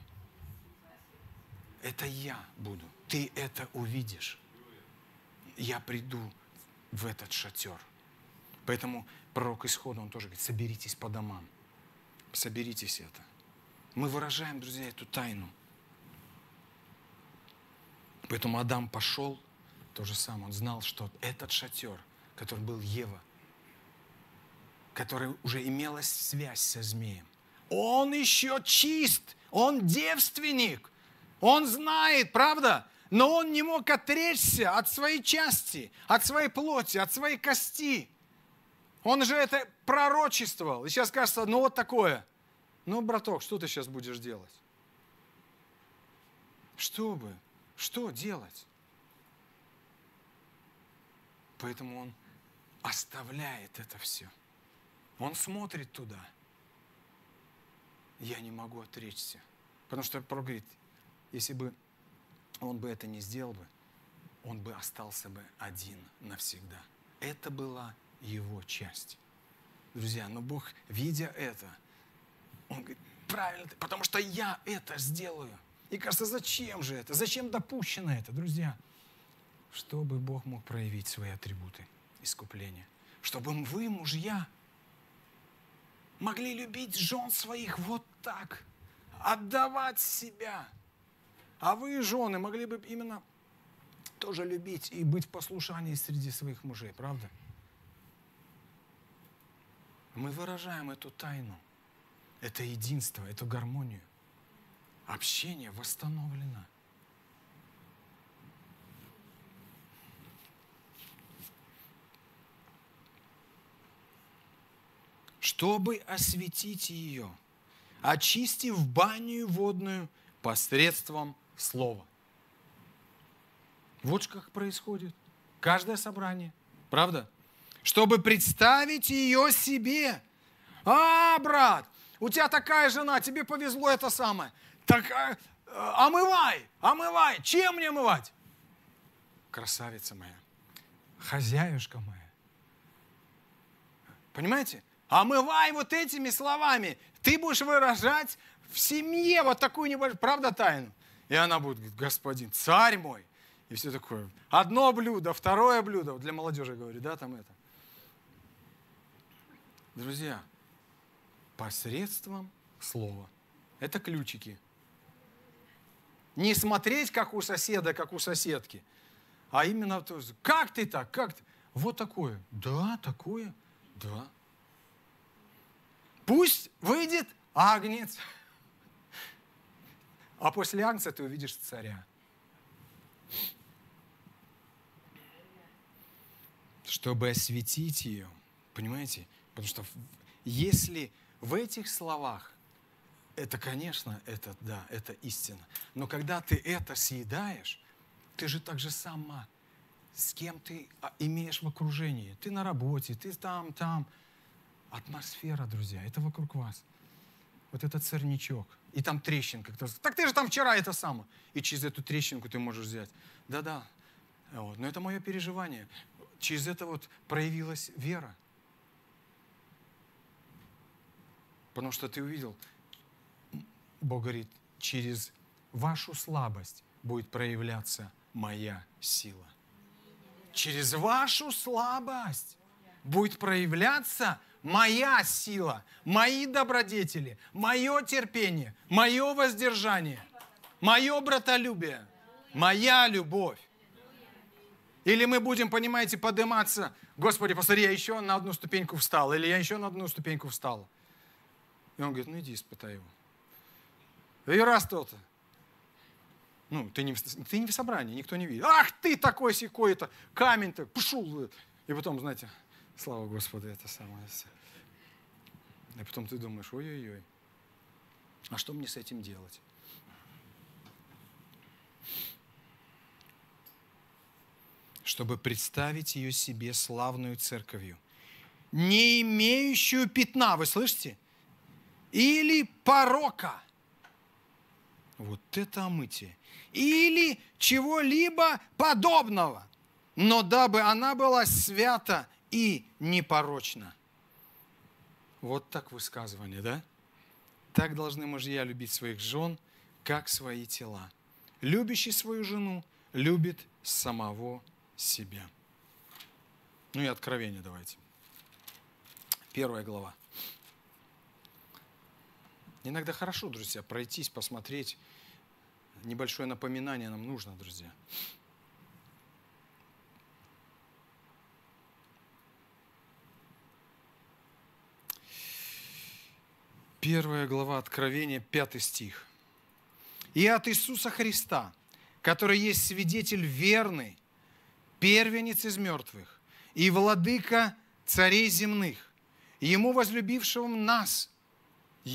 Это я буду. Ты это увидишь. Я приду в этот шатер. Поэтому пророк Исхода, он тоже говорит, соберитесь по домам. Соберитесь это. Мы выражаем, друзья, эту тайну. Поэтому Адам пошел, то же самое. Он знал, что этот шатер, который был Ева, которая уже имела связь со змеем, он еще чист, он девственник, он знает, правда? Но он не мог отречься от своей части, от своей плоти, от своей кости. Он же это пророчествовал. И сейчас кажется, ну вот такое. Ну, браток, что ты сейчас будешь делать? Что делать? Поэтому он оставляет это все. Он смотрит туда. Я не могу отречься. Потому что пророк говорит, если бы он бы это не сделал бы, он бы остался бы один навсегда. Это была его часть. Друзья, но Бог, видя это, Он говорит, правильно, потому что я это сделаю. И кажется, зачем же это? Зачем допущено это, друзья? Чтобы Бог мог проявить свои атрибуты искупления. Чтобы вы, мужья, могли любить жен своих вот так, отдавать себя. А вы, жены, могли бы именно тоже любить и быть в послушании среди своих мужей, правда? Мы выражаем эту тайну, это единство, эту гармонию. Общение восстановлено. Чтобы осветить ее, очистив баню водную посредством слова. Вот как происходит каждое собрание, правда? Чтобы представить ее себе. Брат, у тебя такая жена, тебе повезло это самое. Так, омывай. Чем мне омывать? Красавица моя, хозяюшка моя. Понимаете? Омывай вот этими словами. Ты будешь выражать в семье вот такую небольшую, правда, тайну? И она будет говорить, господин, царь мой. И все такое. Одно блюдо, второе блюдо. Для молодежи говорю, да, там это. Друзья, посредством слова. Это ключики. Не смотреть, как у соседа, как у соседки, а именно, как ты так, как ты? Вот такое. Да, такое. Да. Пусть выйдет агнец. А после агнца ты увидишь царя. Чтобы осветить ее, понимаете? Потому что если в этих словах, это, конечно, это, да, это истина. Но когда ты это съедаешь, ты же так же сама, с кем ты имеешь в окружении. Ты на работе, ты там. Атмосфера, друзья, это вокруг вас. Вот этот сорнячок. И там трещинка. Так ты же там вчера это самое. И через эту трещинку ты можешь взять. Да. Вот. Но это мое переживание. Через это вот проявилась вера. Потому что ты увидел, Бог говорит, через вашу слабость будет проявляться моя сила. Через вашу слабость будет проявляться моя сила, мои добродетели, мое терпение, мое воздержание, мое братолюбие, моя любовь. Или мы будем, понимаете, подниматься, Господи, посмотри, я еще на одну ступеньку встал, или я еще на одну ступеньку встал. И он говорит, ну иди испытай его. И раз то-то. Ну, ты не в собрании, никто не видит. Ах ты такой-сякой-то, камень-то, пошел. И потом, знаете, слава Господу, это самое. И потом ты думаешь, ой-ой-ой, а что мне с этим делать? Чтобы представить ее себе славную церковью, не имеющую пятна, вы слышите? Или порока. Вот это омытие. Или чего-либо подобного. Но дабы она была свята и непорочна. Вот так высказывание, да? Так должны мужья любить своих жен, как свои тела. Любящий свою жену любит самого себя. Ну и откровение давайте. 1 глава. Иногда хорошо, друзья, пройтись, посмотреть. Небольшое напоминание нам нужно, друзья. Первая глава Откровения, 5 стих. «И от Иисуса Христа, который есть свидетель верный, первенец из мертвых и владыка царей земных, Ему возлюбившему нас, и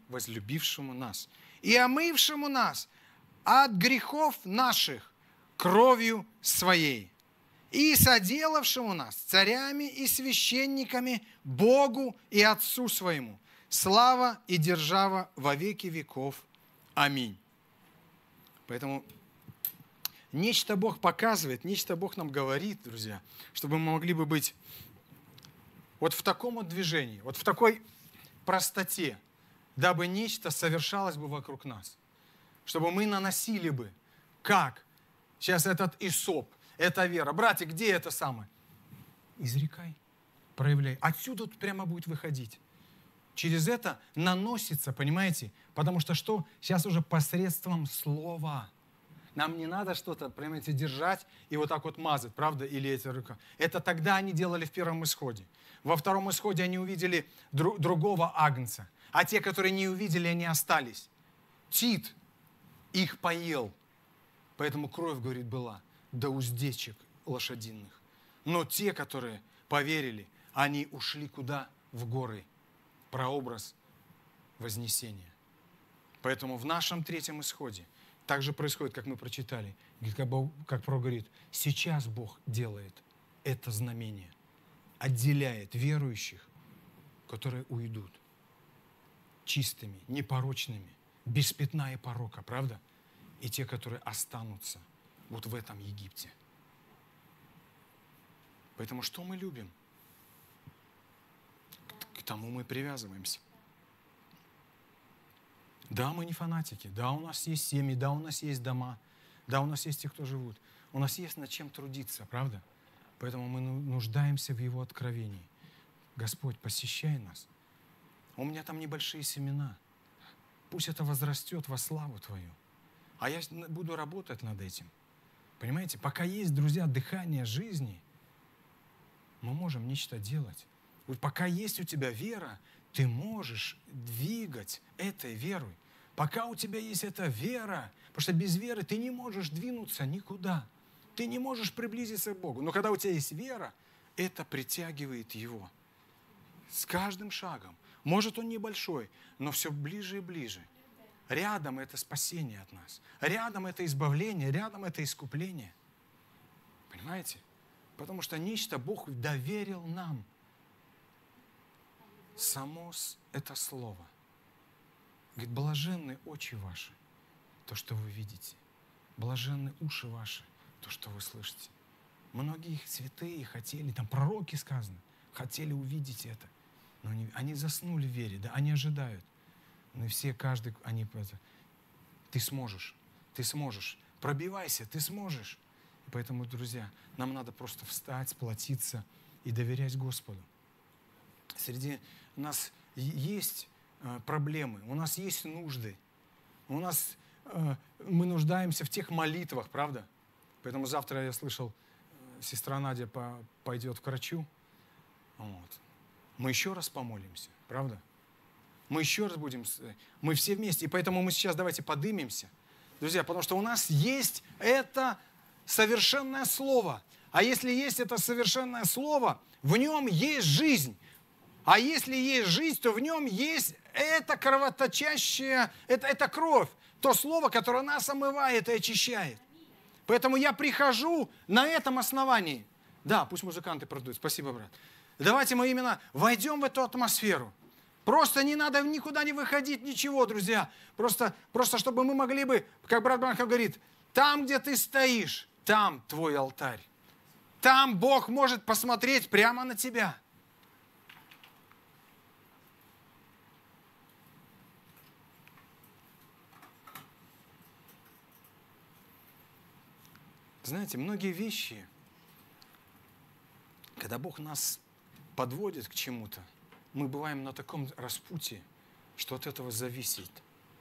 омывшему нас от грехов наших кровью Своей, и соделавшему нас царями и священниками Богу и Отцу своему. Слава и держава во веки веков. Аминь. Поэтому нечто Бог показывает, нечто Бог нам говорит, друзья, чтобы мы могли бы быть вот в таком вот движении, вот в такой простоте, дабы нечто совершалось бы вокруг нас. Чтобы мы наносили бы, как сейчас этот исоп, эта вера. Братья, где это самое? Изрекай, проявляй. Отсюда прямо будет выходить. Через это наносится, понимаете? Потому что что? Сейчас уже посредством слова. Нам не надо что-то, понимаете, держать и вот так вот мазать, правда? Или эти рука. Это тогда они делали в первом исходе. Во втором исходе они увидели другого агнца. А те, которые не увидели, они остались. Тит их поел. Поэтому кровь, говорит, была до уздечек лошадиных. Но те, которые поверили, они ушли куда? В горы. Прообраз вознесения. Поэтому в нашем третьем исходе так же происходит, как мы прочитали. Как Пророк говорит, сейчас Бог делает это знамение. Отделяет верующих, которые уйдут чистыми, непорочными, без пятна и порока, правда? И те, которые останутся вот в этом Египте. Поэтому что мы любим? К тому мы привязываемся. Да, мы не фанатики, да, у нас есть семьи, да, у нас есть дома, да, у нас есть те, кто живут. У нас есть над чем трудиться, правда? Поэтому мы нуждаемся в Его откровении. Господь, посещай нас. У меня там небольшие семена. Пусть это возрастет во славу Твою. А я буду работать над этим. Понимаете, пока есть, друзья, дыхание жизни, мы можем нечто делать. Вот пока есть у тебя вера, ты можешь двигать этой верой. Пока у тебя есть эта вера, потому что без веры ты не можешь двинуться никуда. Ты не можешь приблизиться к Богу. Но когда у тебя есть вера, это притягивает Его. С каждым шагом. Может, он небольшой, но все ближе и ближе. Рядом это спасение от нас. Рядом это избавление, рядом это искупление. Понимаете? Потому что нечто Бог доверил нам. Само это слово. Говорит, блаженны очи ваши, то, что вы видите. Блаженны уши ваши, то, что вы слышите. Многие святые хотели, там пророки сказано, хотели увидеть это. Но они заснули в вере, да, они ожидают. Но все, каждый, ты сможешь, пробивайся, ты сможешь. И поэтому, друзья, нам надо просто встать, сплотиться и доверять Господу. Среди нас есть проблемы, у нас есть нужды, мы нуждаемся в тех молитвах, правда? Поэтому завтра я слышал, сестра Надя пойдет к врачу. Вот. Мы еще раз помолимся, правда? Мы еще раз будем, мы все вместе. И поэтому мы сейчас давайте поднимемся, друзья, потому что у нас есть это совершенное слово. А если есть это совершенное слово, в нем есть жизнь. А если есть жизнь, то в нем есть это кровоточащее, это кровь, то слово, которое нас омывает и очищает. Поэтому я прихожу на этом основании. Да, пусть музыканты продают. Спасибо, брат. Давайте мы именно войдем в эту атмосферу. Просто не надо никуда не выходить, ничего, друзья. Просто чтобы мы могли бы, как брат Бранхам говорит, там, где ты стоишь, там твой алтарь. Там Бог может посмотреть прямо на тебя. Знаете, многие вещи, когда Бог нас подводит к чему-то, мы бываем на таком распутье, что от этого зависит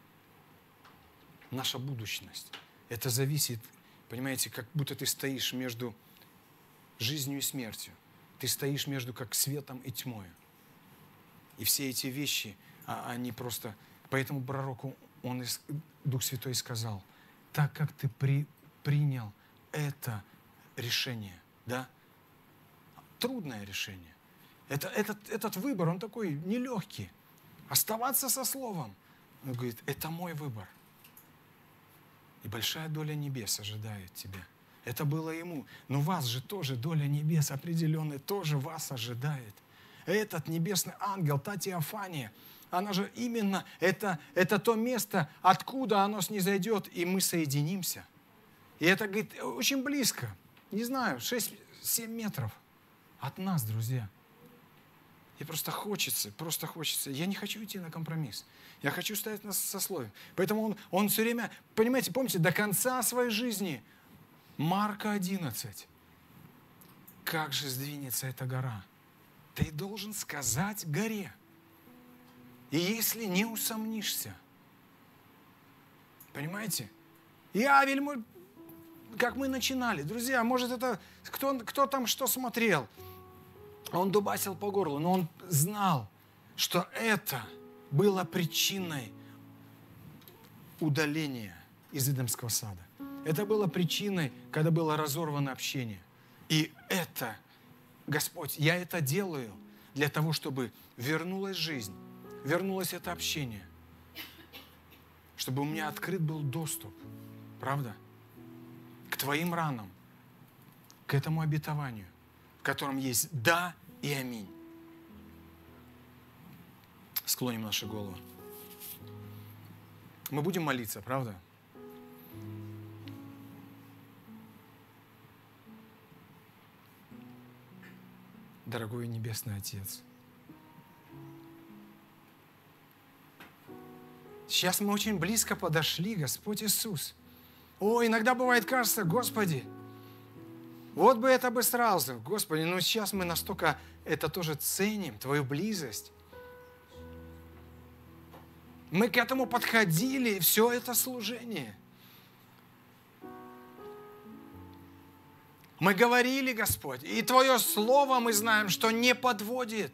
наша будущность. Это зависит, понимаете, как будто ты стоишь между жизнью и смертью. Ты стоишь между как светом и тьмой. И все эти вещи, они просто... Поэтому пророку Дух Святой сказал, так как ты принял это решение, да? Трудное решение. Этот выбор, он такой нелегкий. Оставаться со Словом. Он говорит, это мой выбор. И большая доля небес ожидает тебя. Это было ему. Но вас же тоже доля небес определенная, тоже вас ожидает. Этот небесный ангел, та Теофания, она же именно, это то место, откуда оно снизойдет, и мы соединимся. И это, говорит, очень близко. Не знаю, 6-7 метров от нас, друзья. И просто хочется. Я не хочу идти на компромисс. Я хочу стоять на сословии. Поэтому он все время, понимаете, помните, до конца своей жизни, Марка 11, как же сдвинется эта гора? Ты должен сказать горе. И если не усомнишься, понимаете? И Авель, как мы начинали, друзья, может это, кто там что смотрел, он дубасил по горлу, но он знал, что это было причиной удаления из Эдемского сада. Это было причиной, когда было разорвано общение. И это, Господь, я это делаю для того, чтобы вернулась жизнь, вернулось это общение, чтобы у меня открыт был доступ, правда, к Твоим ранам, к этому обетованию, в котором есть «да» и «аминь». Склоним наши головы. Мы будем молиться, правда? Дорогой Небесный Отец, сейчас мы очень близко подошли, Господь Иисус. Иногда бывает, кажется, Господи, вот бы это бы сразу, Господи, но сейчас мы настолько это тоже ценим, Твою близость. Мы к этому подходили, все это служение. Мы говорили, Господь, и Твое Слово мы знаем, что не подводит.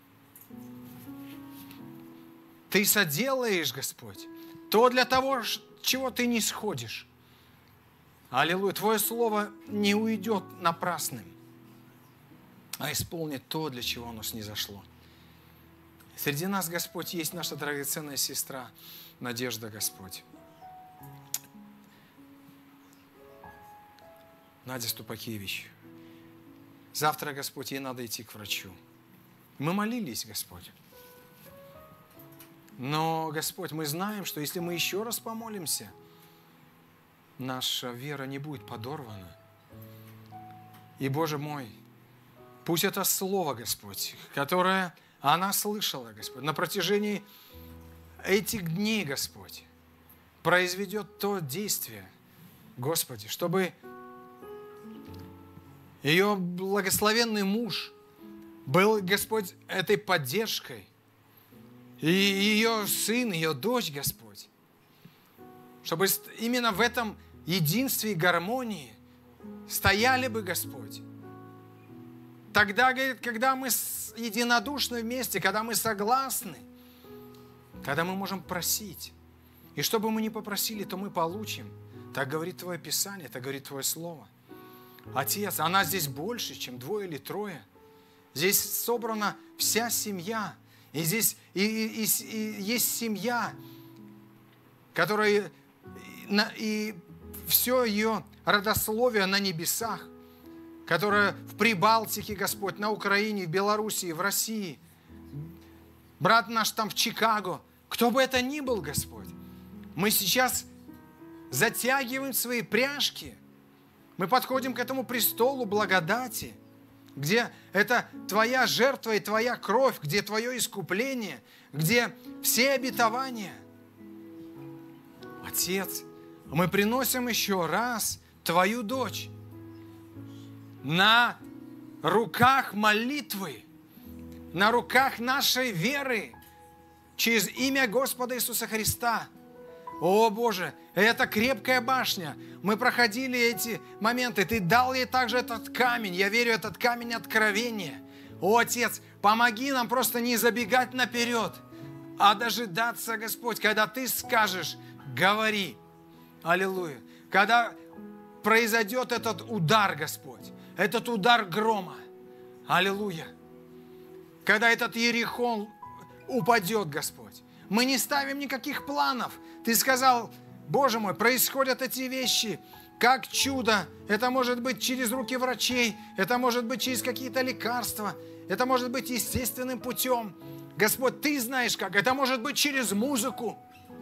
Ты соделаешь, Господь, то для того, чего Ты не сходишь. Аллилуйя. Твое Слово не уйдет напрасным, а исполнит то, для чего оно снизошло. Среди нас, Господь, есть наша драгоценная сестра Надежда, Господь. Надя Ступакевич. Завтра, Господь, ей надо идти к врачу. Мы молились, Господь. Но, Господь, мы знаем, что если мы еще раз помолимся, наша вера не будет подорвана. И, Боже мой, пусть это слово, Господь, которое она слышала, Господь, на протяжении этих дней, Господь, произведет то действие, Господи, чтобы ее благословенный муж был, Господь, этой поддержкой, и ее сын, ее дочь, Господь, чтобы именно в этом единстве и гармонии стояли бы, Господь. Тогда, говорит, когда мы единодушны вместе, когда мы согласны, тогда мы можем просить. И что бы мы ни попросили, то мы получим. Так говорит Твое Писание, так говорит Твое Слово. Отец, она здесь больше, чем 2 или 3. Здесь собрана вся семья. И здесь есть семья, которая и все ее родословие на небесах, которая в Прибалтике, Господь, на Украине, в Белоруссии, в России, брат наш там в Чикаго, кто бы это ни был, Господь, мы сейчас затягиваем свои пряжки, мы подходим к этому престолу благодати, где это Твоя жертва и Твоя кровь, где Твое искупление, где все обетования. Отец, мы приносим еще раз Твою дочь на руках молитвы, на руках нашей веры через имя Господа Иисуса Христа. О, Боже, это крепкая башня. Мы проходили эти моменты. Ты дал ей также этот камень. Я верю, этот камень откровения. О, Отец, помоги нам просто не забегать наперед, а дожидаться, Господь, когда Ты скажешь, говори. Аллилуйя. Когда произойдет этот удар, Господь, этот удар грома. Аллилуйя. Когда этот Иерихон упадет, Господь. Мы не ставим никаких планов. Ты сказал, Боже мой, происходят эти вещи как чудо. Это может быть через руки врачей, это может быть через какие-то лекарства, это может быть естественным путем. Господь, Ты знаешь как. Это может быть через музыку.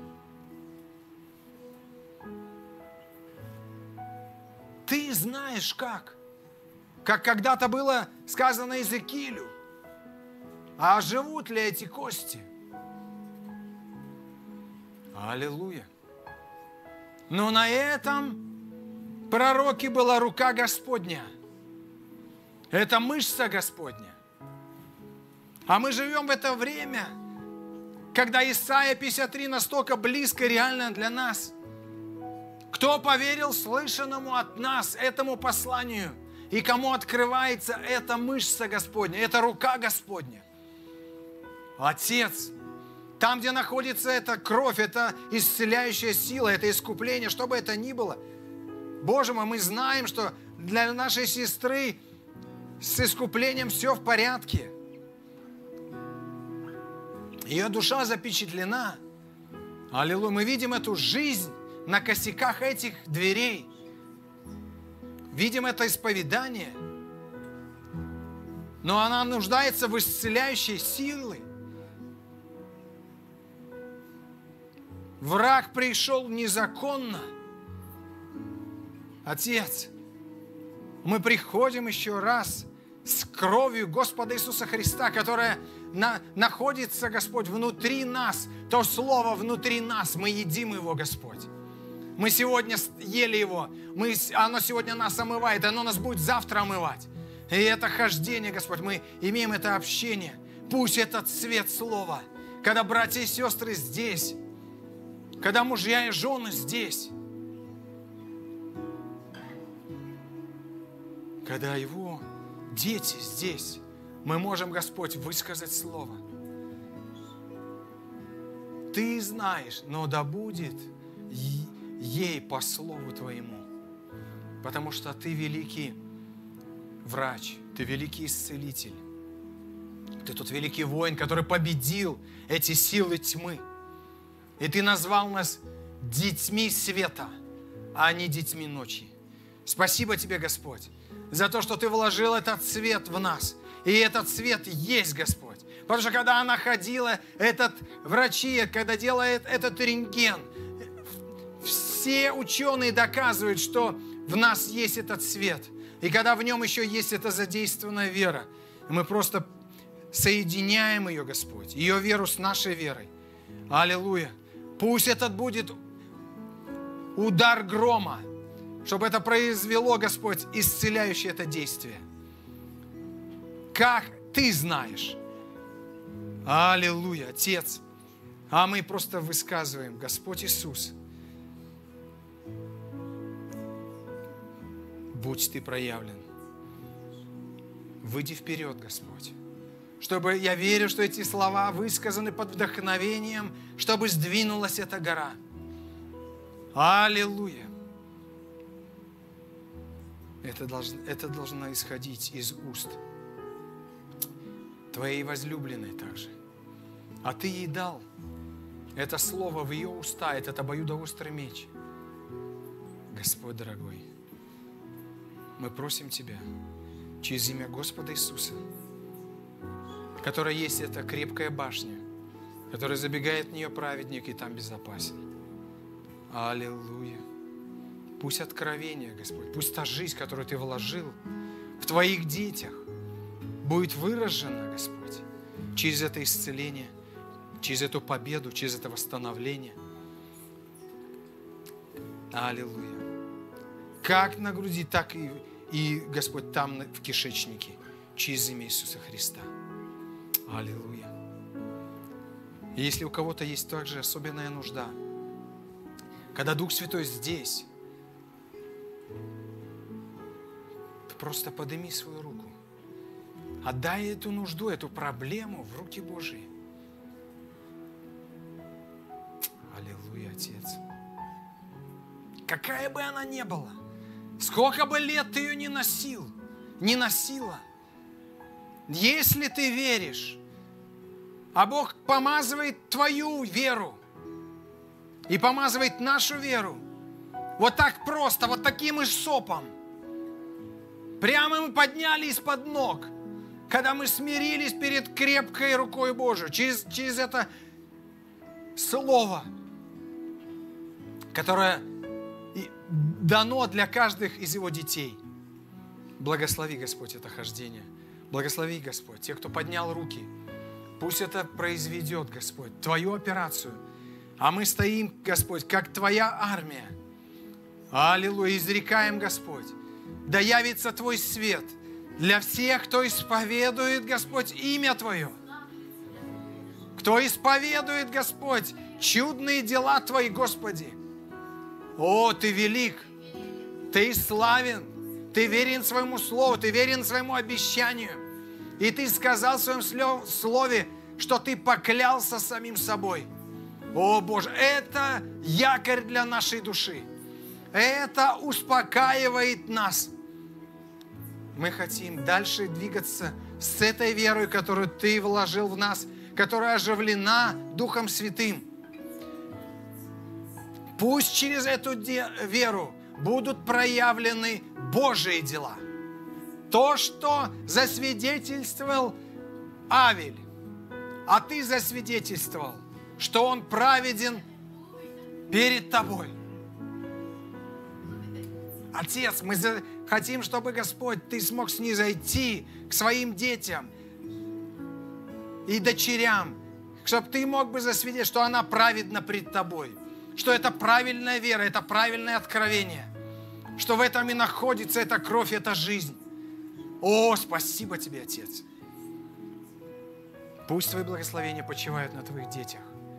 Ты знаешь как. Как когда-то было сказано Иезекиилю. А живут ли эти кости? Аллилуйя. Но на этом пророке была рука Господня. Это мышца Господня. А мы живем в это время, когда Исайя 53 настолько близко реально для нас. Кто поверил слышанному от нас, этому посланию, и кому открывается эта мышца Господня, эта рука Господня? Отец, там, где находится эта кровь, эта исцеляющая сила, это искупление, что бы это ни было. Боже мой, мы знаем, что для нашей сестры с искуплением все в порядке. Ее душа запечатлена. Аллилуйя. Мы видим эту жизнь на косяках этих дверей. Видим это исповедание. Но она нуждается в исцеляющей силе. Враг пришел незаконно. Отец, мы приходим еще раз с кровью Господа Иисуса Христа, которая находится, Господь, внутри нас. То Слово внутри нас, мы едим его, Господь. Мы сегодня ели его, оно сегодня нас омывает, оно нас будет завтра омывать. И это хождение, Господь, мы имеем это общение. Пусть этот свет Слова, когда братья и сестры здесь, когда мужья и жены здесь, когда его дети здесь, мы можем, Господь, высказать Слово. Ты знаешь, но да будет ей по Слову Твоему. Потому что Ты великий врач, Ты великий исцелитель. Ты тот великий воин, который победил эти силы тьмы. И Ты назвал нас детьми света, а не детьми ночи. Спасибо Тебе, Господь, за то, что Ты вложил этот свет в нас. И этот свет есть, Господь. Потому что когда она ходила, врачи, когда делает этот рентген, все ученые доказывают, что в нас есть этот свет. И когда в нем еще есть эта задействованная вера, мы просто соединяем ее, Господь, ее веру с нашей верой. Аллилуйя. Пусть этот будет удар грома, чтобы это произвело, Господь, исцеляющее это действие. Как Ты знаешь. Аллилуйя, Отец. А мы просто высказываем, Господь Иисус, будь Ты проявлен. Выйди вперед, Господь. Чтобы, я верю, что эти слова высказаны под вдохновением, чтобы сдвинулась эта гора. Аллилуйя. Это должно исходить из уст Твоей возлюбленной также. А Ты ей дал это слово в ее уста, этот обоюдоострый меч. Господь дорогой, мы просим Тебя через имя Господа Иисуса, которая есть эта крепкая башня, которая забегает в нее праведник и там безопасен. Аллилуйя. Пусть откровение, Господь, пусть та жизнь, которую Ты вложил в Твоих детях, будет выражена, Господь, через это исцеление, через эту победу, через это восстановление. Аллилуйя. Как на груди, так и Господь, там в кишечнике, через имя Иисуса Христа. Аллилуйя. И если у кого-то есть также особенная нужда, когда Дух Святой здесь, ты просто подними свою руку. Отдай эту нужду, эту проблему в руки Божьи. Аллилуйя, Отец. Какая бы она ни была, сколько бы лет ты ее не носила, если ты веришь, а Бог помазывает твою веру и помазывает нашу веру, Вот так просто, вот таким и сопом. Прямо мы подняли из-под ног, когда мы смирились перед крепкой рукой Божией, через это слово, которое дано для каждых из Его детей. Благослови, Господь, это хождение. Благослови, Господь, тех, кто поднял руки. Пусть это произведет, Господь, Твою операцию. А мы стоим, Господь, как Твоя армия. Аллилуйя, изрекаем, Господь. Да явится Твой свет для всех, кто исповедует, Господь, имя Твое. Кто исповедует, Господь, чудные дела Твои, Господи. О, Ты велик, Ты славен, Ты верен своему слову, Ты верен своему обещанию. И Ты сказал в своем слове, что Ты поклялся самим собой. О, Боже, это якорь для нашей души. Это успокаивает нас. Мы хотим дальше двигаться с этой верой, которую Ты вложил в нас, которая оживлена Духом Святым. Пусть через эту веру будут проявлены Божьи дела. То, что засвидетельствовал Авель, а Ты засвидетельствовал, что он праведен перед Тобой. Отец, мы хотим, чтобы, Господь, Ты смог снизойти к своим детям и дочерям, чтобы Ты мог бы засвидетельствовать, что она праведна пред Тобой, что это правильная вера, это правильное откровение, что в этом и находится эта кровь, эта жизнь. О, спасибо Тебе, Отец. Пусть Твои благословения почивают на Твоих детях.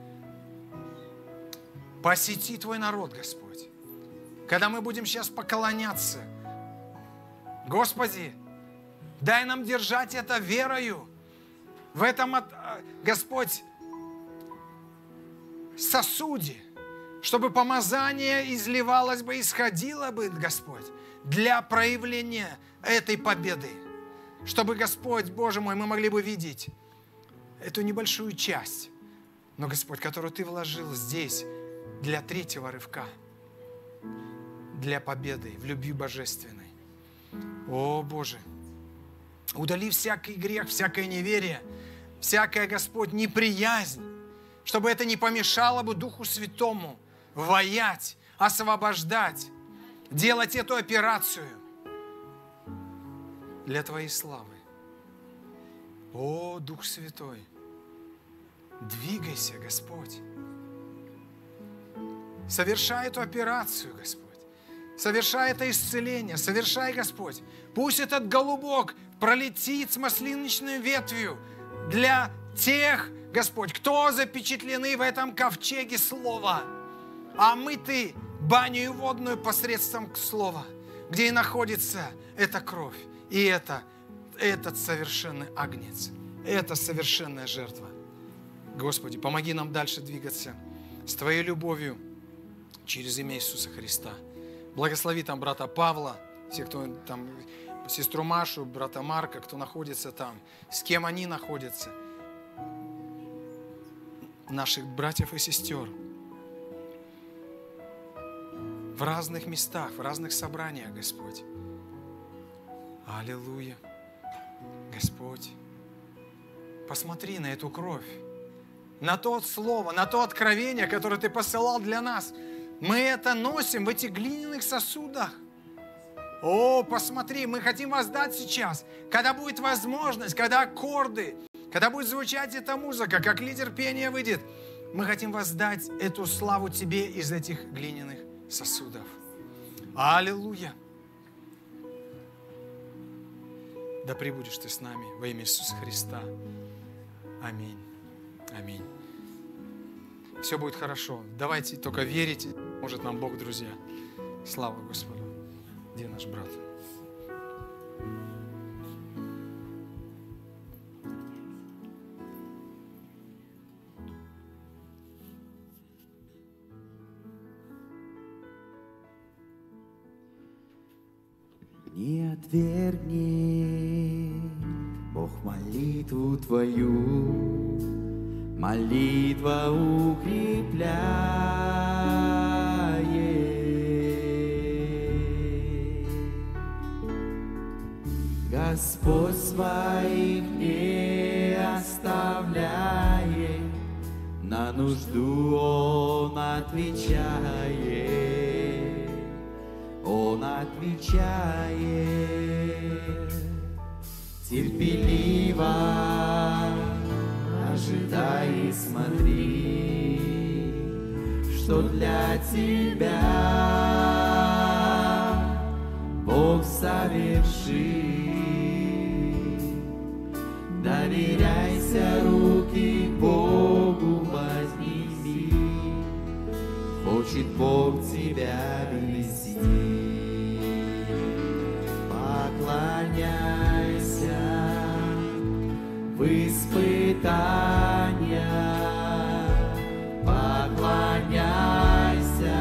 Посети Твой народ, Господь. Когда мы будем сейчас поклоняться, Господи, дай нам держать это верою. В этом, Господь, сосуде, чтобы помазание изливалось бы, исходило бы, Господь, для проявления этой победы. Чтобы, Господь, Боже мой, мы могли бы видеть эту небольшую часть, но, Господь, которую Ты вложил здесь для третьего рывка, для победы в любви божественной. О, Боже, удали всякий грех, всякое неверие, всякая, Господь, неприязнь, чтобы это не помешало бы Духу Святому воять, освобождать, делать эту операцию для Твоей славы. О, Дух Святой, двигайся, Господь. Совершай эту операцию, Господь. Совершай это исцеление. Совершай, Господь. Пусть этот голубок пролетит с маслиночной ветвью для тех, Господь, кто запечатлены в этом ковчеге Слова. А мы-ты баню водную посредством Слова, где и находится эта кровь. И этот совершенный агнец. Это совершенная жертва. Господи, помоги нам дальше двигаться с Твоей любовью через имя Иисуса Христа. Благослови там брата Павла, все, кто там, сестру Машу, брата Марка, кто находится там, с кем они находятся, наших братьев и сестер в разных местах, в разных собраниях, Господь. Аллилуйя. Господь, посмотри на эту кровь, на то слово, на то откровение, которое Ты посылал для нас. Мы это носим в этих глиняных сосудах. О, посмотри, мы хотим воздать сейчас, когда будет возможность, когда аккорды, когда будет звучать эта музыка, как лидер пения выйдет, мы хотим воздать эту славу Тебе из этих глиняных сосудов. Аллилуйя! Да пребудешь Ты с нами во имя Иисуса Христа. Аминь. Аминь. Все будет хорошо. Давайте только верить. Может нам Бог, друзья. Слава Господу. Где наш брат? Не отвергни, Бог, молитву Твою, молитва укрепляет. Господь своих не оставляет, на нужду Он отвечает, Он отвечает. Терпеливо ожидай и смотри, что для тебя Бог совершит. Доверяйся, руки к Богу вознеси, хочет Бог тебя вести. Поклоняйся в испытания, поклоняйся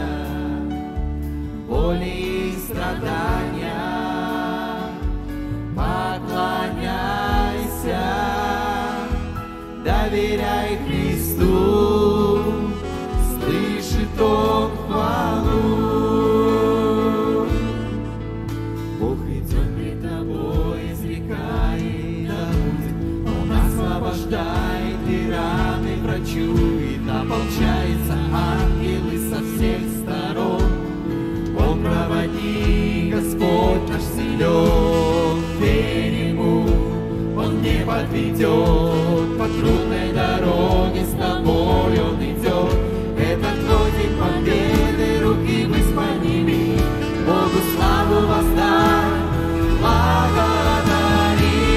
боли и страдания, поклоняйся, доверяй Христу, слышит Он хвалу. Бог идет пред тобой, изрекает, да будет Он освобождает, и раны врачует, ополчается ангелы со всех сторон. Он проводник, Господь наш силен, верь Ему, Он не подведет, по трудной дороге с тобой Он идет. Это твой день победы, руки ввысь подними, Богу славу воздай, благодари,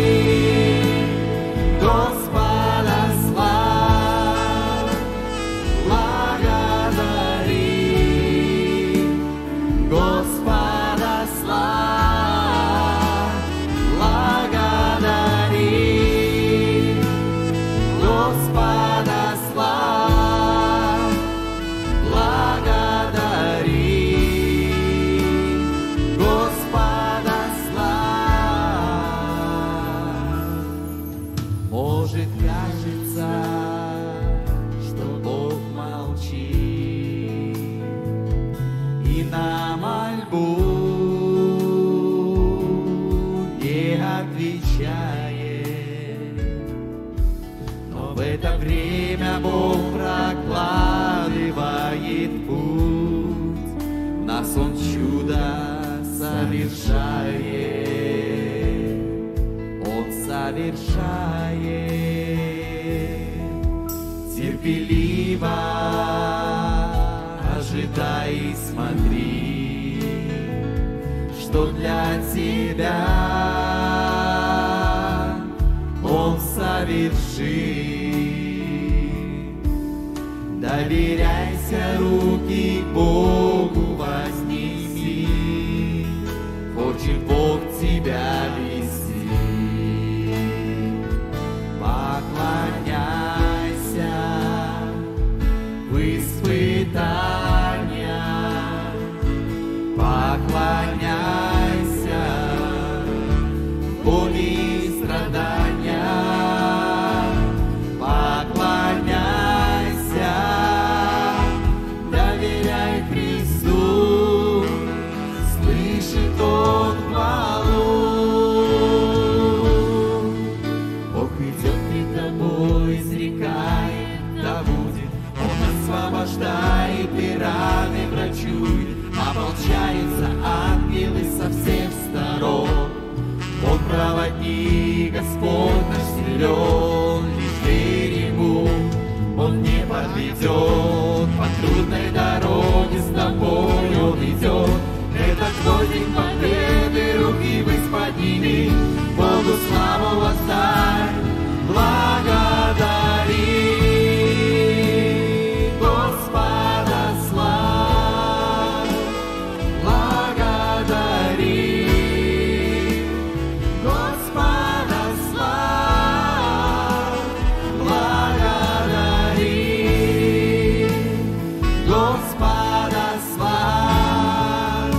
Господа славь, благодари, Господа славь, благодари, Господа славь, благодари, Господа славь. Может, кажется, что Бог молчит и на мольбу не отвечает, но в это время Бог прокладывает путь, в нас Он чудо совершает, Он совершает. Терпеливо ожидай и смотри, что для тебя Он совершит. Доверяйся, руки к Богу вознеси, хочет Бог тебя вести. Поклоняйся в испытания, поклоняйся боли и страдания, поклоняйся, доверяй Христу, слышит Он хвалу. Бог идет пред тобой, изрекает, да будет Он освобождает, и раны врачует, ополчаются ангелы со всех сторон. Он проводник, Господь наш силен, лишь верь Ему, Он не подведет, по трудной дороге с тобой Он идет. Это твой день победы, руки ввысь подними, Богу славу воздай, благодари, Господа славь, благодари, Господа славь, благодари, Господа славь,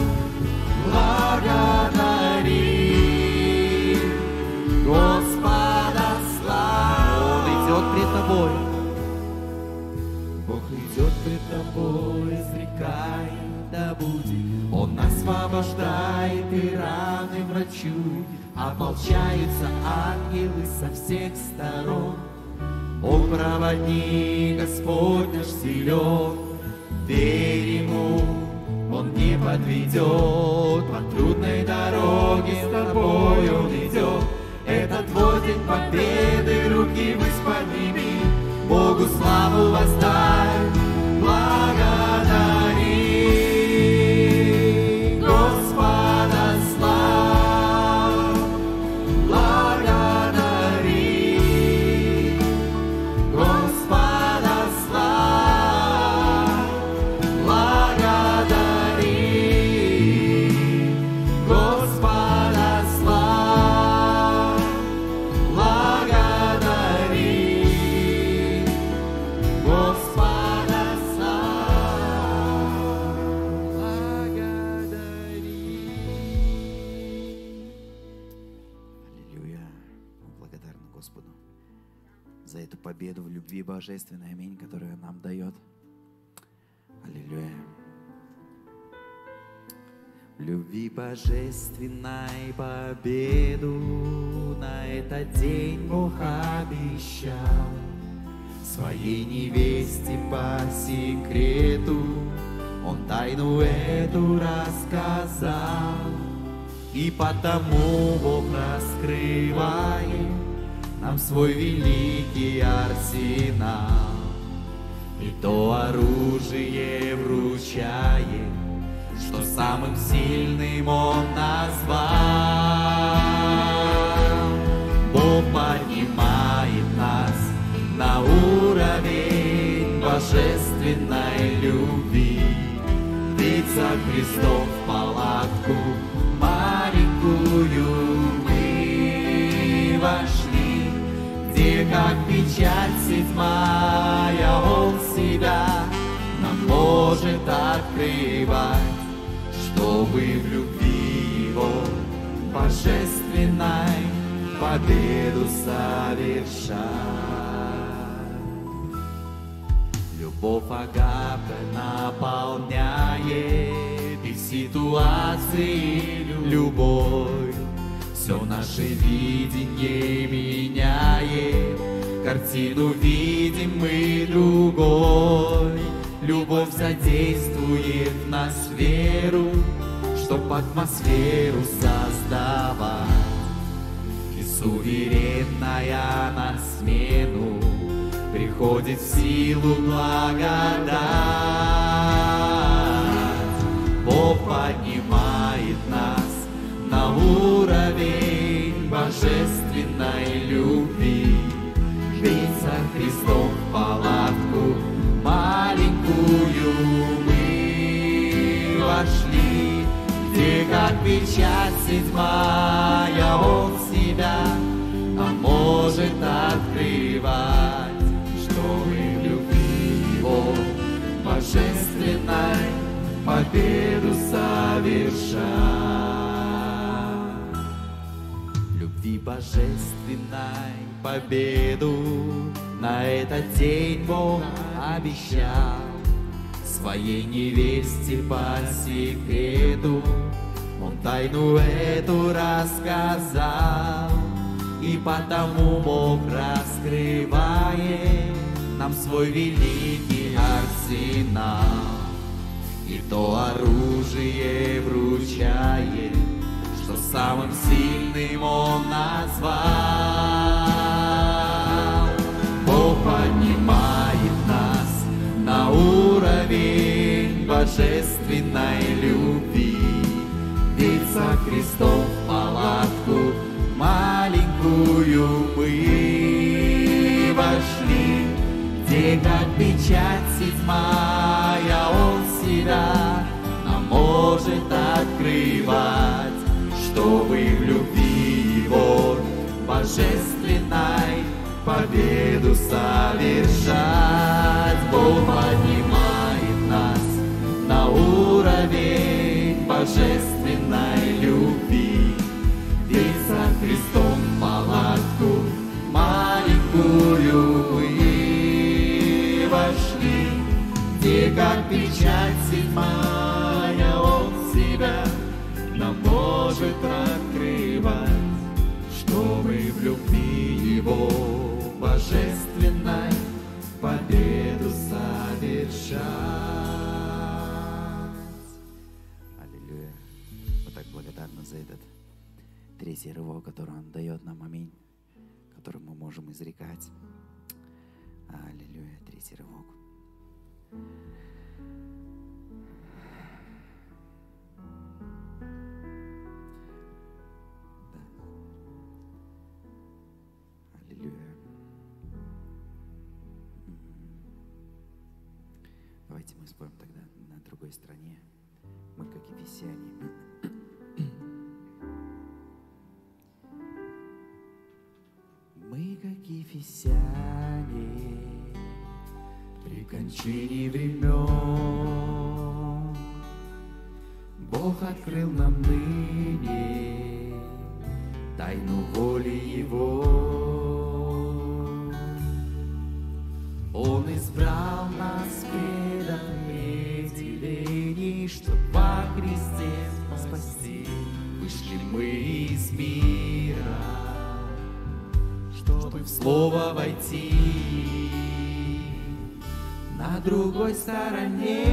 благодари, Господа славь. Он идет пред тобой, Бог идет пред тобой, изрекает, да будет Он освобождает, и раны врачует, Ополчаются ангелы со всех сторон. Бог проводник, Господь наш силен. Верь Ему, Он не подведет. По трудной дороге с тобой Он идет. Это твой день победы, руки ввысь подними, Богу славу воздай, благодари, Господа славь, благодари, Господа славь, благодари, Господа славь, благодари, Господа славь, благодари. Аллилуйя. Мы благодарны Господу за эту победу в любви божественной, аминь, которую Он нам дает. Аллилуйя. В любви божественной победу на этот день Бог обещал своей невесте по секрету. Он тайну эту рассказал, и потому Бог раскрывает нам свой великий арсенал. И то оружие вручает, что самым сильным Он назвал. Бог поднимает нас на уровень божественной любви. Ведь за Христом в палатку маленькую мы вошли, где как печать седьмая Он себя нам может открывать, чтобы в любви Его божественной победу совершать. Любовь Агапе наполняет и ситуации любовь. Все наше видение меняет, картину видим мы другой. Любовь задействует в нас веру, чтоб атмосферу создавать. И суверенная на смену приходит в силу благодать. Бог поднимает нас на уровень божественной любви. Ведь за Христом в палатку маленькую мы вошли, где как печать седьмая Он себя нам может открывать, чтобы в любви Его божественной победу совершать. В любви божественной победу на этот день Бог обещал своей невесте по секрету. Он тайну эту рассказал, и потому Бог раскрывает нам свой великий арсенал. И то оружие вручает, что самым сильным Он назвал. Бог поднимает нас на уровень божественной любви. Ведь за Христом в палатку маленькую мы вошли, где как печать седьмая Он себя нам может открывать, чтобы в любви Его божественной победу совершать. Бог поднимает нас на уровень божественной любви. Ведь за Христом в палатку маленькую мы вошли, где как печать седьмая Он себя нам может открывать, торжественной победу совершать. Аллилуйя. Мы так благодарны за этот третий рывок, который Он дает нам, аминь, который мы можем изрекать. Аллилуйя, третий рывок. Да. Аллилуйя. Давайте мы споем тогда на другой стороне. Мы как ефесяне. Мы как ефесяне при кончине времен. Бог открыл нам ныне тайну воли Его. Он избрал нас предопределений, чтоб во Христе спасти. Вышли мы из мира, чтобы в Слово войти. На другой стороне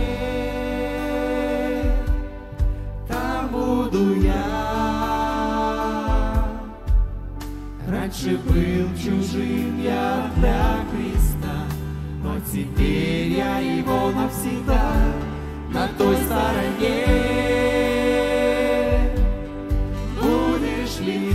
там буду я. Раньше был чужим я для Христа, но теперь я Его навсегда. На той стороне будешь ли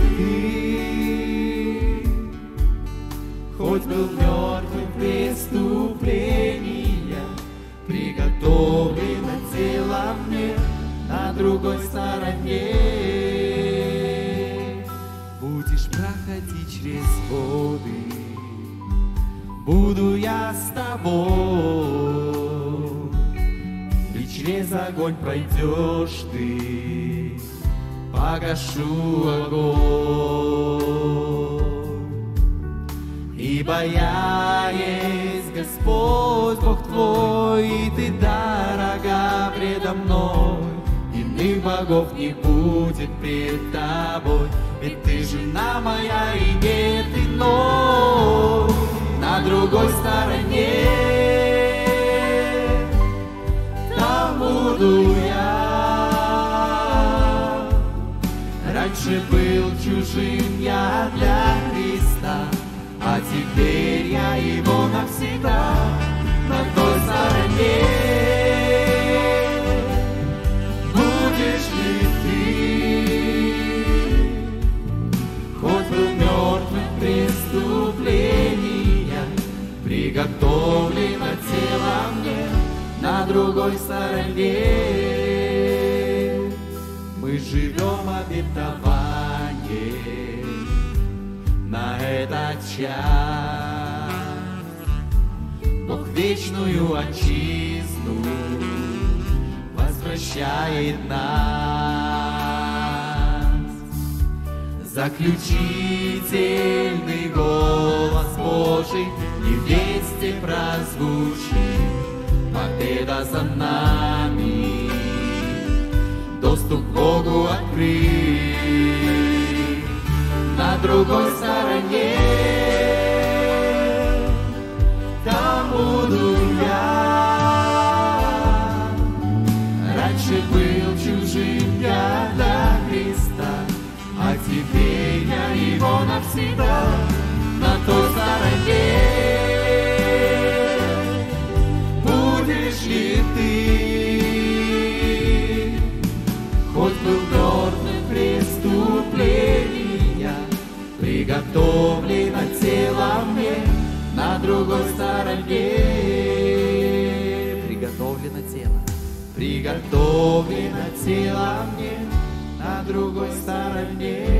ты? Хоть был мертвым преступления, приготовлено тело мне на другой стороне. Будешь проходить через воды, буду я с тобой. И через огонь пройдешь ты, погашу огонь. Ибо я есть Господь Бог твой, и ты дорога предо мной. Иных богов не будет пред тобой, ведь ты жена моя, и нет иной. На другой стороне там буду я. Раньше был чужим я для Христа, а теперь я Его навсегда. На той стороне будешь ли ты? Хоть был мертвым преступления, приготовлено тело мне на другой стороне. Мы живем обетование на этот час. Бог вечную отчизну возвращает нас. Заключительный голос Божий невесте прозвучит. Победа за нами, доступ к Богу открыт. На другой стороне там буду я. Раньше был чужим я для Христа, а теперь я Его навсегда. На той стороне будешь ли ты? Хоть был мертвым преступления, приготовлено тело мне на другой стороне. Приготовлено тело, приготовлено тело мне на другой стороне.